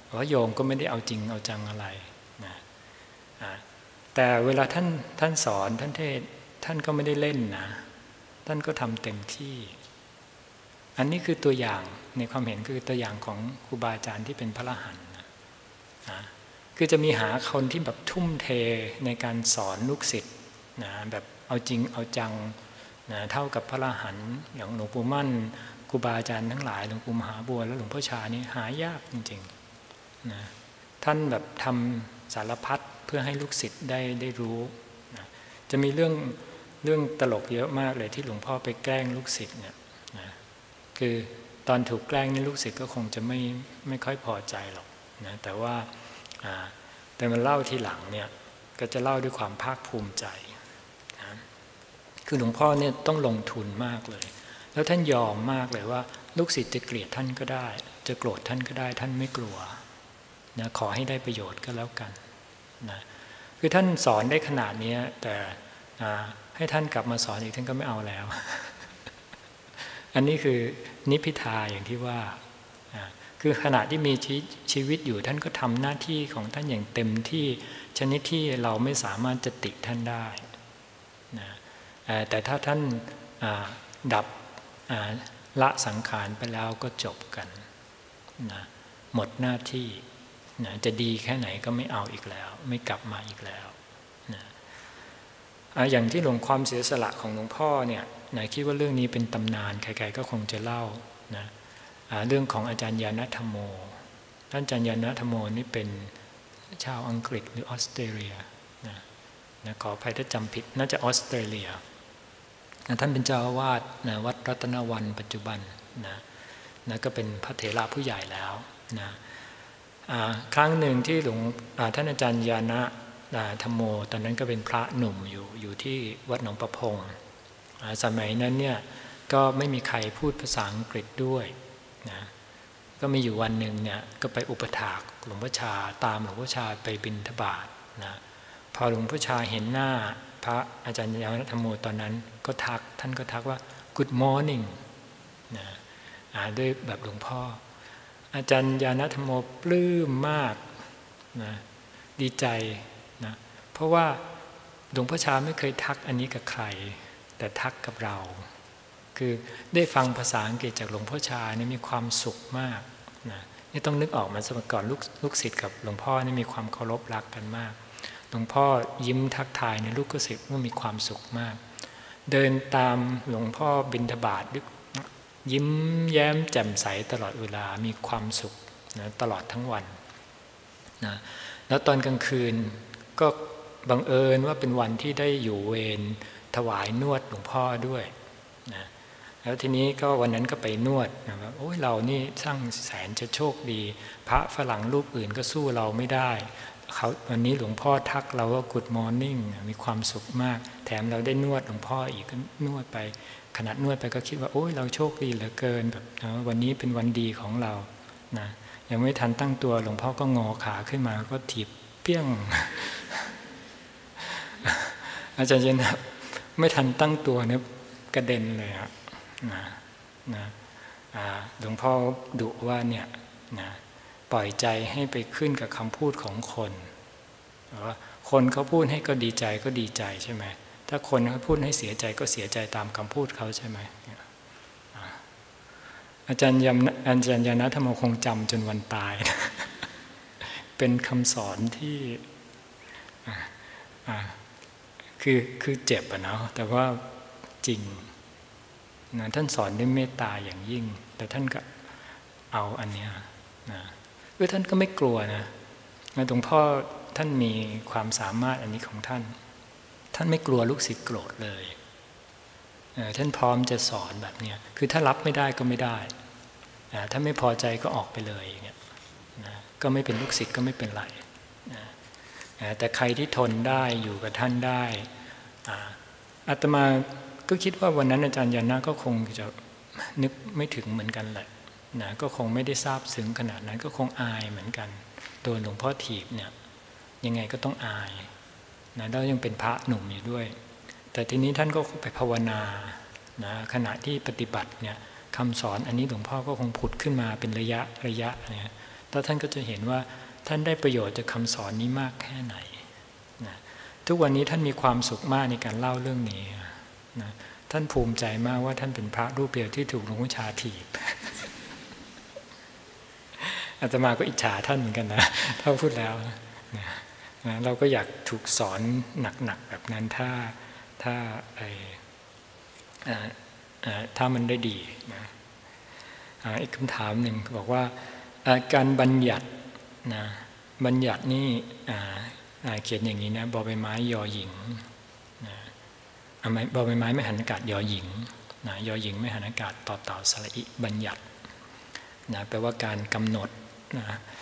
เพราะโยมก็ไม่ได้เอาจริงเอาจังอะไรนะแต่เวลาท่านสอนท่านเทศท่านก็ไม่ได้เล่นนะท่านก็ทำเต็มที่อันนี้คือตัวอย่างในความเห็นคือตัวอย่างของครูบาอาจารย์ที่เป็นพระอรหันต์นะคือจะมีหาคนที่แบบทุ่มเทในการสอนลูกศิษย์นะแบบเอาจริงเอาจังนะเท่ากับพระอรหันต์อย่างหลวงปู่มั่นครูบาอาจารย์ทั้งหลายหลวงปู่มหาบัวและหลวงพ่อชานี่หายากจริงๆนะท่านแบบทำสารพัดเพื่อให้ลูกศิษย์ได้รู้นะจะมีเรื่องตลกเยอะมากเลยที่หลวงพ่อไปแกล้งลูกศิษย์เนี่ยนะคือตอนถูกแกล้งนี่ลูกศิษย์ก็คงจะไม่ค่อยพอใจหรอกนะแต่ว่าแต่มันเล่าทีหลังเนี่ยก็จะเล่าด้วยความภาคภูมิใจนะคือหลวงพ่อเนี่ยต้องลงทุนมากเลยแล้วท่านยอมมากเลยว่าลูกศิษย์จะเกลียดท่านก็ได้จะโกรธท่านก็ได้ท่านไม่กลัวนะขอให้ได้ประโยชน์ก็แล้วกันนะคือท่านสอนได้ขนาดนี้แต่ให้ท่านกลับมาสอนอีกท่านก็ไม่เอาแล้ว อันนี้คือนิพพิทาอย่างที่ว่าคือขณะที่มีชีวิตอยู่ท่านก็ทำหน้าที่ของท่านอย่างเต็มที่ชนิดที่เราไม่สามารถจะติท่านได้นะแต่ถ้าท่านดับละสังขารไปแล้วก็จบกันนะหมดหน้าที่นะจะดีแค่ไหนก็ไม่เอาอีกแล้วไม่กลับมาอีกแล้วนะอย่างที่หลวงความเสียสละของหลวงพ่อเนี่ยนะคิดว่าเรื่องนี้เป็นตำนานใครๆก็คงจะเล่านะเรื่องของอาจารย์ญาณธรรมโมท่านอาจารย์ญาณธรรมโมนี่เป็นชาวอังกฤษหรือออสเตรเลียนะขออภัยถ้าจำผิดน่าจะออสเตรเลียนะท่านเป็นเจ้าอาวาสนะวัดรัตนวันปัจจุบันนะก็เป็นพระเถระผู้ใหญ่แล้วนะครั้งหนึ่งที่ท่านอาจารย์ญาณธรรมโมตอนนั้นก็เป็นพระหนุ่มอยู่ที่วัดหนองประพงสมัยนั้นเนี่ยก็ไม่มีใครพูดภาษาอังกฤษด้วยนะก็มีอยู่วันหนึ่งเนี่ยก็ไปอุปถากหลวงพ่อชาตามหลวงพ่อชาไปบิณฑบาตนะพอหลวงพ่อชาเห็นหน้าพระอาจารย์ญาณธรรมโมตอนนั้นก็ท่านก็ทักว่า Good morning นะด้วยแบบหลวงพ่ออาจารย์ญาณธรรมโมปลื้มมากนะดีใจนะเพราะว่าหลวงพ่อชาไม่เคยทักอันนี้กับใครแต่ทักกับเราคือได้ฟังภาษาอังกฤษจากหลวงพ่อชาเนี่ยมีความสุขมากนะนี่ต้องนึกออกมาสมัยก่อนลูกศิษย์กับหลวงพ่อนี่มีความเคารพรักกันมากหลวงพ่อยิ้มทักทายในลูกศิษย์ก็มีความสุขมากเดินตามหลวงพ่อบิณฑบาตยิ้มแย้มแจ่มใสตลอดเวลามีความสุขนะตลอดทั้งวันนะแล้วตอนกลางคืนก็บังเอิญว่าเป็นวันที่ได้อยู่เวรถวายนวดหลวงพ่อด้วยนะแล้วทีนี้ก็วันนั้นก็ไปนวดนะว่าโอ้ยเรานี่ช่างแสนจะโชคดีพระฝรั่งรูปอื่นก็สู้เราไม่ได้วันนี้หลวงพ่อทักเราว่า Good morning มีความสุขมากแถมเราได้นวดหลวงพ่ออีกก็นวดไปขณะนวดไปก็คิดว่าโอ้ยเราโชคดีเหลือเกินแบบวันนี้เป็นวันดีของเรานะยังไม่ทันตั้งตัวหลวงพ่อก็งอขาขึ้นมาก็ถีบเปี้ยง อาจารย์เย็นไม่ทันตั้งตัวเนี่ยกระเด็นเลยครับนะหลวงพ่อดุว่าเนี่ยนะปล่อยใจให้ไปขึ้นกับคำพูดของคนว่าคนเขาพูดให้ก็ดีใจก็ดีใจใช่ไหมถ้าคนเขาพูดให้เสียใจก็เสียใจตามคำพูดเขาใช่ไหมอาจารย์ญาณธรรมโมคงจำจนวันตาย เป็นคำสอนที่คือเจ็บอะเนาะแต่ว่าจริงนะท่านสอนด้วยเมตตาอย่างยิ่งแต่ท่านก็เอาอันเนี้ยนะท่านก็ไม่กลัวนะหลวงพ่อท่านมีความสามารถอันนี้ของท่านไม่กลัวลูกศิษย์โกรธเลยท่านพร้อมจะสอนแบบเนี้ยคือถ้ารับไม่ได้ก็ไม่ได้ถ้าไม่พอใจก็ออกไปเลยเนี่ยนะก็ไม่เป็นลูกศิษย์ก็ไม่เป็นไรแต่ใครที่ทนได้อยู่กับท่านได้อาตมาก็คิดว่าวันนั้นอาจารย์ญาณก็คงจะนึกไม่ถึงเหมือนกันแหละนะก็คงไม่ได้ทราบซึ้งขนาดนั้นก็คงอายเหมือนกันโดนหลวงพ่อถีบเนี่ยยังไงก็ต้องอายนะแล้วยังเป็นพระหนุ่มอยู่ด้วยแต่ทีนี้ท่านก็ไปภาวนานะขณะที่ปฏิบัติเนี่ยคำสอนอันนี้หลวงพ่อก็คงผุดขึ้นมาเป็นระยะเนี่ยแล้วท่านก็จะเห็นว่าท่านได้ประโยชน์จากคำสอนนี้มากแค่ไหนนะทุกวันนี้ท่านมีความสุขมากในการเล่าเรื่องนี้นะท่านภูมิใจมากว่าท่านเป็นพระรูปเดียวที่ถูกหลวงพ่อชาถีบอาตมาก็อิจฉาท่านเหมือนกันนะถ้าพูดแล้วนะเราก็อยากถูกสอนหนักๆแบบนั้นถ้ามันได้ดีนะอีกคำถามหนึ่งบอกว่าการบัญญัตินะบัญญัตินี่เขียนอย่างนี้นะบอใบไม้ยอหญิงนะบอใบไม้ไม่หันอากาศยอหญิงนะยอหญิงไม่หันอากาศต่อเต่าสระอิบัญญัตินะแปลว่าการกำหนดนะ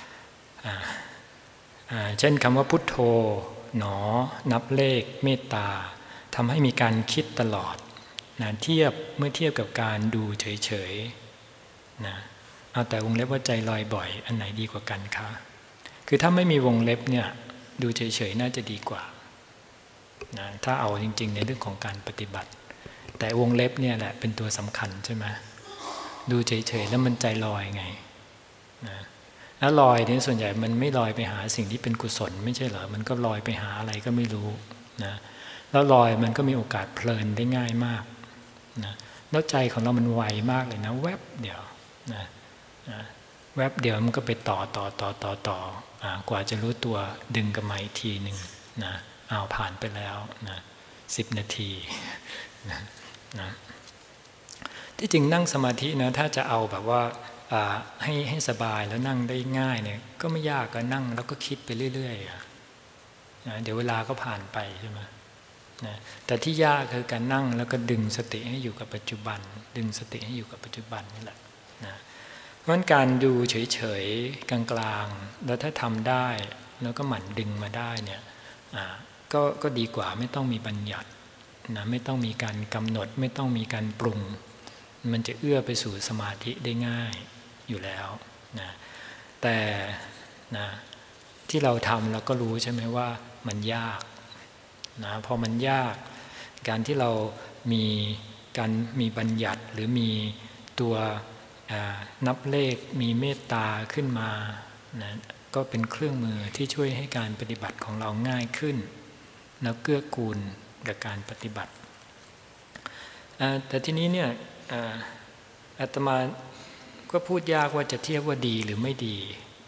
เช่นคำว่าพุทโธหนอนับเลขเมตตาทำให้มีการคิดตลอดนะเมื่อเทียบกับการดูเฉยๆนะเอาแต่วงเล็บว่าใจลอยบ่อยอันไหนดีกว่ากันคะคือถ้าไม่มีวงเล็บเนี่ยดูเฉยๆน่าจะดีกว่านะถ้าเอาจริงๆในเรื่องของการปฏิบัติแต่วงเล็บเนี่ยแหละเป็นตัวสำคัญใช่ไหมดูเฉยๆแล้วมันใจลอยไงนะแล้วลอยเนี่ยส่วนใหญ่มันไม่ลอยไปหาสิ่งที่เป็นกุศลไม่ใช่เหรอมันก็ลอยไปหาอะไรก็ไม่รู้นะแล้วลอยมันก็มีโอกาสเพลินได้ง่ายมากนะแล้วใจของเรามันไวมากเลยนะแวบเดียวนะแวบเดียวมันก็ไปต่อกว่าจะรู้ตัวดึงกับไม้ทีหนึ่งนะเอาผ่านไปแล้วนะ10 นาทีนะที่จริงนั่งสมาธินะถ้าจะเอาแบบว่าให้สบายแล้วนั่งได้ง่ายเนี่ยก็ไม่ยากก็นั่งแล้วก็คิดไปเรื่อยๆนะเดี๋ยวเวลาก็ผ่านไปใช่ไหมนะแต่ที่ยากคือการนั่งแล้วก็ดึงสติให้อยู่กับปัจจุบันดึงสติให้อยู่กับปัจจุบันนี่แหละนะเพราะฉะนั้นการดูเฉยๆกลางๆแล้วถ้าทำได้แล้วก็หมั่นดึงมาได้เนี่ยก็ดีกว่าไม่ต้องมีบัญญัตินะไม่ต้องมีการกำหนดไม่ต้องมีการปรุงมันจะเอื้อไปสู่สมาธิได้ง่ายอยู่แล้วนะแต่นะที่เราทำเราก็รู้ใช่ไหมว่ามันยากนะพอมันยากการที่เรามีบัญญัติหรือมีตัวนับเลขมีเมตตาขึ้นมานะก็เป็นเครื่องมือที่ช่วยให้การปฏิบัติของเราง่ายขึ้นแล้วเกื้อกูลกับการปฏิบัติแต่ทีนี้เนี่ยอาตมาก็พูดยากว่าจะเทียบว่าดีหรือไม่ดี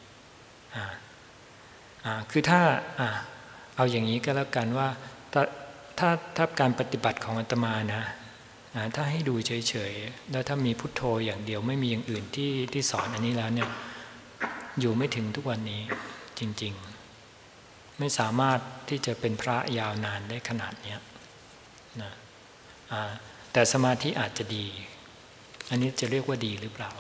คือถ้าเอาอย่างนี้ก็แล้วกันว่าถ้าการปฏิบัติของอาตมานะถ้าให้ดูเฉยๆแล้วถ้ามีพุทโธอย่างเดียวไม่มีอย่างอื่นที่สอนอันนี้แล้วเนี่ยอยู่ไม่ถึงทุกวันนี้จริงๆไม่สามารถที่จะเป็นพระยาวนานได้ขนาดนี้นะแต่สมาธิอาจจะดีอันนี้จะเรียกว่าดีหรือเปล่า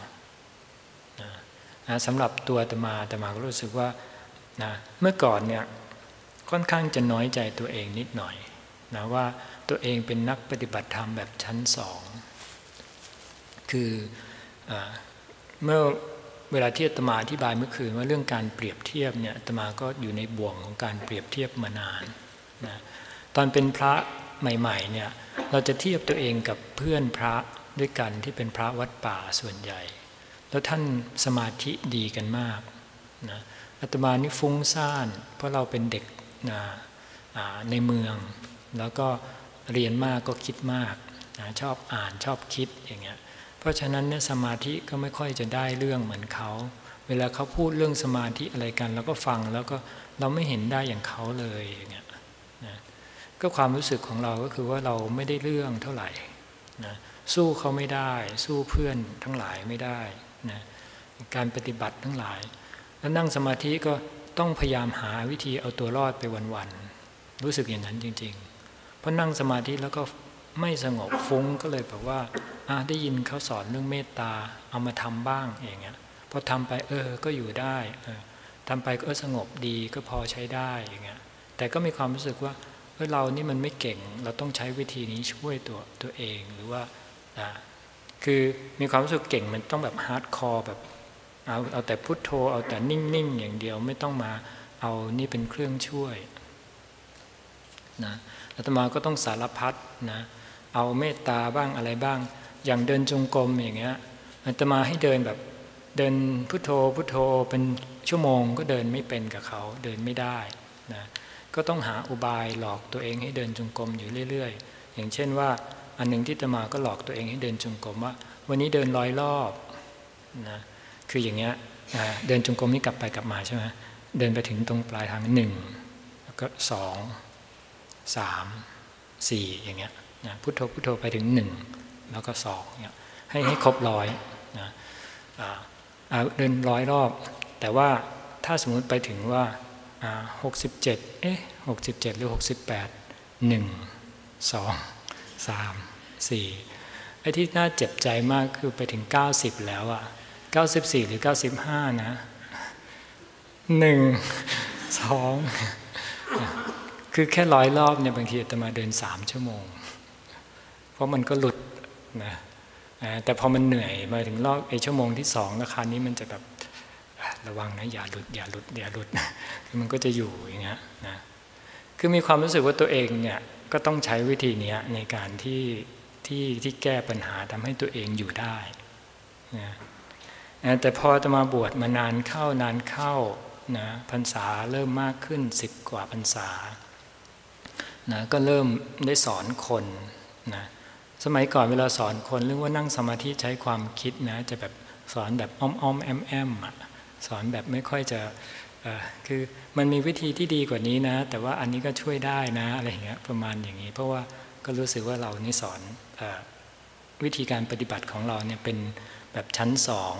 สำหรับตัวอาตมาก็รู้สึกว่าเมื่อก่อนเนี่ยค่อนข้างจะน้อยใจตัวเองนิดหน่อยนะว่าตัวเองเป็นนักปฏิบัติธรรมแบบชั้นสองคือเมื่อเวลาที่อาตมาอธิบายเมื่อคืนว่าเรื่องการเปรียบเทียบเนี่ยอาตมาก็อยู่ในบ่วงของการเปรียบเทียบมานานนะตอนเป็นพระใหม่ๆเนี่ยเราจะเทียบตัวเองกับเพื่อนพระด้วยกันที่เป็นพระวัดป่าส่วนใหญ่แล้วท่านสมาธิดีกันมากนะอาตมานี่ฟุ้งซ่านเพราะเราเป็นเด็กในเมืองแล้วก็เรียนมากก็คิดมากชอบอ่านชอบคิดอย่างเงี้ยเพราะฉะนั้นเนี่ยสมาธิก็ไม่ค่อยจะได้เรื่องเหมือนเขาเวลาเขาพูดเรื่องสมาธิอะไรกันเราก็ฟังแล้วก็เราไม่เห็นได้อย่างเขาเลยอย่างเงี้ยนะก็ความรู้สึกของเราก็คือว่าเราไม่ได้เรื่องเท่าไหร่นะสู้เขาไม่ได้สู้เพื่อนทั้งหลายไม่ได้นะการปฏิบัติทั้งหลายแล้วนั่งสมาธิก็ต้องพยายามหาวิธีเอาตัวรอดไปวันๆรู้สึกอย่างนั้นจริงๆเพราะนั่งสมาธิแล้วก็ไม่สงบฟุ้งก็เลยแบบว่าได้ยินเขาสอนเรื่องเมตตาเอามาทำบ้างอย่างเงี้ยพอทำไปก็อยู่ได้ทำไปก็สงบดีก็พอใช้ได้อย่างเงี้ยแต่ก็มีความรู้สึกว่าเรานี่มันไม่เก่งเราต้องใช้วิธีนี้ช่วยตัวเองหรือว่าคือมีความรู้สึกเก่งมันต้องแบบฮาร์ดคอร์แบบเอาแต่พุทโธเอาแต่นิ่งๆอย่างเดียวไม่ต้องมาเอานี่เป็นเครื่องช่วยนะอาตมาก็ต้องสารพัดนะเอาเมตตาบ้างอะไรบ้างอย่างเดินจงกรมอย่างเงี้ยอาตมาให้เดินแบบเดินพุทโธพุทโธเป็นชั่วโมงก็เดินไม่เป็นกับเขาเดินไม่ได้นะก็ต้องหาอุบายหลอกตัวเองให้เดินจงกรมอยู่เรื่อยๆอย่างเช่นว่าอันหนึ่งที่อาตมาก็หลอกตัวเองให้เดินจงกรมว่าวันนี้เดิน100 รอบนะคืออย่างเงี้ยเดินจงกรมนี่กลับไปกลับมาใช่ไหมเดินไปถึงตรงปลายทาง1แล้วก็2 3 4อย่างเงี้ยนะพุทโธพุทโธไปถึง1แล้วก็2เนี่ยให้ครบ100นะเดิน100 รอบแต่ว่าถ้าสมมุติไปถึงว่า6767หรือ68 1 2 3 4ไอ้ที่น่าเจ็บใจมากคือไปถึง90แล้ว94หรือ95นะ1 2คือแค่100 รอบเนี่ยบางทีอาตมาเดิน3 ชั่วโมงเพราะมันก็หลุดนะแต่พอมันเหนื่อยมาถึงรอบชั่วโมงที่2ราคานี้มันจะแบบระวังนะอย่าหลุดอย่าหลุดอย่าหลุดคือมันก็จะอยู่อย่างเงี้ยนะคือมีความรู้สึกว่าตัวเองเนี่ยก็ต้องใช้วิธีนี้ในการที่แก้ปัญหาทำให้ตัวเองอยู่ได้นะแต่พอจะมาบวชมานานเข้านะพรรษาเริ่มมากขึ้น10 กว่าพรรษานะก็เริ่มได้สอนคนนะสมัยก่อนเวลาสอนคนเรื่องว่านั่งสมาธิใช้ความคิดนะจะแบบสอนแบบอ้อมแอมสอนแบบไม่ค่อยจะคือมันมีวิธีที่ดีกว่านี้นะแต่ว่าอันนี้ก็ช่วยได้นะอะไรอย่างเงี้ยประมาณอย่างนี้เพราะว่าก็รู้สึกว่าเรานี่สอนวิธีการปฏิบัติของเราเนี่ยเป็นแบบชั้น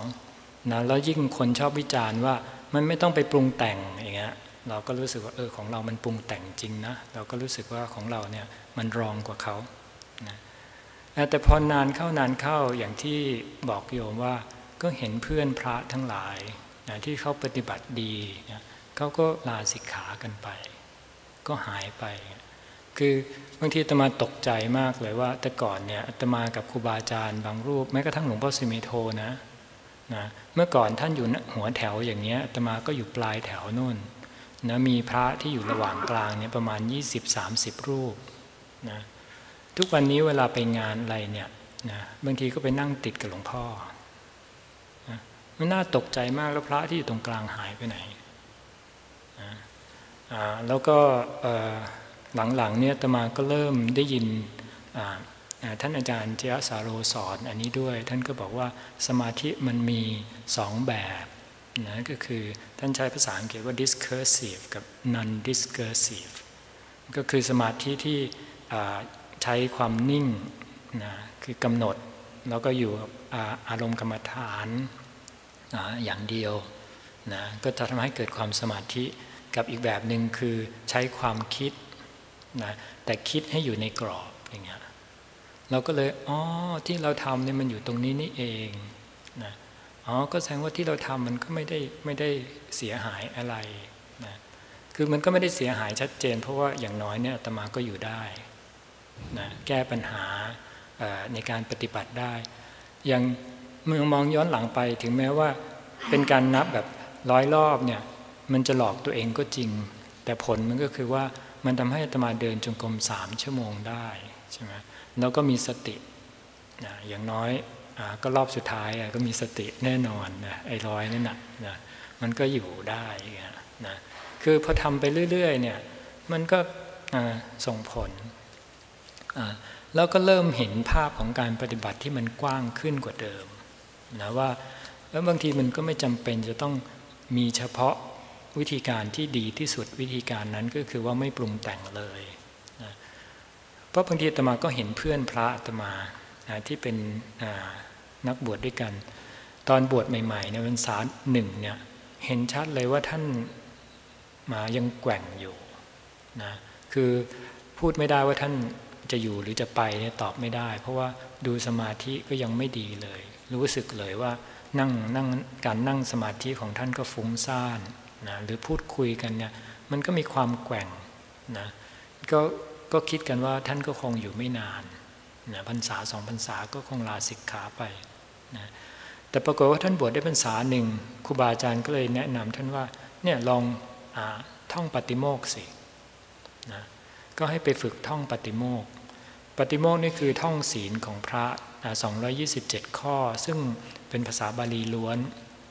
2นะแล้วยิ่งคนชอบวิจารณ์ว่ามันไม่ต้องไปปรุงแต่งอย่างเงี้ยเราก็รู้สึกว่าของเรามันปรุงแต่งจริงนะเราก็รู้สึกว่าของเราเนี่ยมันรองกว่าเขานะแต่พอนานเข้าอย่างที่บอกโยมว่าก็เห็นเพื่อนพระทั้งหลายนะที่เขาปฏิบัติดีนะเขาก็ลาสิกขากันไปก็หายไปคือบางทีอาตมาตกใจมากเลยว่าแต่ก่อนเนี่ยอาตมากับครูบาอาจารย์บางรูปแม้กระทั่งหลวงพ่อสิเมโทนะเมื่อก่อนท่านอยู่หัวแถวอย่างเงี้ยอาตมาก็อยู่ปลายแถวนู่นนะมีพระที่อยู่ระหว่างกลางเนี่ยประมาณ20-30 รูปนะทุกวันนี้เวลาไปงานอะไรเนี่ยนะบางทีก็ไปนั่งติดกับหลวงพ่อนะมันน่าตกใจมากแล้วพระที่อยู่ตรงกลางหายไปไหนนะแล้วก็หลังๆเนี่ยอาตมาก็เริ่มได้ยินท่านอาจารย์เจยสาโรสอนอันนี้ด้วยท่านก็บอกว่าสมาธิมันมี2 แบบนะก็คือท่านใช้ภาษาอังกฤษว่า discursive กับ non discursive ก็คือสมาธิที่ใช้ความนิ่งนะคือกำหนดแล้วก็อยู่กับอารมณ์กรรมฐานอย่างเดียวนะก็จะทำให้เกิดความสมาธิกับอีกแบบหนึ่งคือใช้ความคิดนะแต่คิดให้อยู่ในกรอบอย่างเงี้ยเราก็เลยที่เราทำเนี่ยมันอยู่ตรงนี้นี่เองนะก็แสดงว่าที่เราทำมันก็ไม่ได้เสียหายอะไรนะคือมันก็ไม่ได้เสียหายชัดเจนเพราะว่าอย่างน้อยเนี่ยอาตมาก็อยู่ได้นะแก้ปัญหาในการปฏิบัติได้อย่างเมื่อมองย้อนหลังไปถึงแม้ว่าเป็นการนับแบบ100 รอบเนี่ยมันจะหลอกตัวเองก็จริงแต่ผลมันก็คือว่ามันทำให้อาตมาเดินจงกรม3 ชั่วโมงได้ใช่ไหมแล้วก็มีสตินะอย่างน้อยก็รอบสุดท้ายก็มีสติแน่นอนนะ100นั่นนะมันก็อยู่ได้นะคือพอทำไปเรื่อยๆเนี่ยมันก็ส่งผลแล้วก็เริ่มเห็นภาพของการปฏิบัติที่มันกว้างขึ้นกว่าเดิมนะว่าแล้วบางทีมันก็ไม่จำเป็นจะต้องมีเฉพาะวิธีการที่ดีที่สุดวิธีการนั้นก็คือว่าไม่ปรุงแต่งเลยนะเพราะบางทีอาตมาก็เห็นเพื่อนพระอาตมาที่เป็นนักบวชด้วยกันตอนบวชใหม่ๆในพรรษา1เนี่ยเห็นชัดเลยว่าท่านมายังแกว่งอยู่นะคือพูดไม่ได้ว่าท่านจะอยู่หรือจะไปเนี่ยตอบไม่ได้เพราะว่าดูสมาธิก็ยังไม่ดีเลยรู้สึกเลยว่าการนั่งสมาธิของท่านก็ฟุ้งซ่านนะหรือพูดคุยกันเนี่ยมันก็มีความแกว่งนะก็คิดกันว่าท่านก็คงอยู่ไม่นานนะพรรษา2 พรรษาก็คงลาสิกขาไปนะแต่ปรากฏว่าท่านบวชได้พรรษา1ครูบาอาจารย์ก็เลยแนะนำท่านว่าเนี่ยลองท่องปฏิโมกข์สินะก็ให้ไปฝึกท่องปฏิโมกข์นี่คือท่องศีลของพระ227 ข้อซึ่งเป็นภาษาบาลีล้วน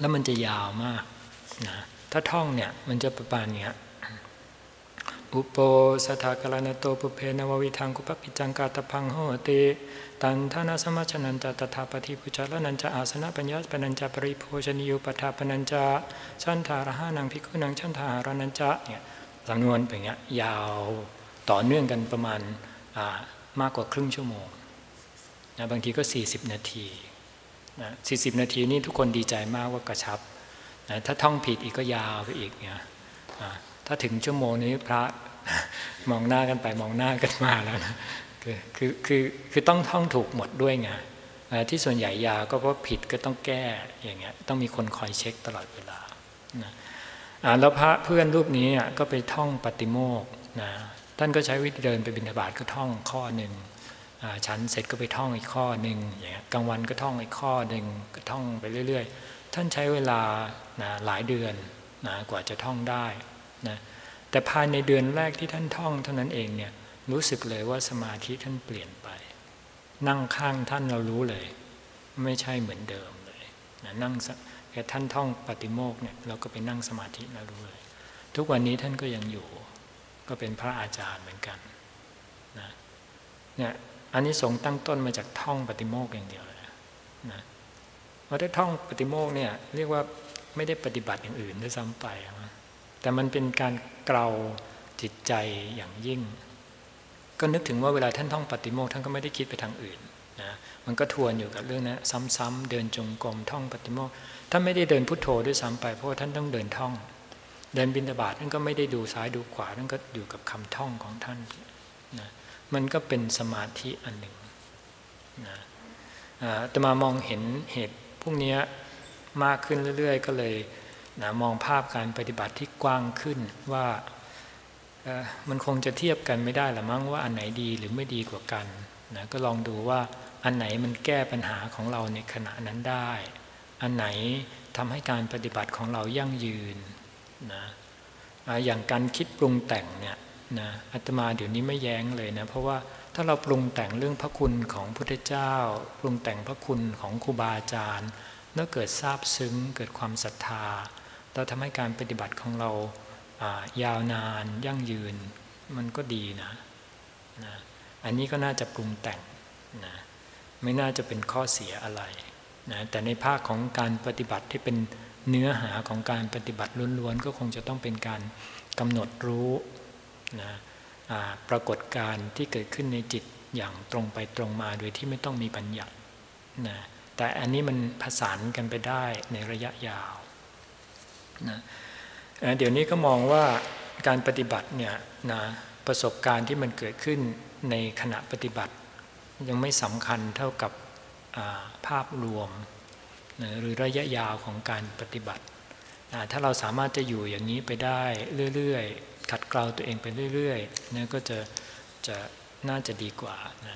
แล้วมันจะยาวมากนะถ้าท่องเนี่ยมันจะประมาณเนี้ยอุปโปสถากรณโตปุเพนววิทังกุปปิจังกาตพังโหติตันทนาสมัชนันจะตถาปฏิปุจารนันจะอาสนะปัญญาปนัญจะปริโภชนิยุปทาปนัญจะชันทารหานังภิกขุนังชันทาหานัญจะเนี่ยสำนวนเป็นอย่างเงี้ยยาวต่อเนื่องกันประมาณมากกว่าครึ่งชั่วโมงนะบางทีก็40นาทีนะ40นาทีนี่ทุกคนดีใจมากว่ากระชับนะถ้าท่องผิดอีกก็ยาวไปอีกเนี่ยถ้าถึงชั่วโมงนี้พระมองหน้ากันไปมองหน้ากันมาแล้วนะคือต้องท่องถูกหมดด้วยไงที่ส่วนใหญ่ยาวก็เพราะผิดก็ต้องแก้อย่างเงี้ยต้องมีคนคอยเช็คตลอดเวลานะแล้วพระเพื่อนรูปนี้ก็ไปท่องปฏิโมกข์นะท่านก็ใช้วิธีเดินไปบิณฑบาตก็ท่องข้อหนึ่งฉันเสร็จก็ไปท่องอีกข้อหนึ่งอย่างเงี้ยกลางวันก็ท่องอีกข้อหนึ่งก็ท่องไปเรื่อยๆท่านใช้เวลานะหลายเดือนนะกว่าจะท่องได้นะแต่ภายในเดือนแรกที่ท่านท่องเท่านั้นเองเนี่ยรู้สึกเลยว่าสมาธิท่านเปลี่ยนไปนั่งข้างท่านเรารู้เลยไม่ใช่เหมือนเดิมเลยนะนั่งแค่ท่านท่องปฏิโมกข์เนี่ยเราก็ไปนั่งสมาธิแล้วรู้เลยทุกวันนี้ท่านก็ยังอยู่ก็เป็นพระอาจารย์เหมือนกันนะเนี่ยอันนี้สงตั้งต้นมาจากท่องปฏิโมกข์อย่างเดียวเลยนะเพราะถ้าท่องปฏิโมกข์เนี่ยเรียกว่าไม่ได้ปฏิบัติอย่างอื่นด้วยซ้ำไปนะแต่มันเป็นการเกลาจิตใจอย่างยิ่งก็นึกถึงว่าเวลาท่านท่องปฏิโมกข์ท่านก็ไม่ได้คิดไปทางอื่นนะมันก็ทวนอยู่กับเรื่องนั้นซ้ำๆเดินจงกรมท่องปฏิโมกข์ท่านไม่ได้เดินพุทโธด้วยซ้ำไปเพราะว่าท่านต้องเดินท่องเดินบิณฑบาตท่านก็ไม่ได้ดูซ้ายดูขวาท่านก็อยู่กับคำท่องของท่านนะมันก็เป็นสมาธิอันหนึ่งนะอาตมามองเห็นเหตุพวกนี้มากขึ้นเรื่อยๆก็เลยนะมองภาพการปฏิบัติที่กว้างขึ้นว่ามันคงจะเทียบกันไม่ได้ละมั้งว่าอันไหนดีหรือไม่ดีกว่ากันนะก็ลองดูว่าอันไหนมันแก้ปัญหาของเราในขณะนั้นได้อันไหนทำให้การปฏิบัติของเรายั่งยืนนะอย่างการคิดปรุงแต่งเนี่ยนะอาตมาเดี๋ยวนี้ไม่แย้งเลยนะเพราะว่าถ้าเราปรุงแต่งเรื่องพระคุณของพุทธเจ้าปรุงแต่งพระคุณของครูบาอาจารย์แล้วเกิดซาบซึ้งเกิดความศรัทธาแล้วทำให้การปฏิบัติของเรายาวนานยั่งยืนมันก็ดีนะอันนี้ก็น่าจะปรุงแต่งนะไม่น่าจะเป็นข้อเสียอะไรนะแต่ในภาคของการปฏิบัติที่เป็นเนื้อหาของการปฏิบัติล้วนๆก็คงจะต้องเป็นการกำหนดรู้นะปรากฏการณ์ที่เกิดขึ้นในจิตอย่างตรงไปตรงมาโดยที่ไม่ต้องมีบัญญัตินะแต่อันนี้มันผสานกันไปได้ในระยะยาวนะเดี๋ยวนี้ก็มองว่าการปฏิบัติเนี่ยนะประสบการณ์ที่มันเกิดขึ้นในขณะปฏิบัติยังไม่สำคัญเท่ากับภาพรวมนะหรือระยะยาวของการปฏิบัติถ้าเราสามารถจะอยู่อย่างนี้ไปได้เรื่อยๆขัดเกลาตัวเองไปเรื่อยๆนะก็จะน่าจะดีกว่านะ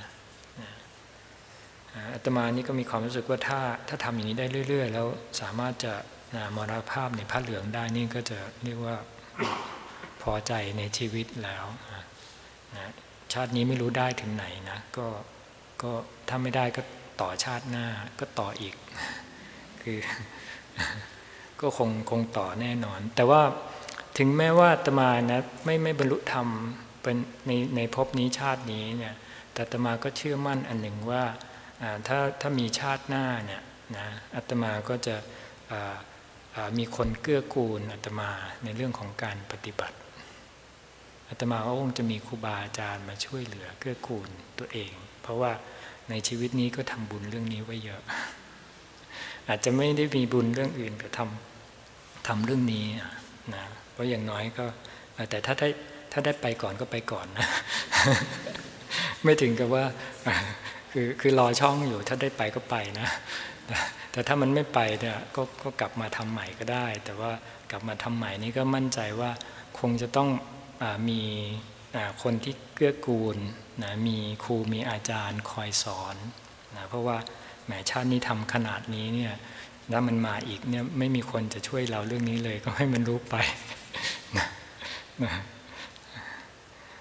อาตมานี่ก็มีความรู้สึกว่าถ้าทำอย่างนี้ได้เรื่อยๆแล้วสามารถจะมรณภาพในผ้าเหลืองได้นี่ก็จะเรียกว่าพอใจในชีวิตแล้วนะชาตินี้ไม่รู้ได้ถึงไหนนะก็ถ้าไม่ได้ก็ต่อชาติหน้าก็ต่ออีกคือก็คงต่อแน่นอนแต่ว่าถึงแม้ว่าอาตมานะไม่บรรลุธรรมเป็นในภพนี้ชาตินี้เนี่ยแต่อาตมาก็เชื่อมั่นอันหนึ่งว่าถ้ามีชาติหน้าเนี่ยนะอาตมาก็จะมีคนเกื้อกูลอาตมาในเรื่องของการปฏิบัติอาตมาก็คงจะมีครูบาอาจารย์มาช่วยเหลือเกื้อกูลตัวเองเพราะว่าในชีวิตนี้ก็ทำบุญเรื่องนี้ไว้เยอะอาจจะไม่ได้มีบุญเรื่องอื่นก็ทำเรื่องนี้นะเพราะอย่างน้อยก็แต่ถ้าได้ไปก่อนก็ไปก่อนนะไม่ถึงกับว่าคือรอช่องอยู่ถ้าได้ไปก็ไปนะแต่ถ้ามันไม่ไปเนี่ยก็กลับมาทำใหม่ก็ได้แต่ว่ากลับมาทำใหม่นี้ก็มั่นใจว่าคงจะต้องมีคนที่เกื้อกูลนะมีครูมีอาจารย์คอยสอนนะเพราะว่าแหมชาตินี้ทำขนาดนี้เนี่ยแล้วมันมาอีกเนี่ยไม่มีคนจะช่วยเราเรื่องนี้เลยก็ให้มันรู้ไปนะ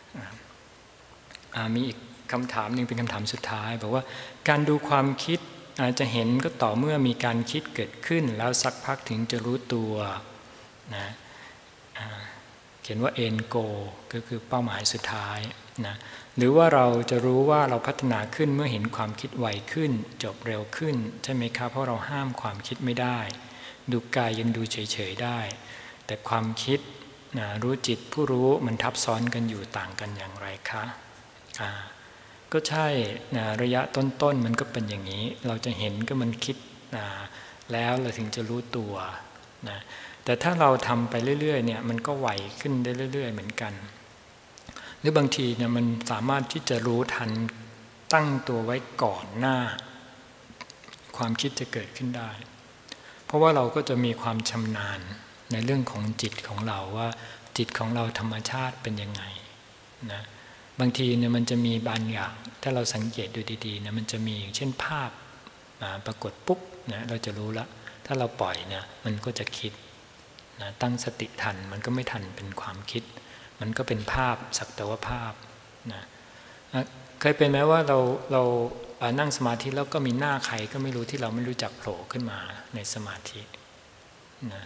มีอีกคำถามหนึ่งเป็นคำถามสุดท้ายบอกว่าการดูความคิดอาจจะเห็นก็ต่อเมื่อมีการคิดเกิดขึ้นแล้วสักพักถึงจะรู้ตัวนะเขียนว่า end goal ก็คือเป้าหมายสุดท้ายนะหรือว่าเราจะรู้ว่าเราพัฒนาขึ้นเมื่อเห็นความคิดไวขึ้นจบเร็วขึ้นใช่ไหมครับเพราะเราห้ามความคิดไม่ได้ดูกายยังดูเฉยๆได้แต่ความคิดนะรู้จิตผู้รู้มันทับซ้อนกันอยู่ต่างกันอย่างไรคะก็ใช่นะระยะต้นๆมันก็เป็นอย่างนี้เราจะเห็นก็มันคิดแล้วเราถึงจะรู้ตัวนะแต่ถ้าเราทำไปเรื่อยๆเนี่ยมันก็ไวขึ้นได้เรื่อยๆเหมือนกันหรือบางทีเนี่ยมันสามารถที่จะรู้ทันตั้งตัวไว้ก่อนหน้าความคิดจะเกิดขึ้นได้เพราะว่าเราก็จะมีความชำนาญในเรื่องของจิตของเราว่าจิตของเราธรรมชาติเป็นยังไงนะบางทีเนี่ยมันจะมีบางอย่างถ้าเราสังเกตดูดีๆเนี่ยมันจะมีอย่างเช่นภาพปรากฏปุ๊บนะเราจะรู้ละถ้าเราปล่อยเนี่ยมันก็จะคิดนะตั้งสติทันมันก็ไม่ทันเป็นความคิดมันก็เป็นภาพสักแต่ว่าภาพนะเคยเป็นไหมว่าเรานั่งสมาธิแล้วก็มีหน้าใครก็ไม่รู้ที่เราไม่รู้จักโผล่ขึ้นมาในสมาธินะ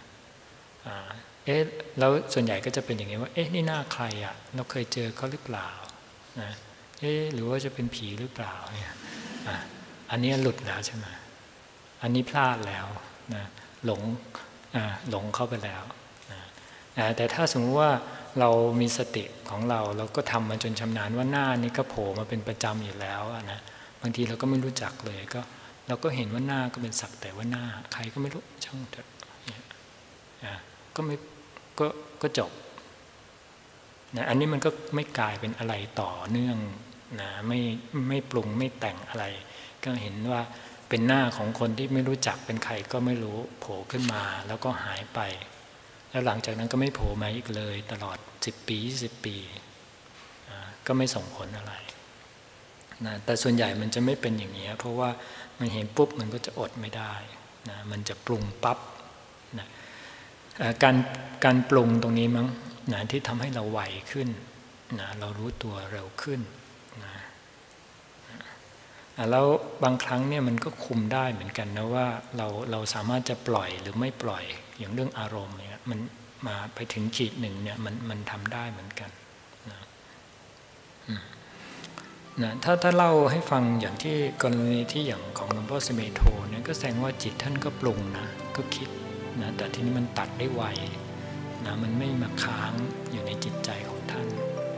แล้วส่วนใหญ่ก็จะเป็นอย่างนี้ว่านี่หน้าใครอ่ะเราเคยเจอเขาหรือเปล่านะหรือว่าจะเป็นผีหรือเปล่าเนี่ยอันนี้หลุดแล้วใช่ไหมอันนี้พลาดแล้วนะหลงเข้าไปแล้วนะแต่ถ้าสมมติว่าเรามีสติของเราก็ทำมาจนชำนาญว่าหน้านี้ก็โผล่มาเป็นประจำอยู่แล้วนะบางทีเราก็ไม่รู้จักเลยก็เราก็เห็นว่าหน้าก็เป็นสักแต่ว่าหน้าใครก็ไม่รู้ช่างเถอะก็จบนะอันนี้มันก็ไม่กลายเป็นอะไรต่อเนื่องนะไม่ปรุงไม่แต่งอะไรก็เห็นว่าเป็นหน้าของคนที่ไม่รู้จักเป็นใครก็ไม่รู้โผล่ขึ้นมาแล้วก็หายไปแล้วหลังจากนั้นก็ไม่โผล่มาอีกเลยตลอด10 ปี20 ปีก็ไม่ส่งผลอะไรนะแต่ส่วนใหญ่มันจะไม่เป็นอย่างนี้เพราะว่ามันเห็นปุ๊บมันก็จะอดไม่ได้นะมันจะปรุงปั๊บนะการปรุงตรงนี้มั้งนะที่ทำให้เราไวขึ้นนะเรารู้ตัวเร็วขึ้นนะแล้วบางครั้งเนี่ยมันก็คุมได้เหมือนกันนะว่าเราสามารถจะปล่อยหรือไม่ปล่อยอย่างเรื่องอารมณ์เนี่ยมันมาไปถึงขีดหนึ่งเนี่ยมันทำได้เหมือนกันนะถ้าเล่าให้ฟังอย่างที่กรณีที่อย่างของหลวงพ่อสเมโทเนี่ยก็แสดงว่าจิตท่านก็ปรุงนะก็คิดนะแต่ทีนี้มันตัดได้ไวนะมันไม่มาค้างอยู่ในจิตใจของท่าน